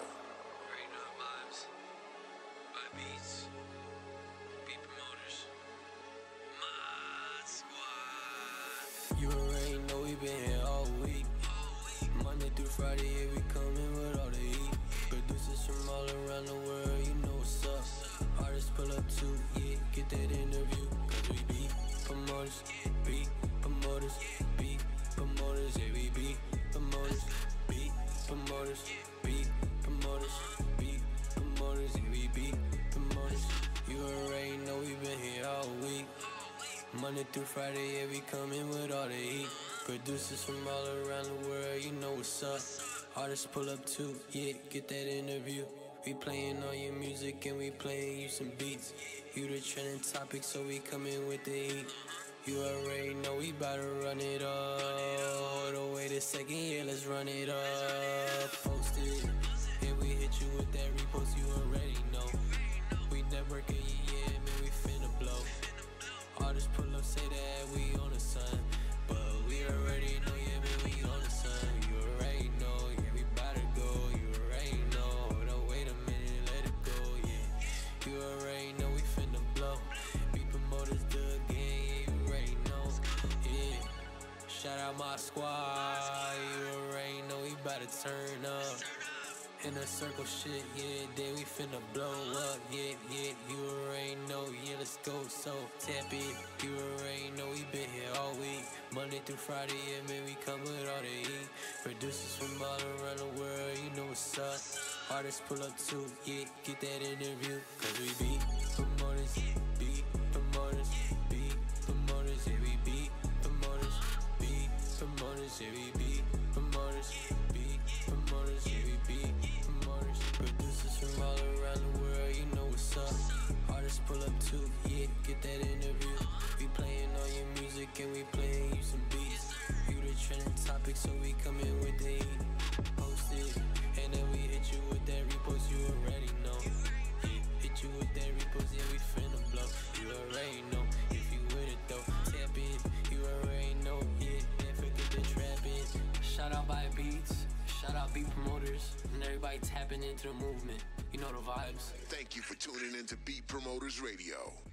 You already know we been here all week. Monday through Friday, yeah, we coming with all the heat. Producers from all around the world, you know what's up. Artists pull up too, yeah, get that interview. Cause we be promoters, beat promoters, beat promoters, yeah, we be promoters, beat promoters, beat promoters, beat promoters, yeah, we be promoters. You already know we been here all week. Monday through Friday, yeah, we coming with all the heat. Producers from all around the world, you know what's up. Artists pull up too, yeah, get that interview. We playing all your music and we playing you some beats. You the trending topic, so we coming with the heat. You already know we bout to run it up. Hold on, wait a second, yeah, let's run it up. Post it, and we hit you with that repost, you already know. We networking, yeah, man, we finna blow. Artists pull up, say that we on the sun, but we already know, yeah, man, we on the sun. You already know, yeah, we bout to go. You already know, hold on, wait a minute, let it go, yeah. You already know we finna blow. We promoters do again, yeah, you already know, yeah. Shout out my squad, you already know we bout to turn up. In a circle shit, yeah, then we finna blow up, yeah, yeah, you already know, yeah, let's go, so tap it, you already know we been here all week, Monday through Friday, yeah, man, we come with all the heat, producers from all around the world, you know what's up, artists pull up too, yeah, get that interview, cause we be promoters, be promoters, be promoters, yeah, we be promoters, be promoters, yeah, we be promoters, be promoters, yeah, we be promoters. Producers from all around the world, you know what's up. Artists pull up too, yeah, get that interview. We playing all your music and we playing you some beats. You the trending topic, so we come in with the heat. Post it, and then we hit you with that repost, you already know. Yeah, hit you with that repost, yeah, we finna blow. You already know, if you with it though, tap in. You already know, yeah, and forget the trap in. Shout out by Beats. Shout out Beat Promoters and everybody tapping into the movement. You know the vibes. Thank you for tuning into Beat Promoters Radio.